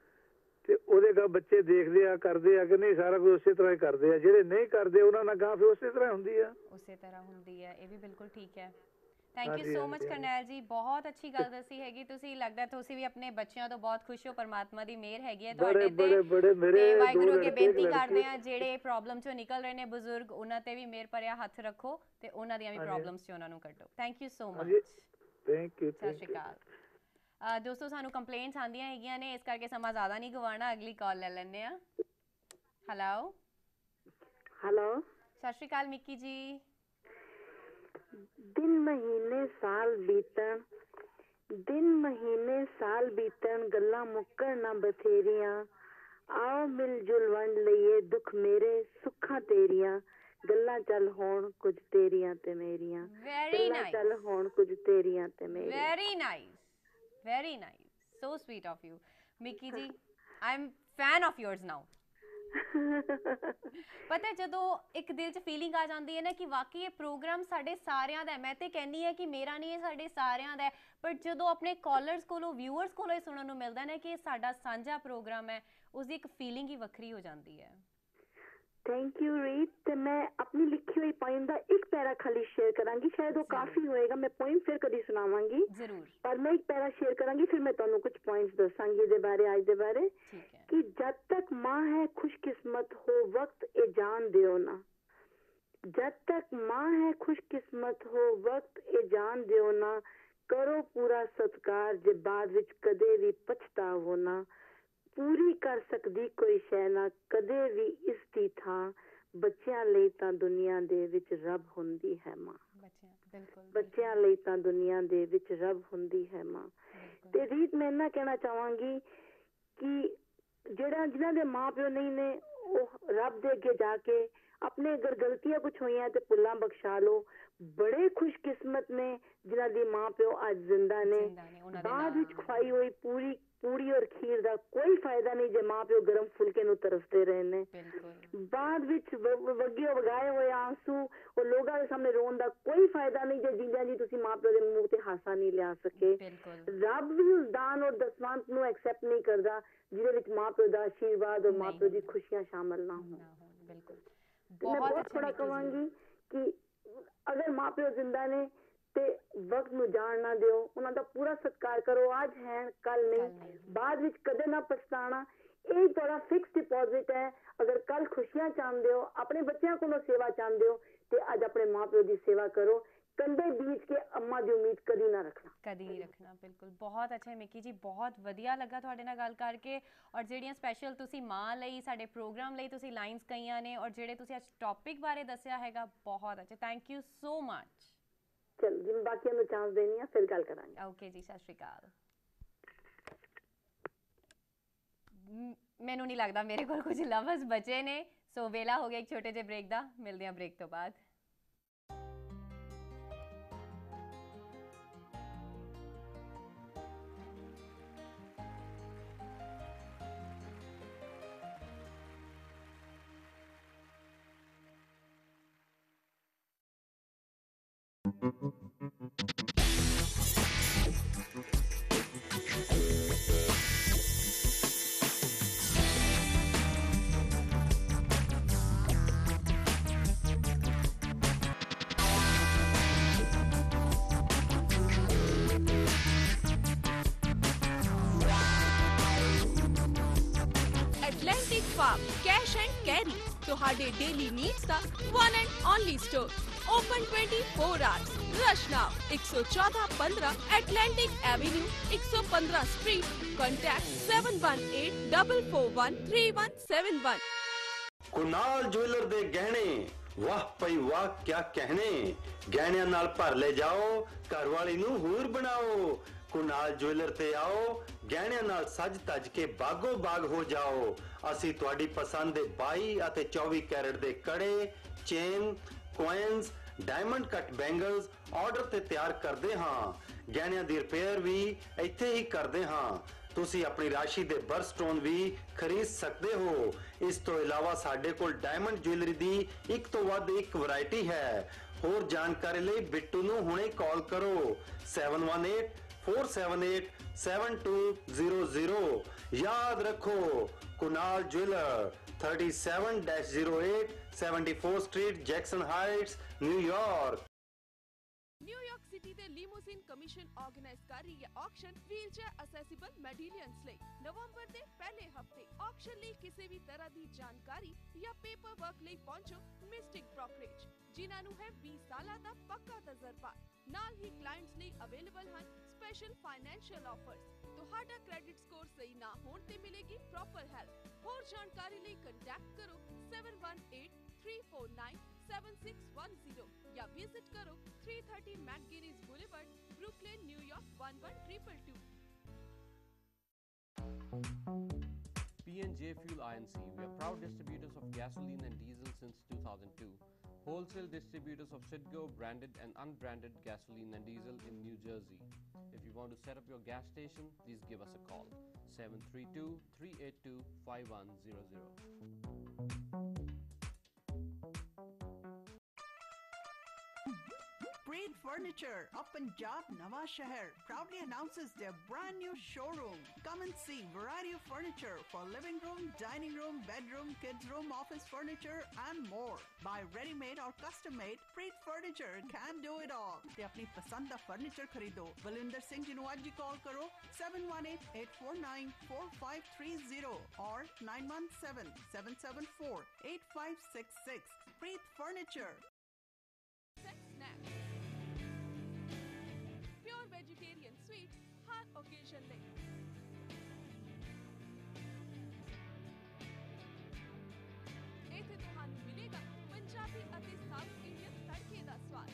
ਤੇ ਉਹਦੇ ਗਾ ਬੱਚੇ ਦੇਖਦੇ ਆ, ਕਰਦੇ ਆ ਕਿ ਨਹੀਂ, ਸਾਰਾ ਕੁਝ ਉਸੇ ਤਰ੍ਹਾਂ ਹੀ ਕਰਦੇ ਆ। ਜਿਹੜੇ ਨਹੀਂ ਕਰਦੇ ਉਹਨਾਂ ਨਾਲ ਗਾਂ ਫਿਰ ਉਸੇ ਤਰ੍ਹਾਂ ਹੁੰਦੀ ਆ, ਉਸੇ ਤਰ੍ਹਾਂ ਹੁੰਦੀ ਹੈ। ਇਹ ਵੀ ਬਿਲਕੁਲ ਠੀਕ ਹੈ। Thank you so much Karnail ਜੀ, ਬਹੁਤ ਅੱਛੀ ਗੱਲ ਦੱਸੀ ਹੈਗੀ ਤੁਸੀਂ। ਲੱਗਦਾ ਤੁਸੀਂ ਵੀ ਆਪਣੇ ਬੱਚਿਆਂ ਤੋਂ ਬਹੁਤ ਖੁਸ਼ ਹੋ, ਪਰਮਾਤਮਾ ਦੀ ਮਿਹਰ ਹੈਗੀ ਹੈ ਤੁਹਾਡੇ ਤੇ। ਵਾਹਿਗੁਰੂ ਅੱਗੇ ਬੇਨਤੀ ਕਰਦੇ ਆ ਜਿਹੜੇ ਪ੍ਰੋਬਲਮ ਚੋਂ ਨਿਕਲ ਰਹੇ ਨੇ ਬਜ਼ੁਰਗ, ਉਹਨਾਂ ਤੇ ਵੀ ਮਿਹਰ ਭਰਿਆ ਹੱਥ ਰੱਖੋ ਤੇ ਉਹਨਾਂ ਦੀਆਂ ਵੀ ਪ੍ਰੋਬਲਮਸ ਚੋਂ ਉਹਨਾਂ ਨੂੰ ਕੱਢੋ। Thank you so much, thank you, ਸਤਿ ਸ਼੍ਰੀ ਅਕਾਲ। ਦੋਸਤੋ ਸਾਨੂੰ ਕੰਪਲੇਂਟਸ ਆਉਂਦੀਆਂ ਹੈਗੀਆਂ ਨੇ, ਇਸ ਕਰਕੇ ਸਮਾਂ ਜ਼ਿਆਦਾ ਨਹੀਂ ਗਵਾਉਣਾ, ਅਗਲੀ ਕਾਲ ਲੈ ਲੈਂਦੇ ਆ। ਹੈਲੋ ਹੈਲੋ, ਸਤਿ ਸ਼੍ਰੀ ਅਕਾਲ ਮਿੱਕੀ ਜੀ। दिन महीने साल बीतन, दिन महीने साल बीतन, गल्लां मुक्कण ना बथेरियां, आओ मिल जुल वंड लईए दुख मेरे सुखां तेरियां, गल्लां चल होण कुछ तेरियां ते मेरियां, गल्लां चल होण कुछ तेरियां ते मेरियां। Very nice, very nice, so sweet of you Mickey ji, I am fan of yours now. ਪਤਾ ਜਦੋਂ ਇੱਕ ਦਿਲ 'ਚ ਫੀਲਿੰਗ ਆ ਜਾਂਦੀ ਹੈ ਨਾ ਕਿ ਵਾਕਈ ਇਹ ਪ੍ਰੋਗਰਾਮ ਸਾਡੇ ਸਾਰਿਆਂ ਦਾ ਹੈ, ਮੈਂ ਤੇ ਕਹਿੰਦੀ ਹਾਂ ਕਿ ਮੇਰਾ ਨਹੀਂ, ਇਹ ਸਾਡੇ ਸਾਰਿਆਂ ਦਾ ਹੈ, ਪਰ ਜਦੋਂ ਆਪਣੇ ਕਾਲਰਸ ਕੋਲੋਂ, ਵਿਊਅਰਸ ਕੋਲੋਂ ਇਹ ਸੁਣਨ ਨੂੰ ਮਿਲਦਾ ਨਾ ਕਿ ਇਹ ਸਾਡਾ ਸਾਂਝਾ ਪ੍ਰੋਗਰਾਮ ਹੈ, ਉਸਦੀ ਇੱਕ ਫੀਲਿੰਗ ਹੀ ਵੱਖਰੀ ਹੋ ਜਾਂਦੀ ਹੈ। थैंक यू रीत। ਤੇ ਮੈਂ ਆਪਣੀ ਲਿਖੀ ਹੋਈ ਪੋਇਮ ਦਾ ਇੱਕ ਪੈਰਾ ਖਾਲੀ ਸ਼ੇਅਰ ਕਰਾਂਗੀ, ਸ਼ਾਇਦ ਉਹ ਕਾਫੀ ਹੋਏਗਾ, ਮੈਂ ਪੋਇਮ ਫਿਰ ਕਦੀ ਸੁਣਾਵਾਂਗੀ ਜ਼ਰੂਰ, ਪਰ ਮੈਂ ਇੱਕ ਪੈਰਾ ਸ਼ੇਅਰ ਕਰਾਂਗੀ, ਫਿਰ ਮੈਂ ਤੁਹਾਨੂੰ ਕੁਝ ਪੁਆਇੰਟਸ ਦੱਸਾਂਗੀ ਇਹਦੇ ਬਾਰੇ, ਅੱਜ ਦੇ ਬਾਰੇ। कि जब तक माँ है खुशकिस्मत हो वक्त ए जान दियो ना, जब तक माँ है खुशकिस्मत हो वक्त ए जान दियो ना, करो पूरा सत्कार जे बाद विच कदे भी पछतावो ना, पूरी कर सकदी कोई शै ना कदे भी इस दी थां, बच्चियां लई तां दुनिया दे विच रब हुंदी है माँ, बच्चियां लई तां दुनिया दे विच रब हुंदी है माँ। ते रीत मैं ना कहना चाहांगी कि ਜਿਹੜਾ ਜਿਨ੍ਹਾਂ ਦੇ ਮਾਂ ਪਿਓ ਨਹੀਂ ਨੇ ਉਹ ਰੱਬ ਦੇ ਅੱਗੇ ਜਾ ਕੇ ਆਪਣੇ ਅਗਰ ਗਲਤੀਆਂ ਕੁਛ ਹੋਈਆਂ ਤੇ ਭੁੱਲਾਂ ਬਖਸ਼ਾ ਲਓ। ਬੜੇ ਖੁਸ਼ਕਿਸਮਤ ਨੇ ਜਿਨ੍ਹਾਂ ਦੀ ਮਾਂ ਪਿਓ ਅੱਜ ਜ਼ਿੰਦਾ ਨੇ। ਬਾਅਦ ਵਿੱਚ ਖਵਾਈ ਹੋਈ ਪੂਰੀ ਔਰ ਖੀਰ ਦਾ ਕੋਈ ਫਾਇਦਾ ਨਹੀਂ ਜੇ ਮਾਂ ਪਿਓ ਗਰਮ ਫੁਲਕੇ ਨੂੰ ਤਰਸਦੇ ਰਹੇ ਨੇ। ਬਾਅਦ ਵਿੱਚ ਵਗੇ ਵਗਾਏ ਹੋਏ ਆਂਸੂ ਉਹ ਲੋਕਾਂ ਦੇ ਸਾਹਮਣੇ ਰੋਣ ਦਾ ਕੋਈ ਫਾਇਦਾ ਨਹੀਂ ਜੇ ਜੀਜਾ ਜੀ ਤੁਸੀਂ ਮਾਂ ਪਿਓ ਦੇ ਮੂੰਹ ਤੇ ਹਾਸਾ ਨਹੀਂ ਲਿਆ ਸਕੇ। ਰੱਬ ਵੀ ਉਸ ਦਾਨ ਔਰ ਦਸਵੰਤ ਨੂੰ ਐਕਸੈਪਟ ਨਹੀਂ ਕਰਦਾ ਜਿਹਦੇ ਵਿੱਚ ਮਾਂ ਪਿਓ ਦਾ ਆਸ਼ੀਰਵਾਦ ਔਰ ਮਾਂ ਪਿਓ ਦੀ ਖੁਸ਼ੀਆਂ ਸ਼ਾਮਲ ਨਾ ਹੋਣ। ਮੈਂ ਬਹੁਤ ਥੋੜਾ ਕਹਾਂਗੀ ਕਿ ਅਗਰ ਮਾਂ ਪਿਓ ਜ਼ਿੰਦਾ ਨੇ ਤੇ ਵਕਤ ਨੂੰ ਜਾਣ ਨਾ ਦਿਓ, ਉਹਨਾਂ ਦਾ ਪੂਰਾ ਸਤਿਕਾਰ ਕਰੋ। ਅੱਜ ਹੈ ਕੱਲ ਨਹੀਂ, ਬਾਅਦ ਵਿੱਚ ਕਦੇ ਨਾ ਪਛਤਾਣਾ। ਇਹ ਤੁਹਾਡਾ ਫਿਕਸ ਡਿਪੋਜ਼ਿਟ ਹੈ। ਅਗਰ ਕੱਲ ਖੁਸ਼ੀਆਂ ਚਾਹੁੰਦੇ ਹੋ, ਆਪਣੇ ਬੱਚਿਆਂ ਕੋਲੋਂ ਸੇਵਾ ਚਾਹੁੰਦੇ ਹੋ ਤੇ ਅੱਜ ਆਪਣੇ ਮਾਂ ਪਿਓ ਦੀ ਸੇਵਾ ਕਰੋ। ਕੰਧੇ ਬੀਜ ਕੇ ਅੰਮਾ ਦੀ ਉਮੀਦ ਕਦੀ ਨਾ ਰੱਖਣਾ, ਕਦੀ ਨਹੀਂ ਰੱਖਣਾ। ਬਿਲਕੁਲ, ਬਹੁਤ ਅੱਛਾ ਮਿੱਕੀ ਜੀ, ਬਹੁਤ ਵਧੀਆ ਲੱਗਾ ਤੁਹਾਡੇ ਨਾਲ ਗੱਲ ਕਰਕੇ। ਔਰ ਜਿਹੜੀਆਂ ਸਪੈਸ਼ਲ ਤੁਸੀਂ ਮਾਂ ਲਈ ਸਾਡੇ ਪ੍ਰੋਗਰਾਮ ਲਈ ਤੁਸੀਂ ਲਾਈਨਸ ਕਹੀਆਂ ਨੇ ਔਰ ਜਿਹੜੇ ਤੁਸੀਂ ਅੱਜ ਟੌਪਿਕ ਬਾਰੇ ਦੱਸਿਆ ਹੈਗਾ, ਬਹੁਤ ਅੱਛਾ। Thank you so much. ਚਲੋ ਜਿਵੇਂ ਬਾਕੀਆਂ ਨੂੰ ਚਾਂਸ ਦੇਣੀ ਆ, ਫਿਰ ਗੱਲ ਕਰਾਂਗੇ। ਓਕੇ ਜੀ, ਸਤਿ ਸ਼੍ਰੀ ਅਕਾਲ। ਮੈਨੂੰ ਨਹੀਂ ਲੱਗਦਾ ਮੇਰੇ ਕੋਲ ਕੁਝ ਲਫ਼ਜ਼ ਬਚੇ ਨੇ। ਸੋ ਵੇਲਾ ਹੋ ਗਿਆ ਇੱਕ ਛੋਟੇ ਜਿਹੇ ਬ੍ਰੇਕ ਦਾ। ਮਿਲਦੇ ਹਾਂ ਬ੍ਰੇਕ ਤੋਂ ਬਾਅਦ। Atlantic Farm Cash and Carry ਤੁਹਾਡੇ ਡੇਲੀ ਨੀਡਸ ਦਾ one and only store. Open 24 hours. Rush now. 114-15 Atlantic Avenue, 115 Street. Contact 718-441-3171. Kunal jeweller ਦੇ ਗਹਿਣੇ ਵਾਹ ਪਈ ਵਾਹ ਕਿਆ ਕਹਿਣੇ ਗਹਿਣਿਆਂ ਨਾਲ ਭਰ ਲੈ ਜਾਓ ਘਰ ਵਾਲੀ ਨੂੰ ਹੂਰ ਬਣਾਓ ਕੁਨਾਲ ਜੁਐਲਰ ਤੇ ਆਓ ਗਹਿਣਿਆਂ ਨਾਲ ਸੱਜ ਤੱਜ ਕੇ ਬਾਗੋ ਬਾਗ ਹੋ ਜਾਓ ਅਸੀਂ ਤੁਹਾਡੀ ਪਸੰਦ ਦੇ 22 ਅਤੇ 24 ਕੈਰਟ ਦੇ ਕੜੇ chain coins diamond cut bangles order ਤੇ ਤਿਆਰ ਕਰਦੇ ਹਾਂ ਗਹਿਣਿਆਂ ਦੀ ਰਿਪੇਅਰ ਵੀ ਇੱਥੇ ਹੀ ਕਰਦੇ ਹਾਂ ਤੁਸੀਂ ਆਪਣੀ ਰਾਸ਼ੀ ਦੇ ਬਰਸਟੋਨ ਵੀ ਖਰੀਦ ਸਕਦੇ ਹੋ ਇਸ ਤੋਂ ਇਲਾਵਾ ਸਾਡੇ ਕੋਲ ਡਾਇਮੰਡ ਜੁਐਲਰੀ ਦੀ ਇੱਕ ਤੋਂ ਵੱਧ ਇੱਕ ਵੈਰਾਈਟੀ ਹੈ ਹੋਰ ਜਾਣਕਾਰੀ ਲਈ ਬਿੱਟੂ ਨੂੰ ਹੁਣੇ ਕਾਲ ਕਰੋ 7184787200 याद रखो Kunal jeweller 37-08 74 street Jackson Heights New York New York city ਦੇ ਲਿਮੋਜ਼ਿਨ ਕਮਿਸ਼ਨ ਆਰਗੇਨਾਈਜ਼ ਕਰ ਰਹੀ ਹੈ ਆਕਸ਼ਨ ਵੀਲਚੇਅਰ ਅਸੈਸਿਬਲ ਮੈਡੀਲੀਅਨਸ ਲਈ ਨਵੰਬਰ ਦੇ ਪਹਿਲੇ ਹਫਤੇ ਆਕਸ਼ਨ ਲਈ ਕਿਸੇ ਵੀ ਤਰ੍ਹਾਂ ਦੀ ਜਾਣਕਾਰੀ ਜਾਂ ਪੇਪਰ ਵਰਕ ਲਈ ਪਹੁੰਚੋ ਮਿਸਟਿਕ ਬ੍ਰੋਕਰੇਜ ਜਿਨ੍ਹਾਂ ਨੂੰ ਹੈ 20 ਸਾਲਾਂ ਦਾ ਪੱਕਾ ਤਜਰਬਾ ਨਾਲ ਹੀ ਕਲਾਇੰਟਸ ਲਈ ਅਵੇਲੇਬਲ ਹਨ ਸਪੈਸ਼ਲ ਫਾਈਨੈਂਸ਼ੀਅਲ ਆਫਰਸ ਤੁਹਾਡਾ ਕ੍ਰੈਡਿਟ ਸਕੋਰ ਸਹੀ ਨਾ ਹੋਣ ਤੇ ਮਿਲੇਗੀ ਪ੍ਰੋਪਰ ਹੈਲਪ ਹੋਰ ਜਾਣਕਾਰੀ ਲਈ ਕੰਟੈਕਟ ਕਰੋ 7183497610 या विजिट करो 330 McGuinness Boulevard Brooklyn New York 11222 P&J Fuel INC, we are proud distributors of gasoline and diesel since 2002. Wholesale distributors of Citgo branded and unbranded gasoline and diesel in New Jersey. If you want to set up your gas station, please give us a call 732-382-5100. Preet Furniture of Punjab Nawa Shahar proudly announces their brand new showroom. Come and see variety of furniture for living room, dining room, bedroom, kids room, office furniture and more. Buy ready-made or custom-made, Preet Furniture can do it all. ਤੇ ਆਪਣੀ ਪਸੰਦ ਦਾ furniture ਖਰੀਦੋ। ਬਲਵਿੰਦਰ ਸਿੰਘ ਜੀ ਨੂੰ ਅੱਜ ਹੀ ਕਾਲ ਕਰੋ 7188494530 or 9177748566. Preet Furniture. Snacks. Pure vegetarian sweets her occasion ਲਈ ਇੱਥੇ ਤੁਹਾਨੂੰ ਮਿਲੇਗਾ ਪੰਜਾਬੀ ਅਤੇ ਸਾਊਥ ਇੰਡੀਅਨ ਤੜਕੇ ਦਾ ਸਵਾਦ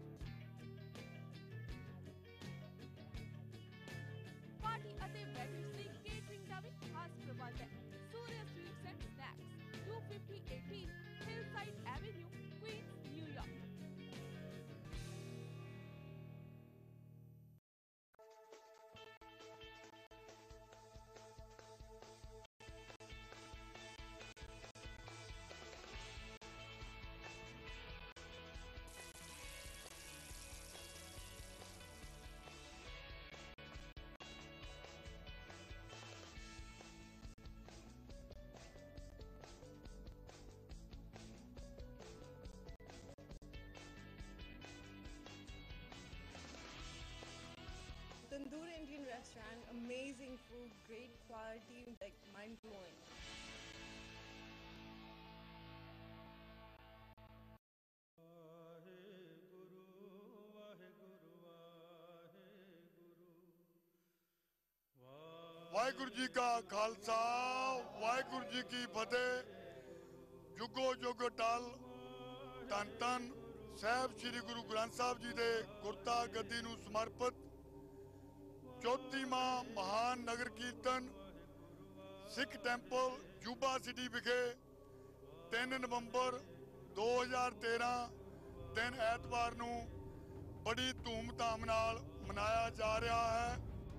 ਪਾਰਟੀ ਅਤੇ ਵੈਡਿੰਗਸ ਲਈ ਕੇਟਰਿੰਗ ਦਾ ਵੀ ਖਾਸ ਪ੍ਰਬੰਧ ਹੈ Surya sweets and snacks 25018 hillside avenue Queens New York Tandoor Indian restaurant, amazing food, great quality, like mind blowing. Waheguru ji ਕਾ ਖਾਲਸਾ ਵਾਹਿਗੁਰੂ ਜੀ ਕੀ ਫਤਿਹ ਜੁਗੋ ਜੁਗ ਟਲ ਧੰਨ ਧੰਨ ਸਾਹਿਬ ਸ੍ਰੀ ਗੁਰੂ ਗ੍ਰੰਥ ਸਾਹਿਬ ਜੀ ਦੇ ਗੁਰਤਾ ਗੱਦੀ ਨੂੰ ਸਮਰਪਿਤ 34ਵਾਂ ਮਹਾਨ ਨਗਰ ਕੀਰਤਨ ਸਿੱਖ ਟੈਂਪਲ ਜੂਬਾ ਸਿਟੀ ਵਿਖੇ 3 ਨਵੰਬਰ 2013 ਦਿਨ ਐਤਵਾਰ ਨੂੰ ਬੜੀ ਧੂਮ-ਧਾਮ ਨਾਲ ਮਨਾਇਆ ਜਾ ਰਿਹਾ ਹੈ।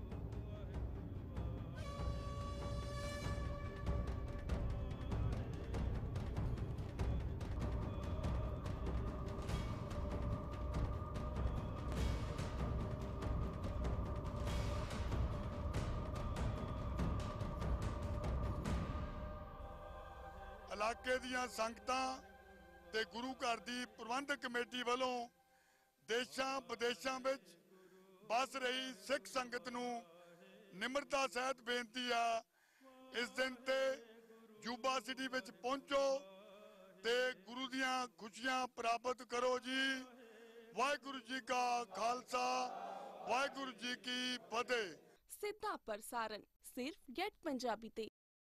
ਇਲਾਕੇ ਦੀਆਂ ਸੰਗਤਾਂ ਤੇ ਗੁਰੂ ਘਰ ਦੀ ਪ੍ਰਬੰਧਕ ਕਮੇਟੀ ਵੱਲੋਂ ਦੇਸ਼ਾਂ ਵਿਦੇਸ਼ਾਂ ਵਿੱਚ ਵਸ ਰਹੀ ਸਿੱਖ ਸੰਗਤ ਨੂੰ ਨਿਮਰਤਾ ਸਹਿਤ ਬੇਨਤੀ ਆ, ਇਸ ਦਿਨ ਤੇ ਜੂਬਾ ਸਿਟੀ ਵਿੱਚ ਪਹੁੰਚੋ ਤੇ ਗੁਰੂ ਦੀਆਂ ਖੁਸ਼ੀਆਂ ਪ੍ਰਾਪਤ ਕਰੋ ਜੀ। ਵਾਹਿਗੁਰੂ ਜੀ ਕਾ ਖਾਲਸਾ, ਵਾਹਿਗੁਰੂ ਜੀ ਕੀ ਫਤਿਹ। ਸਿੱਧਾ प्रसारण सिर्फ गेट पंजाबी ते।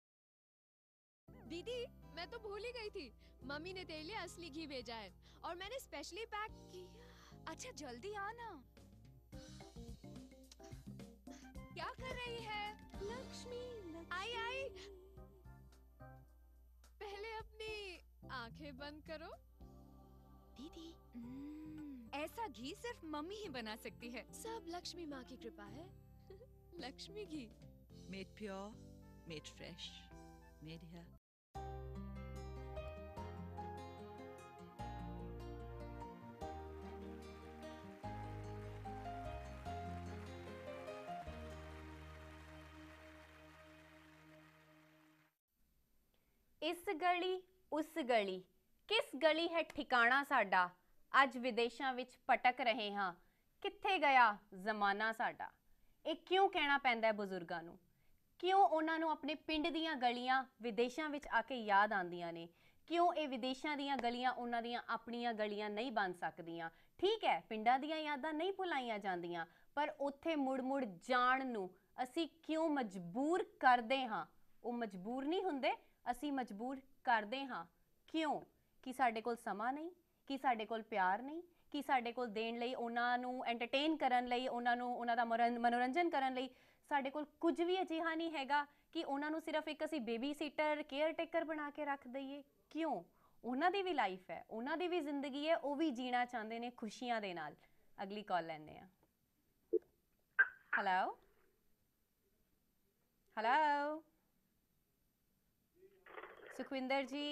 दीदी मैं तो भूल ही गई थी, मम्मी ने तेरे लिए असली घी भेजा है और मैंने स्पेशली पैक किया। अच्छा जल्दी आना। क्या कर रही है लक्ष्मी? आई आई, पहले अपनी आंखें बंद करो। दीदी ऐसा घी सिर्फ मम्मी ही बना सकती है। सब लक्ष्मी माँ की कृपा है। लक्ष्मी घी, made pure, made fresh, made here। इस गली उस गली, किस गली है ठिकाना साडा, अज विदेशों विच भटक रहे हाँ, कित्थे गया जमाना साडा। ਇਹ ਕਿਉਂ ਕਹਿਣਾ ਪੈਂਦਾ ਹੈ ਬਜ਼ੁਰਗਾਂ ਨੂੰ? ਕਿਉਂ ਉਹਨਾਂ ਨੂੰ ਆਪਣੇ ਪਿੰਡ ਦੀਆਂ ਗਲੀਆਂ ਵਿਦੇਸ਼ਾਂ ਵਿੱਚ ਆ ਕੇ ਯਾਦ ਆਉਂਦੀਆਂ ਨੇ? ਕਿਉਂ ਇਹ ਵਿਦੇਸ਼ਾਂ ਦੀਆਂ ਗਲੀਆਂ ਉਹਨਾਂ ਦੀਆਂ ਆਪਣੀਆਂ ਗਲੀਆਂ ਨਹੀਂ ਬਣ ਸਕਦੀਆਂ? ਠੀਕ ਹੈ, ਪਿੰਡਾਂ ਦੀਆਂ ਯਾਦਾਂ ਨਹੀਂ ਭੁਲਾਈਆਂ ਜਾਂਦੀਆਂ, ਪਰ ਉੱਥੇ ਮੁੜ-ਮੁੜ ਜਾਣ ਨੂੰ ਅਸੀਂ ਕਿਉਂ ਮਜਬੂਰ ਕਰਦੇ ਹਾਂ? ਉਹ ਮਜਬੂਰ ਨਹੀਂ ਹੁੰਦੇ, ਅਸੀਂ ਮਜਬੂਰ ਕਰਦੇ ਹਾਂ। ਕਿਉਂ? ਕਿ ਸਾਡੇ ਕੋਲ ਸਮਾਂ ਨਹੀਂ, ਕਿ ਸਾਡੇ ਕੋਲ ਪਿਆਰ ਨਹੀਂ, ਕਿ ਸਾਡੇ ਕੋਲ ਦੇਣ ਲਈ, ਉਹਨਾਂ ਨੂੰ ਐਂਟਰਟੇਨ ਕਰਨ ਲਈ, ਉਹਨਾਂ ਦਾ ਮਨੋਰੰਜਨ ਕਰਨ ਲਈ ਸਾਡੇ ਕੋਲ ਕੁਝ ਵੀ ਅਜਿਹਾ ਨਹੀਂ ਹੈਗਾ ਕਿ ਉਹਨਾਂ ਨੂੰ ਸਿਰਫ ਇੱਕ ਅਸੀਂ ਬੇਬੀ ਸੀਟਰ, ਕੇਅਰ ਟੇਕਰ ਬਣਾ ਕੇ ਰੱਖ ਦਈਏ। ਕਿਉਂ? ਉਹਨਾਂ ਦੀ ਵੀ ਲਾਈਫ ਹੈ, ਉਹਨਾਂ ਦੀ ਵੀ ਜ਼ਿੰਦਗੀ ਹੈ, ਉਹ ਵੀ ਜੀਣਾ ਚਾਹੁੰਦੇ ਨੇ ਖੁਸ਼ੀਆਂ ਦੇ ਨਾਲ। ਅਗਲੀ ਕਾਲ ਲੈਂਦੇ ਹਾਂ। ਹੈਲੋ ਹੈਲੋ, ਸੁਖਵਿੰਦਰ ਜੀ।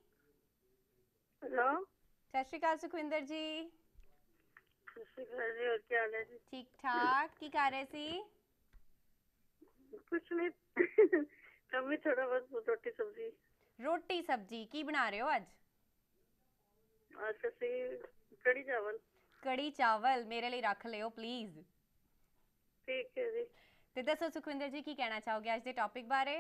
हेलो, सत श्री अकाल सुखविंदर जी। सत श्री अकाल जी, और क्या हाल है जी? ठीक ठाक। की कर रहे सी? कुछ नहीं, कभी थोड़ा बहुत रोटी सब्जी। रोटी सब्जी की बना रहे हो आज? आज ਅਸੀਂ कड़ी चावल। कड़ी चावल मेरे लिए रख लियो प्लीज। ठीक है जी। ਤੇ ਦੱਸੋ ਸੁਖਵਿੰਦਰ ਜੀ, ਕੀ ਕਹਿਣਾ ਚਾਹੋਗੇ ਅੱਜ ਦੇ ਟੌਪਿਕ ਬਾਰੇ?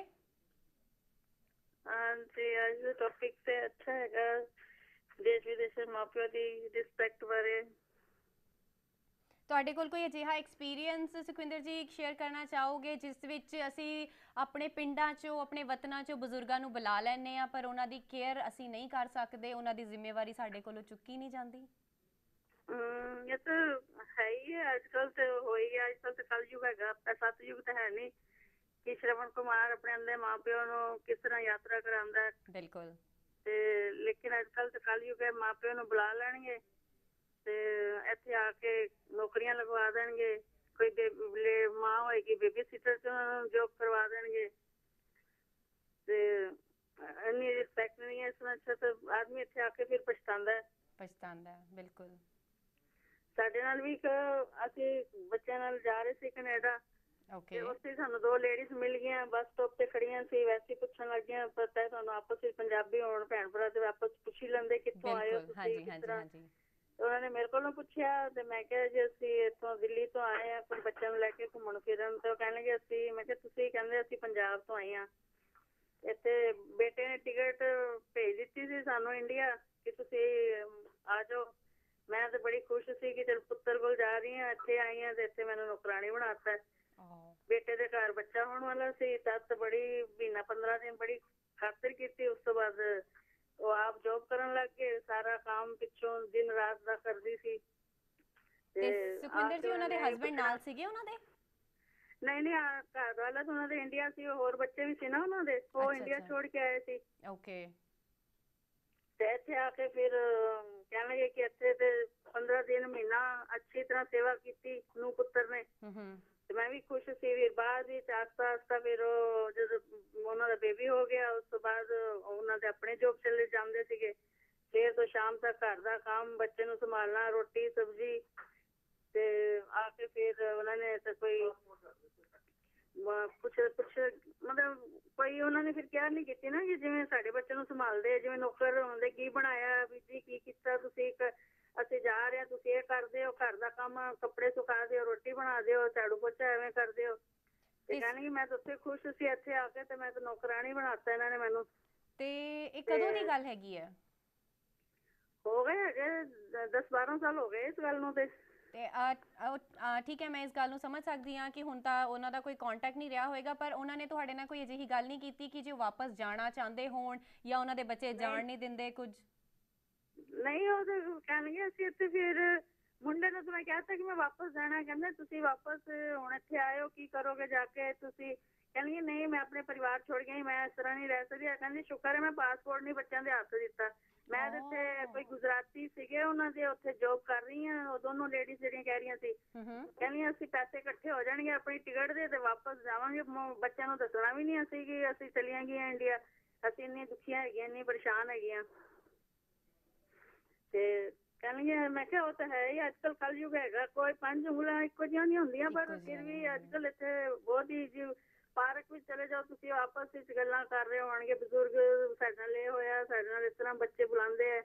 हाँ जी, आज ਦਾ ਟੌਪਿਕ ਤੇ ਅੱਛਾ ਹੈਗਾ, ਦੇਸ਼ ਵਿਦੇਸ਼ ਦੇ ਮਾਪਿਆਂ ਦੀ ਰਿਸਪੈਕਟ ਬਾਰੇ। ਤੁਹਾਡੇ ਕੋਲ ਕੋਈ ਅਜਿਹਾ ਐਕਸਪੀਰੀਅੰਸ ਸੁਖਵਿੰਦਰ ਜੀ ਸ਼ੇਅਰ ਕਰਨਾ ਚਾਹੋਗੇ ਜਿਸ ਵਿੱਚ ਅਸੀਂ ਆਪਣੇ ਪਿੰਡਾਂ 'ਚੋਂ, ਆਪਣੇ ਵਤਨਾਂ 'ਚੋਂ ਬਜ਼ੁਰਗਾਂ ਨੂੰ ਬੁਲਾ ਲੈਂਦੇ ਹਾਂ, ਪਰ ਉਹਨਾਂ ਦੀ ਕੇਅਰ ਅਸੀਂ ਨਹੀਂ ਕਰ ਸਕਦੇ, ਉਹਨਾਂ ਦੀ ਜ਼ਿੰਮੇਵਾਰੀ ਸਾਡੇ ਕੋਲੋਂ ਚੁੱਕੀ ਨਹੀਂ ਜਾਂਦੀ? ਇਹ ਤਾਂ ਹੈ ਹੀ ਹੈ, ਅੱਜ ਕੱਲ੍ਹ ਤਾਂ ਹੋ ਹੀ ਗਿਆ। ਅੱਜ ਕੱਲ੍ਹ ਤਾਂ ਕਲਯੁਗ ਹੈਗਾ, ਸਤਯੁਗ ਤਾਂ ਹੈ ਨਹੀਂ ਕਿ ਸ਼ਰਵਣ ਕੁਮਾਰ ਆਪਣੇ ਅੰਦਰ ਮਾਂ ਪਿਓ ਨੂੰ ਕਿਸ ਤਰ੍ਹਾਂ ਯਾਤਰਾ ਕਰਾਉਂਦਾ। ਬਿਲਕੁਲ। ਤੇ ਲੇਕਿਨ ਅੱਜ ਕੱਲ੍ਹ ਤਾਂ ਕਲਯੁਗ ਹੈ, ਮਾਂ ਪਿਓ ਨੂੰ ਬੁਲਾ ਲੈਣਗੇ ਤੇ ਇੱਥੇ ਆ ਕੇ ਨੌਕਰੀਆਂ ਲਗਵਾ ਦੇਣਗੇ। ਕੋਈ ਮਾਂ ਹੋਏਗੀ ਬੇਬੀ ਸੀਟਰ 'ਚ ਉਹਨਾਂ ਨੂੰ ਜੋਬ ਕਰਵਾ ਦੇਣਗੇ ਤੇ ਇੰਨੀ ਰਿਸਪੈਕਟ ਨਹੀਂ ਹੈ। ਇਸ ਨਾਲ ਅੱਛਾ ਤਾਂ ਆਦਮੀ ਇੱਥੇ ਆ ਕੇ ਫਿਰ ਪਛਤਾਉਂਦਾ ਹੈ। ਬਿਲਕੁਲ। ਸਾਡੇ ਨਾਲ ਵੀ ਅਸੀਂ ਬੱਚਿਆਂ ਨਾਲ ਜਾ ਰਹੇ ਸੀ ਕੈਨੇਡਾ, ਤੇ ਉੱਥੇ ਸਾਨੂੰ 2 ਲੇਡੀਜ਼ ਮਿਲ ਗਈਆਂ, ਬੱਸ ਸਟਾਪ ਤੇ ਖੜੀਆਂ ਸੀ, ਵੈਸੇ ਪੁੱਛਣ ਲੱਗੀਆਂ, ਪਤਾ ਹੈ ਤੁਹਾਨੂੰ ਆਪਸ ਵਿੱਚ ਪੰਜਾਬੀ ਹੋਣ, ਭੈਣ ਭਰਾ ਤੇ ਆਪਸ ਪੁੱਛ ਹੀ ਲੈਂਦੇ ਕਿੱਥੋਂ ਆਏ ਹੋ ਤੁਸੀਂ, ਕਿਸ ਤਰ੍ਹਾਂ। ਉਹਨਾਂ ਨੇ ਮੇਰੇ ਕੋਲੋਂ ਪੁੱਛਿਆ ਤੇ ਮੈਂ ਕਿਹਾ ਜੀ ਅਸੀਂ ਇੱਥੋਂ ਦਿੱਲੀ ਤੋਂ ਆਏ ਹਾਂ ਕੋਈ ਬੱਚਿਆਂ ਨੂੰ ਲੈ ਕੇ ਘੁੰਮਣ ਫਿਰਨ। ਤੇ ਉਹ ਕਹਿਣ ਲੱਗੇ ਅਸੀਂ, ਮੈਂ ਕਿਹਾ ਤੁਸੀਂ? ਕਹਿੰਦੇ ਅਸੀਂ ਪੰਜਾਬ ਤੋਂ ਆਏ ਹਾਂ। ਇੱਥੇ ਬੇਟੇ ਨੇ ਟਿਕਟ ਭੇਜ ਦਿੱਤੀ ਸੀ ਸਾਨੂੰ ਇੰਡੀਆ ਕਿ ਤੁਸੀਂ ਆ ਜਾਓ। ਮੈਂ ਤਾਂ ਬੜੀ ਖੁਸ਼ ਸੀ ਕਿ ਚਲ ਪੁੱਤਰ ਕੋਲ ਜਾ ਰਹੀ ਹਾਂ, ਇੱਥੇ ਆਈ ਹਾਂ ਤੇ ਇੱਥੇ ਮੈਨੂੰ ਨੌਕਰਾਣੀ ਬਣਾਤਾ। ਬੇਟੇ ਦੇ ਘਰ ਬੱਚਾ ਹੋਣ ਵਾਲਾ ਸੀ, ਤਦ ਬੜੀ ਮਹੀਨਾ 15 ਦਿਨ ਬੜੀ ਖਾਤਰ ਕੀਤੀ। ਉਸ ਤੋਂ ਬਾਅਦ ਉਹ ਆਪ ਜੋਬ ਕਰਨ ਲੱਗ ਗਏ, ਸਾਰਾ ਕੰਮ ਪਿੱਛੋਂ ਦਿਨ ਰਾਤ ਦਾ ਕਰਦੀ ਸੀ। ਤੇ ਸੁਖਵਿੰਦਰ ਜੀ ਉਹਨਾਂ ਦੇ ਹਸਬੈਂਡ ਨਾਲ ਸੀਗੇ ਉਹਨਾਂ ਦੇ? ਨਹੀਂ ਨਹੀਂ ਘਰ ਵਾਲਾ ਤਾਂ ਉਹਨਾਂ ਦੇ ਇੰਡੀਆ ਸੀ, ਹੋਰ ਬੱਚੇ ਵੀ ਸੀ ਨਾ ਉਹਨਾਂ ਦੇ, ਉਹ ਇੰਡੀਆ ਛੋੜ ਕੇ ਆਏ ਸੀ। ਓਕੇ। ਤੇ ਇੱਥੇ ਆ ਕੇ ਫਿਰ ਕਹਿਣ ਲੱਗੇ ਕਿ ਇੱਥੇ ਤੇ 15 ਦਿਨ ਮਹੀਨਾ ਅੱਛੀ ਤਰ੍ਹਾਂ ਸੇਵਾ ਕੀਤੀ ਨੂੰ ਪੁੱਤਰ ਨੇ, ਤੇ ਮੈਂ ਵੀ ਖੁਸ਼ ਸੀ। ਫਿਰ ਬਾਅਦ ਵਿੱਚ ਆਸਤਾ ਫਿਰ ਜਦੋਂ ਉਹਨਾਂ ਦਾ ਬੇਬੀ ਹੋ ਗਿਆ, ਉਸ ਤੋਂ ਬਾਅਦ ਉਹਨਾਂ ਦੇ ਆਪਣੇ ਜੋਬ ਚਲੇ ਜਾਂਦੇ ਸੀਗੇ। ਸਵੇਰ ਤੋਂ ਸ਼ਾਮ ਤੱਕ ਘਰ ਦਾ ਕੰਮ, ਬੱਚੇ ਨੂੰ ਸੰਭਾਲਣਾ, ਰੋਟੀ ਸਬਜ਼ੀ, ਤੇ ਆ ਕੇ ਫਿਰ ਉਹਨਾਂ ਨੇ ਤਾਂ ਕੋਈ ਕੁਛ ਮਤਲਬ ਕੋਈ ਉਹਨਾਂ ਨੇ ਫਿਰ ਕਿਹਾ ਨਹੀਂ ਕੀਤੀ ਨਾ ਕਿ ਜਿਵੇਂ ਸਾਡੇ ਬੱਚੇ ਨੂੰ ਸੰਭਾਲਦੇ, ਜਿਵੇਂ ਨੌਕਰ ਹੁੰਦੇ, ਕੀ ਬਣਾਇਆ ਵੀ ਜੀ, ਕੀ ਕੀਤਾ ਤੁਸੀਂ, ਅਸੀਂ ਜਾ ਰਹੇ ਹਾਂ, ਤੁਸੀਂ ਇਹ ਕਰਦੇ ਹੋ, ਘਰ ਦਾ ਕੰਮ, ਕੱਪੜੇ ਸੁਕਾ ਦਿਓ, ਰੋਟੀ ਬਣਾ ਦਿਓ, ਝਾੜੂ ਪੋਚਾ ਐਵੇਂ ਕਰਦੇ ਹੋ। ਤੇ ਕਹਿਣਗੇ ਮੈਂ ਤਾਂ ਉੱਥੇ ਖੁਸ਼ ਸੀ, ਇੱਥੇ ਆ ਕੇ ਤੇ ਮੈਂ ਤਾਂ ਨੌਕਰਾਣੀ ਬਣਾਤਾ ਇਹਨਾਂ ਨੇ ਮੈਨੂੰ। ਤੇ ਇਹ ਕਦੋਂ ਦੀ ਗੱਲ ਹੈਗੀ ਹੈ? ਹੋ ਗਏ ਹੈਗੇ 10-12 ਸਾਲ ਹੋ ਗਏ ਇਸ ਗੱਲ ਨੂੰ। ਤੇ ਠੀਕ ਹੈ, ਮੈਂ ਇਸ ਗੱਲ ਨੂੰ ਸਮਝ ਸਕਦੀ ਹਾਂ ਕਿ ਹੁਣ ਤਾਂ ਉਹਨਾਂ ਦਾ ਕੋਈ ਕੰਟੈਕਟ ਨਹੀਂ ਰਿਹਾ ਹੋਏਗਾ, ਪਰ ਉਹਨਾਂ ਨੇ ਤੁਹਾਡੇ ਨਾਲ ਕੋਈ ਅਜਿਹੀ ਗੱਲ ਨਹੀਂ ਕੀਤੀ ਕਿ ਜੇ ਵਾਪਸ ਜਾਣਾ ਚਾਹੁੰਦੇ ਹੋਣ ਜਾਂ ਉਹਨਾਂ ਦੇ ਬੱਚੇ ਜਾਣ ਨਹੀਂ ਦਿੰਦੇ ਕੁਝ? ਨਹੀਂ, ਉਹ ਤਾਂ ਕਹਿਣਗੇ ਅਸੀਂ ਇੱਥੇ ਫਿਰ ਮੁੰਡੇ ਨੂੰ ਤਾਂ ਮੈਂ ਕਹਿਤਾ ਕਿ ਮੈਂ ਵਾਪਸ ਜਾਣਾ, ਕਹਿੰਦੇ ਤੁਸੀਂ ਵਾਪਸ ਹੁਣ ਇੱਥੇ ਆਏ ਹੋ, ਕੀ ਕਰੋਗੇ ਜਾ ਕੇ ਤੁਸੀਂ? ਕਹਿੰਦੇ ਨਹੀਂ ਮੈਂ ਆਪਣੇ ਪਰਿਵਾਰ ਛੋੜ ਗਈ, ਮੈਂ ਇਸ ਤਰ੍ਹਾਂ ਨਹੀਂ ਰਹਿ ਸਕਦੀ। ਕਹਿੰਦੀ ਸ਼ੁਕਰ ਹੈ ਮੈਂ ਪਾਸਪੋਰਟ ਨਹੀਂ ਬੱਚਿਆਂ ਦੇ ਹੱਥ ਦਿੱਤਾ, ਮੈਂ ਇੱਥੇ ਕੋਈ ਗੁਜਰਾਤੀ ਸੀਗੇ ਉਹਨਾਂ ਦੇ ਉੱਥੇ ਜੋਬ ਕਰ ਰਹੀ ਹਾਂ। ਉਹ ਦੋਨੋਂ ਲੇਡੀਜ਼ ਜਿਹੜੀਆਂ ਕਹਿ ਰਹੀਆਂ ਸੀ, ਕਹਿੰਦੀਆਂ ਅਸੀਂ ਪੈਸੇ ਇਕੱਠੇ ਹੋ ਜਾਣਗੇ ਆਪਣੀ ਟਿਕਟ ਦੇ ਤੇ ਵਾਪਸ ਜਾਵਾਂਗੇ, ਬੱਚਿਆਂ ਨੂੰ ਦੱਸਣਾ ਵੀ ਨਹੀਂ ਅਸੀਂ ਕਿ ਅਸੀਂ ਚਲੀਆਂ ਗਈਆਂ ਇੰਡੀਆ, ਅਸੀਂ ਇੰਨੀ ਦੁਖੀਆਂ ਹੈਗੀਆਂ, ਇੰਨੀ ਪਰੇਸ਼ਾਨ ਹੈਗੀਆਂ। ਤੇ ਕਹਿਣਗੇ ਮੈਂ ਕਿਹਾ ਉਹ ਤਾਂ ਹੈ ਹੀ, ਅੱਜ ਕੱਲ੍ਹ ਕਲਯੁਗ ਹੈਗਾ, ਕੋਈ 5 ਉਂਗਲਾਂ ਇੱਕੋ ਜਿਹੀਆਂ ਨਹੀਂ ਹੁੰਦੀਆਂ, ਪਰ ਫਿਰ ਵੀ ਅੱਜ ਕੱਲ੍ਹ ਇੱਥੇ ਬਹੁਤ ਹੀ ਜੀ ਪਾਰਕ ਵਿੱਚ ਚਲੇ ਜਾਓ ਤੁਸੀਂ, ਆਪਸ ਵਿੱਚ ਗੱਲਾਂ ਕਰ ਰਹੇ ਹੋਣਗੇ ਬਜ਼ੁਰਗ, ਸਾਡੇ ਨਾਲ ਇਹ ਹੋਇਆ, ਸਾਡੇ ਨਾਲ ਇਸ ਤਰ੍ਹਾਂ, ਬੱਚੇ ਬੁਲਾਉਂਦੇ ਆ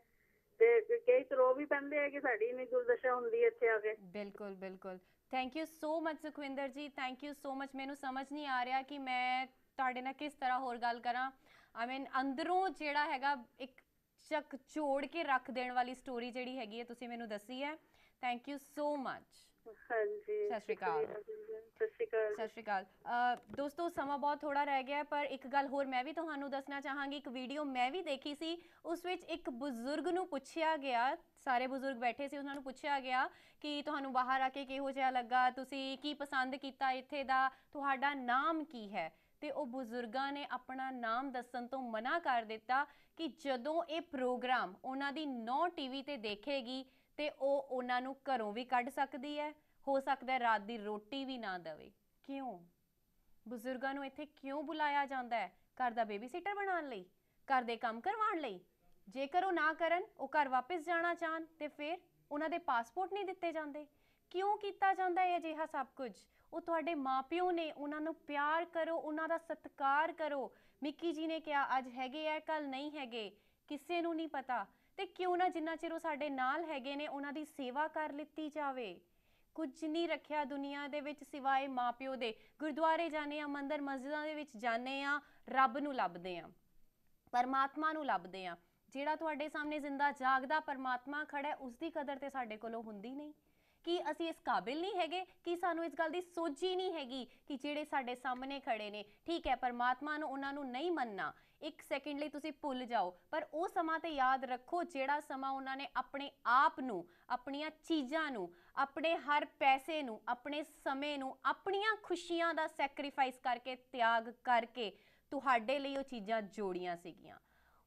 ਤੇ ਕਈ ਤਾਂ ਰੋ ਵੀ ਪੈਂਦੇ ਆ ਕਿ ਸਾਡੀ ਇੰਨੀ ਦੁਰਦਸ਼ਾ ਹੁੰਦੀ ਹੈ ਇੱਥੇ ਆ ਕੇ। ਬਿਲਕੁਲ ਬਿਲਕੁਲ। Thank you so much Sukhwinder ji, thank you so much. ਮੈਨੂੰ ਸਮਝ ਨਹੀਂ ਆ ਰਿਹਾ ਕਿ ਮੈਂ ਤੁਹਾਡੇ ਨਾਲ ਕਿਸ ਤਰ੍ਹਾਂ ਹੋਰ ਗੱਲ ਕਰਾਂ। ਆਈ ਮੀਨ ਅੰਦਰੋਂ ਜਿਹੜਾ ਹੈਗਾ ਇੱਕ ਚੱਕ ਝੋੜ ਕੇ ਰੱਖ ਦੇਣ ਵਾਲੀ ਸਟੋਰੀ ਜਿਹੜੀ ਹੈਗੀ ਹੈ ਤੁਸੀਂ ਮੈਨੂੰ ਦੱਸੀ ਹੈ। Thank you so much. ਹਾਂਜੀ, ਸਤਿ ਸ਼੍ਰੀ ਅਕਾਲ। ਸਤਿ ਸ਼੍ਰੀ ਅਕਾਲ। ਦੋਸਤੋ ਸਮਾਂ ਬਹੁਤ ਥੋੜਾ ਰਹਿ ਗਿਆ, ਪਰ ਇੱਕ ਗੱਲ ਹੋਰ ਮੈਂ ਵੀ ਤੁਹਾਨੂੰ ਦੱਸਣਾ ਚਾਹਾਂਗੀ। ਇੱਕ ਵੀਡੀਓ ਮੈਂ ਵੀ ਦੇਖੀ ਸੀ, ਉਸ ਵਿੱਚ ਇੱਕ ਬਜ਼ੁਰਗ ਨੂੰ ਪੁੱਛਿਆ ਗਿਆ, ਸਾਰੇ ਬਜ਼ੁਰਗ ਬੈਠੇ ਸੀ, ਉਹਨਾਂ ਨੂੰ ਪੁੱਛਿਆ ਗਿਆ ਕਿ ਤੁਹਾਨੂੰ ਬਾਹਰ ਆ ਕੇ ਕਿਹੋ ਜਿਹਾ ਲੱਗਾ, ਤੁਸੀਂ ਕੀ ਪਸੰਦ ਕੀਤਾ ਇੱਥੇ ਦਾ, ਤੁਹਾਡਾ ਨਾਮ ਕੀ ਹੈ? ਤੇ ਉਹ ਬਜ਼ੁਰਗਾਂ ਨੇ ਆਪਣਾ ਨਾਮ ਦੱਸਣ ਤੋਂ ਮਨਾ ਕਰ ਦਿੱਤਾ ਕਿ ਜਦੋਂ ਇਹ ਪ੍ਰੋਗਰਾਮ ਉਹਨਾਂ ਦੀ ਨੌ ਟੀਵੀ ਤੇ ਦੇਖੇਗੀ ਤੇ ਉਹ ਉਹਨਾਂ ਨੂੰ ਘਰੋਂ ਵੀ ਕੱਢ ਸਕਦੀ ਹੈ, ਹੋ ਸਕਦਾ ਰਾਤ ਦੀ ਰੋਟੀ ਵੀ ਨਾ ਦੇਵੇ। ਕਿਉਂ ਬਜ਼ੁਰਗਾਂ ਨੂੰ ਇੱਥੇ ਕਿਉਂ ਬੁਲਾਇਆ ਜਾਂਦਾ ਹੈ? ਘਰ ਦਾ ਬੇਬੀ ਸਿਟਰ ਬਣਾਉਣ ਲਈ, ਘਰ ਦੇ ਕੰਮ ਕਰਵਾਉਣ ਲਈ? ਜੇਕਰ ਉਹ ਨਾ ਕਰਨ, ਉਹ ਘਰ ਵਾਪਸ ਜਾਣਾ ਚਾਹਣ, ਤੇ ਫਿਰ ਉਹਨਾਂ ਦੇ ਪਾਸਪੋਰਟ ਨਹੀਂ ਦਿੱਤੇ ਜਾਂਦੇ। ਕਿਉਂ ਕੀਤਾ ਜਾਂਦਾ ਹੈ ਅਜਿਹਾ ਸਭ ਕੁਝ? ਉਹ ਤੁਹਾਡੇ ਮਾਪਿਓ ਨੇ, ਉਹਨਾਂ ਨੂੰ ਪਿਆਰ ਕਰੋ, ਉਹਨਾਂ ਦਾ ਸਤਿਕਾਰ ਕਰੋ। ਮਿੱਕੀ ਜੀ ਨੇ ਕਿਹਾ ਅੱਜ ਹੈਗੇ ਆ, ਕੱਲ ਨਹੀਂ ਹੈਗੇ, ਕਿਸੇ ਨੂੰ ਨਹੀਂ ਪਤਾ। ਤੇ ਕਿਉਂ ਨਾ ਜਿੰਨਾ ਚਿਰ ਉਹ ਸਾਡੇ ਨਾਲ ਹੈਗੇ ਨੇ ਉਹਨਾਂ ਦੀ ਸੇਵਾ ਕਰ ਲਿੱਤੀ ਜਾਵੇ। ਕੁਝ ਨਹੀਂ ਰੱਖਿਆ ਦੁਨੀਆ ਦੇ ਵਿੱਚ ਸਿਵਾਏ ਮਾਪਿਓ ਦੇ। ਗੁਰਦੁਆਰੇ ਜਾਂਦੇ ਆ, ਮੰਦਿਰ ਮਸਜਿਦਾਂ ਦੇ ਵਿੱਚ ਜਾਂਦੇ ਆ, ਰੱਬ ਨੂੰ ਲੱਭਦੇ ਆ, ਪਰਮਾਤਮਾ ਨੂੰ ਲੱਭਦੇ ਆ। ਜਿਹੜਾ ਤੁਹਾਡੇ ਸਾਹਮਣੇ ਜ਼ਿੰਦਾ ਜਾਗਦਾ ਪਰਮਾਤਮਾ ਖੜਾ, ਉਸ ਦੀ ਕਦਰ ਤੇ ਸਾਡੇ ਕੋਲੋਂ ਹੁੰਦੀ ਨਹੀਂ। ਕਿ ਅਸੀਂ ਇਸ ਕਾਬਿਲ ਨਹੀਂ ਹੈਗੇ, ਕਿ ਸਾਨੂੰ ਇਸ ਗੱਲ ਦੀ ਸੋਝੀ ਨਹੀਂ ਹੈਗੀ ਕਿ ਜਿਹੜੇ ਸਾਡੇ ਸਾਹਮਣੇ ਖੜੇ ਨੇ, ਠੀਕ ਹੈ ਪਰਮਾਤਮਾ ਨੂੰ ਉਹਨਾਂ ਨੂੰ ਨਹੀਂ ਮੰਨਣਾ, ਇੱਕ ਸੈਕਿੰਡ ਲਈ ਤੁਸੀਂ ਭੁੱਲ ਜਾਓ, ਪਰ ਉਹ ਸਮਾਂ ਤੇ ਯਾਦ ਰੱਖੋ ਜਿਹੜਾ ਸਮਾਂ ਉਹਨਾਂ ਨੇ ਆਪਣੇ ਆਪ ਨੂੰ, ਆਪਣੀਆਂ ਚੀਜ਼ਾਂ ਨੂੰ, ਆਪਣੇ ਹਰ ਪੈਸੇ ਨੂੰ, ਆਪਣੇ ਸਮੇਂ ਨੂੰ, ਆਪਣੀਆਂ ਖੁਸ਼ੀਆਂ ਦਾ ਸੈਕਰੀਫਾਈਸ ਕਰਕੇ, ਤਿਆਗ ਕਰਕੇ ਤੁਹਾਡੇ ਲਈ ਉਹ ਚੀਜ਼ਾਂ ਜੋੜੀਆਂ ਸੀਗੀਆਂ।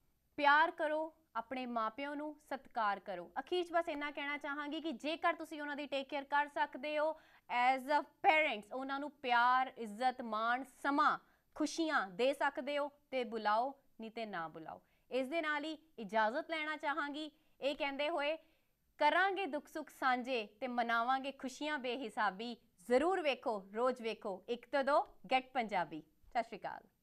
ਪਿਆਰ ਕਰੋ ਆਪਣੇ ਮਾਪਿਆਂ ਨੂੰ, ਸਤਿਕਾਰ ਕਰੋ। ਅਖੀਰ 'ਚ ਬਸ ਇੰਨਾ ਕਹਿਣਾ ਚਾਹਾਂਗੀ ਕਿ ਜੇਕਰ ਤੁਸੀਂ ਉਹਨਾਂ ਦੀ ਟੇਕ ਕੇਅਰ ਕਰ ਸਕਦੇ ਹੋ ਐਜ਼ ਅ ਪੇਰੈਂਟਸ, ਉਹਨਾਂ ਨੂੰ ਪਿਆਰ, ਇੱਜ਼ਤ, ਮਾਣ, ਸਮਾਂ, ਖੁਸ਼ੀਆਂ ਦੇ ਸਕਦੇ ਹੋ ਤੇ ਬੁਲਾਓ, ਨਹੀਂ ਤੇ ਨਾ ਬੁਲਾਓ। ਇਸ ਦੇ ਨਾਲ ਹੀ ਇਜਾਜ਼ਤ ਲੈਣਾ ਚਾਹਾਂਗੀ, ਇਹ ਕਹਿੰਦੇ ਹੋਏ ਕਰਾਂਗੇ ਦੁੱਖ ਸੁੱਖ ਸਾਂਝੇ ਤੇ ਮਨਾਵਾਂਗੇ ਖੁਸ਼ੀਆਂ ਬੇਹਿਸਾਬੀ। ਜ਼ਰੂਰ ਵੇਖੋ, ਰੋਜ਼ ਵੇਖੋ 1 ਤੋਂ 2 ਗੈਟ ਪੰਜਾਬੀ। ਸਤਿ ਸ਼੍ਰੀ ਅਕਾਲ।